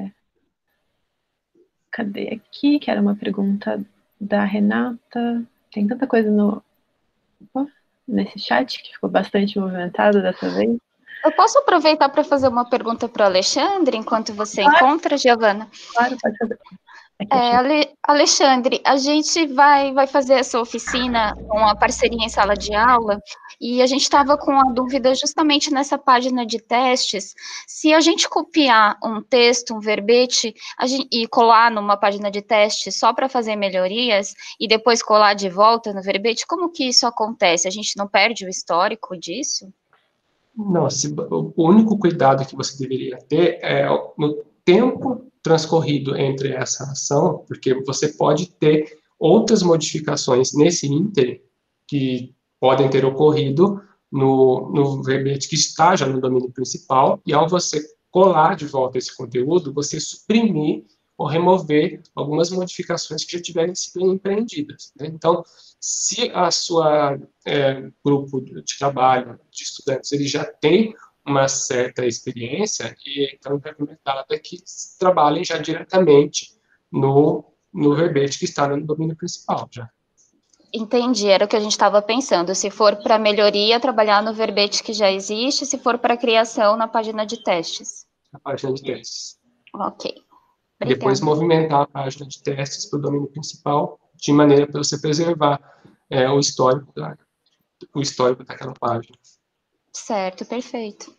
Cadê aqui? Que era uma pergunta da Renata. Tem tanta coisa nesse chat que ficou bastante movimentado dessa vez. Eu posso aproveitar para fazer uma pergunta para o Alexandre, enquanto você encontra, Giovana? Claro, pode fazer. Alexandre, a gente vai fazer essa oficina com a parceria em sala de aula, e a gente estava com a dúvida justamente nessa página de testes, se a gente copiar um texto, um verbete, e colar numa página de teste só para fazer melhorias, e depois colar de volta no verbete, como que isso acontece? A gente não perde o histórico disso? Não, o único cuidado que você deveria ter é no tempo transcorrido entre essa ação, porque você pode ter outras modificações nesse ínterim que podem ter ocorrido no verbete que está já no domínio principal, e ao você colar de volta esse conteúdo, você suprimir ou remover algumas modificações que já tiverem sido empreendidas, né? Então, se a sua grupo de trabalho, de estudantes, ele já tem uma certa experiência, e então é recomendado que trabalhem já diretamente no verbete que está no domínio principal já. Entendi, era o que a gente estava pensando. Se for para melhoria, trabalhar no verbete que já existe, se for para criação, na página de testes. Na página de testes. Ok. Obrigada. Depois movimentar a página de testes para o domínio principal, de maneira para você preservar o histórico daquela página. Certo, perfeito.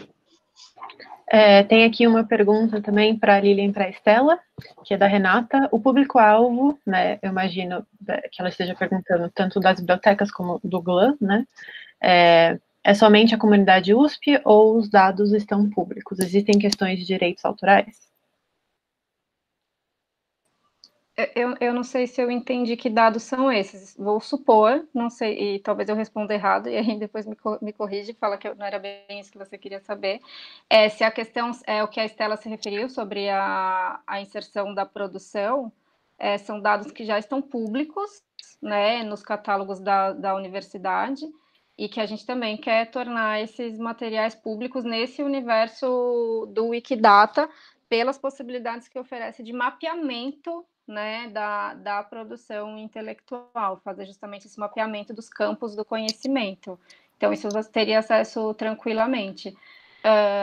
Tem aqui uma pergunta também para a Lilian e para a Estela, que é da Renata. O público-alvo, né, eu imagino que ela esteja perguntando tanto das bibliotecas como do GLAM, né, é somente a comunidade USP ou os dados estão públicos? Existem questões de direitos autorais? Eu não sei se eu entendi que dados são esses. Vou supor, não sei, e talvez eu responda errado, e aí depois me corrige e fala que não era bem isso que você queria saber. Se a questão é o que a Estela se referiu sobre a inserção da produção, são dados que já estão públicos, né, nos catálogos da universidade, e que a gente também quer tornar esses materiais públicos nesse universo do Wikidata, pelas possibilidades que oferece de mapeamento, né, da produção intelectual, fazer justamente esse mapeamento dos campos do conhecimento. Então, isso você teria acesso tranquilamente.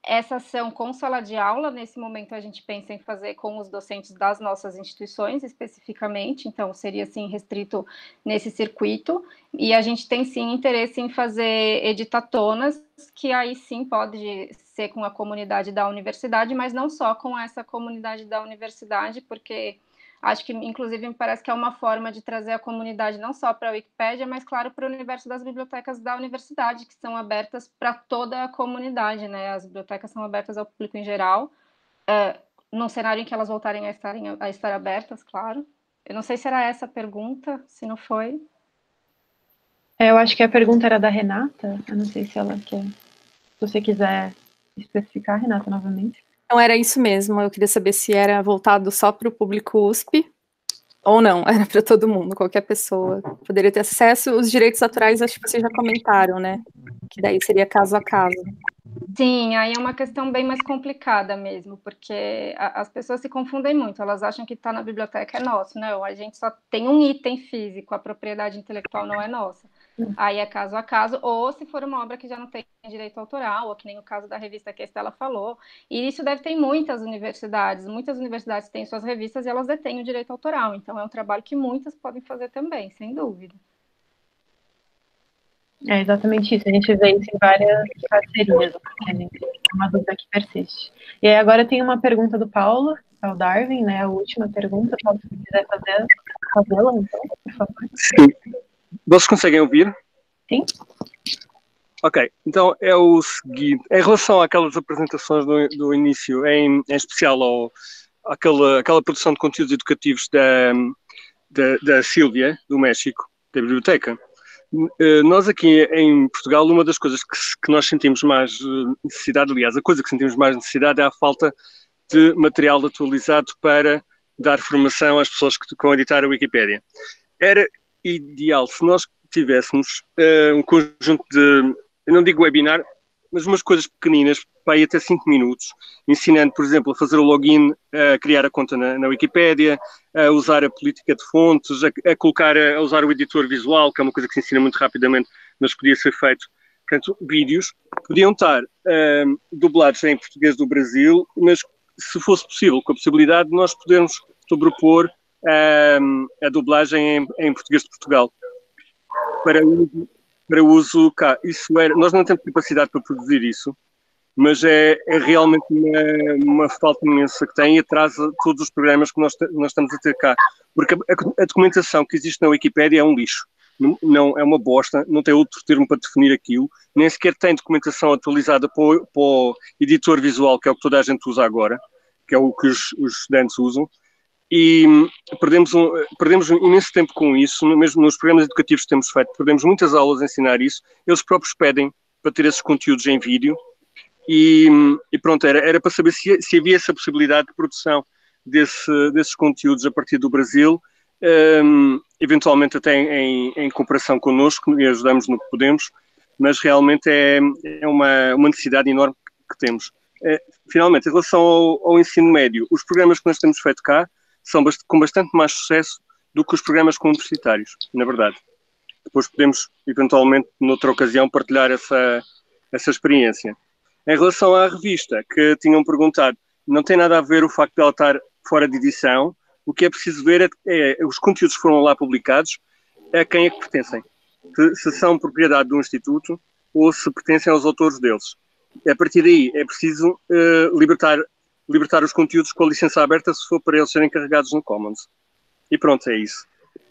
essa ação com sala de aula, nesse momento a gente pensa em fazer com os docentes das nossas instituições, especificamente, então seria, assim, restrito nesse circuito, e a gente tem, sim, interesse em fazer editatonas, que aí, sim, pode ser com a comunidade da universidade, mas não só com essa comunidade da universidade, porque acho que, inclusive, me parece que é uma forma de trazer a comunidade não só para a Wikipédia, mas, claro, para o universo das bibliotecas da universidade, que são abertas para toda a comunidade, né? As bibliotecas são abertas ao público em geral, num cenário em que elas voltarem a estar abertas, claro. Eu não sei se era essa a pergunta, se não foi. Eu acho que a pergunta era da Renata, eu não sei se ela quer... Se você quiser especificar, Renata, novamente. Não, era isso mesmo, eu queria saber se era voltado só para o público USP ou não, era para todo mundo, qualquer pessoa poderia ter acesso. Os direitos autorais, acho que vocês já comentaram, né? Que daí seria caso a caso. Sim, aí é uma questão bem mais complicada mesmo, porque as pessoas se confundem muito, elas acham que está na biblioteca é nosso, não, a gente só tem um item físico, a propriedade intelectual não é nossa. Aí é caso a caso, ou se for uma obra que já não tem direito autoral, ou que nem o caso da revista que a Estela falou, e isso deve ter em muitas universidades têm suas revistas e elas detêm o direito autoral, então é um trabalho que muitas podem fazer também, sem dúvida. É exatamente isso, a gente vê isso em várias parcerias, a gente tem uma dúvida que persiste. E aí agora tem uma pergunta do Paulo, ao Darwin, né, a última pergunta, Paulo, se você quiser fazê-la, então, por favor. Sim. Vocês conseguem ouvir? Sim. Ok, então é o seguinte, em relação àquelas apresentações do início, em especial àquela produção de conteúdos educativos da Sílvia, do México, da biblioteca, nós aqui em Portugal, uma das coisas que nós sentimos mais necessidade, aliás, a coisa que sentimos mais necessidade é a falta de material atualizado para dar formação às pessoas que vão editar a Wikipédia. Era ideal se nós tivéssemos um conjunto de, eu não digo webinar, mas umas coisas pequeninas, para ir até 5 minutos, ensinando, por exemplo, a fazer o login, a criar a conta na Wikipédia, a usar a política de fontes, a usar o editor visual, que é uma coisa que se ensina muito rapidamente, mas podia ser feito. Portanto, vídeos podiam estar dublados em português do Brasil, mas se fosse possível, com a possibilidade de nós podermos sobrepor a dublagem em português de Portugal para uso cá. Nós não temos capacidade para produzir isso, mas é realmente uma falta imensa que tem e atrasa todos os programas que nós estamos a ter cá, porque a documentação que existe na Wikipédia é um lixo, não é uma bosta, não tem outro termo para definir aquilo, nem sequer tem documentação atualizada para o editor visual, que é o que toda a gente usa agora, que é o que os estudantes usam, e perdemos um imenso tempo com isso, mesmo nos programas educativos que temos feito, perdemos muitas aulas a ensinar isso, eles próprios pedem para ter esses conteúdos em vídeo, e pronto, era para saber se havia essa possibilidade de produção desses conteúdos a partir do Brasil, eventualmente até em cooperação connosco, e ajudamos no que podemos, mas realmente é uma necessidade enorme que temos. Finalmente, em relação ao ensino médio, os programas que nós temos feito cá são com bastante mais sucesso do que os programas universitários, na verdade. Depois podemos, eventualmente, noutra ocasião, partilhar essa experiência. Em relação à revista, que tinham perguntado, não tem nada a ver o facto de ela estar fora de edição, o que é preciso ver é os conteúdos que foram lá publicados, a quem é que pertencem. Se são propriedade de um instituto ou se pertencem aos autores deles. A partir daí é preciso libertar os conteúdos com a licença aberta se for para eles serem carregados no Commons. E pronto, é isso.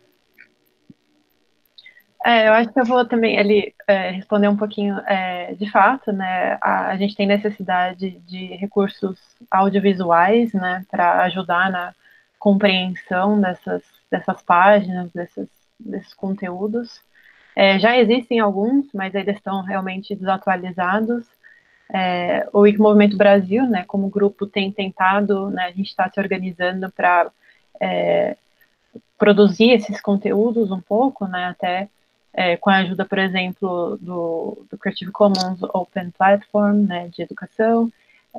Eu acho que eu vou também responder um pouquinho, de fato, né, a gente tem necessidade de recursos audiovisuais, né, para ajudar na compreensão dessas páginas, desses conteúdos. Já existem alguns, mas eles estão realmente desatualizados. O Wikimovimento Brasil, né, como grupo, tem tentado, né, a gente está se organizando para produzir esses conteúdos um pouco, né, até com a ajuda, por exemplo, do Creative Commons Open Platform, né, de educação,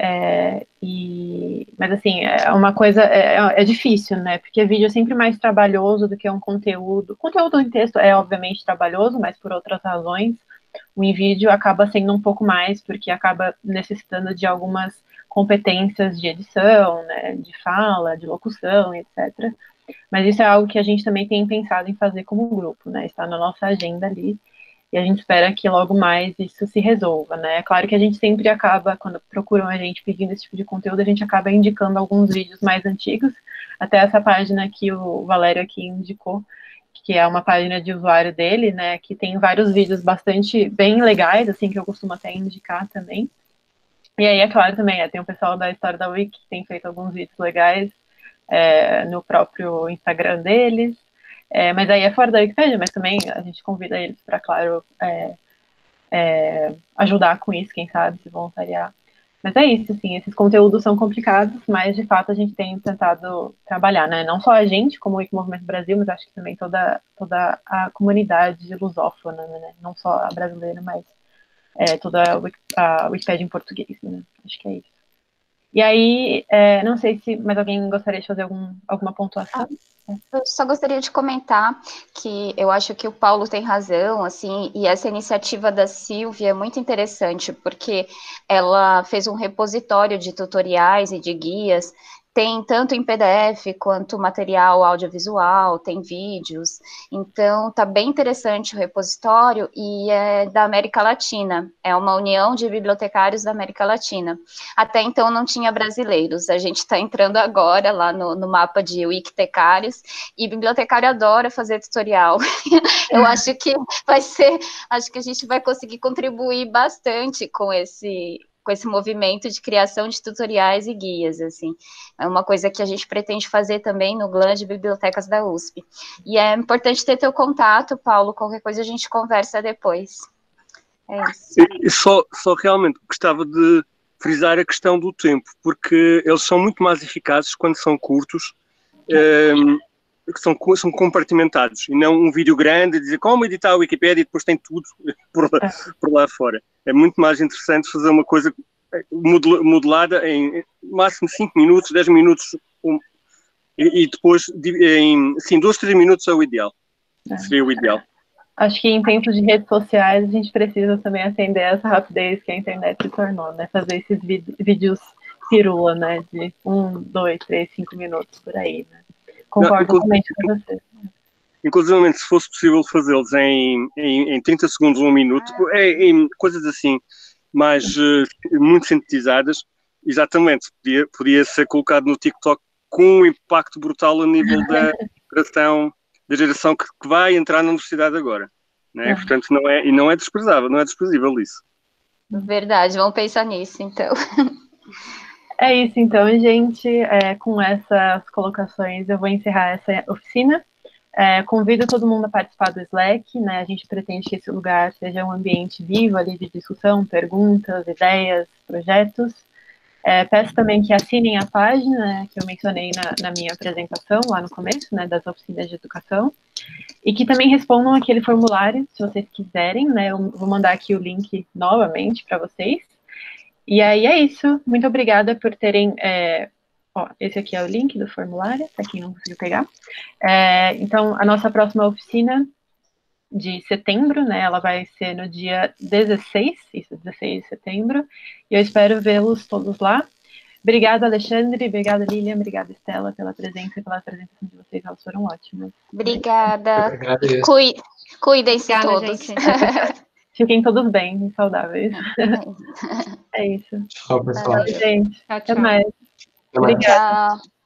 mas assim, é uma coisa, é difícil, né, porque vídeo é sempre mais trabalhoso do que um conteúdo. Conteúdo em texto é obviamente trabalhoso, mas por outras razões, O em vídeo acaba sendo um pouco mais, porque acaba necessitando de algumas competências de edição, né, de fala, de locução, etc. Mas isso é algo que a gente também tem pensado em fazer como grupo, né, está na nossa agenda ali, e a gente espera que logo mais isso se resolva, né. É claro que a gente sempre acaba, quando procuram a gente pedindo esse tipo de conteúdo, a gente acaba indicando alguns vídeos mais antigos, até essa página que o Valério aqui indicou, que é uma página de usuário dele, né, que tem vários vídeos bastante bem legais, assim, que eu costumo até indicar também. E aí, é claro, também, tem o pessoal da História da Wiki que tem feito alguns vídeos legais no próprio Instagram deles, mas aí é fora da Wikipedia, mas também a gente convida eles para, claro, ajudar com isso, quem sabe, se voluntariar. Mas é isso, assim, esses conteúdos são complicados, mas de fato a gente tem tentado trabalhar, né? Não só a gente, como o Wikimovimento Brasil, mas acho que também toda a comunidade lusófona, né? Não só a brasileira, mas toda a Wikipédia em português, né? Acho que é isso. E aí, não sei se mais alguém gostaria de fazer alguma pontuação. Eu só gostaria de comentar que eu acho que o Paulo tem razão, assim, e essa iniciativa da Silvia é muito interessante, porque ela fez um repositório de tutoriais e de guias, tem tanto em PDF quanto material audiovisual, tem vídeos, então tá bem interessante o repositório e é da América Latina, é uma união de bibliotecários da América Latina. Até então não tinha brasileiros, a gente está entrando agora lá no mapa de wikitecários, e bibliotecário adora fazer tutorial. Eu acho que acho que a gente vai conseguir contribuir bastante com esse movimento de criação de tutoriais e guias, assim. É uma coisa que a gente pretende fazer também no GLAN de Bibliotecas da USP. E é importante ter teu contato, Paulo, qualquer coisa a gente conversa depois. É isso. E só realmente gostava de frisar a questão do tempo, porque eles são muito mais eficazes quando são curtos, que são compartimentados, e não um vídeo grande, dizer como editar a Wikipédia e depois tem tudo por lá fora. É muito mais interessante fazer uma coisa modelada em máximo 5 minutos, 10 minutos, e depois em 2, 3 minutos é o ideal. Seria o ideal. Acho que em tempos de redes sociais a gente precisa também atender essa rapidez que a internet se tornou, né? Fazer esses vídeos pirula, né? De 1, 2, 3, 5 minutos por aí, né? Concordo totalmente com você. Inclusive, se fosse possível fazê-los em 30 segundos, 1 minuto, em coisas assim, mais muito sintetizadas, exatamente, podia ser colocado no TikTok com um impacto brutal a nível da geração que vai entrar na universidade agora. Né? Portanto, não é desprezível isso. Verdade, vamos pensar nisso, então. É isso, então, gente. Com essas colocações, eu vou encerrar essa oficina. Convido todo mundo a participar do Slack, né? A gente pretende que esse lugar seja um ambiente vivo ali de discussão, perguntas, ideias, projetos. Peço também que assinem a página, né, que eu mencionei na minha apresentação, lá no começo, né, das oficinas de educação, e que também respondam aquele formulário, se vocês quiserem, né? Eu vou mandar aqui o link novamente para vocês. E aí é isso. Muito obrigada por terem... esse aqui é o link do formulário, para quem não conseguiu pegar. Então, a nossa próxima oficina de setembro, né? Ela vai ser no dia 16 de setembro. E eu espero vê-los todos lá. Obrigada, Alexandre. Obrigada, Lilian. Obrigada, Estela, pela presença e pela apresentação de vocês. Elas foram ótimas. Obrigada. Cuidem-se todos. Fiquem todos bem e saudáveis. É isso. Tchau, pessoal. Gente, Tchau, até mais. Até mais. Obrigada. Tchau.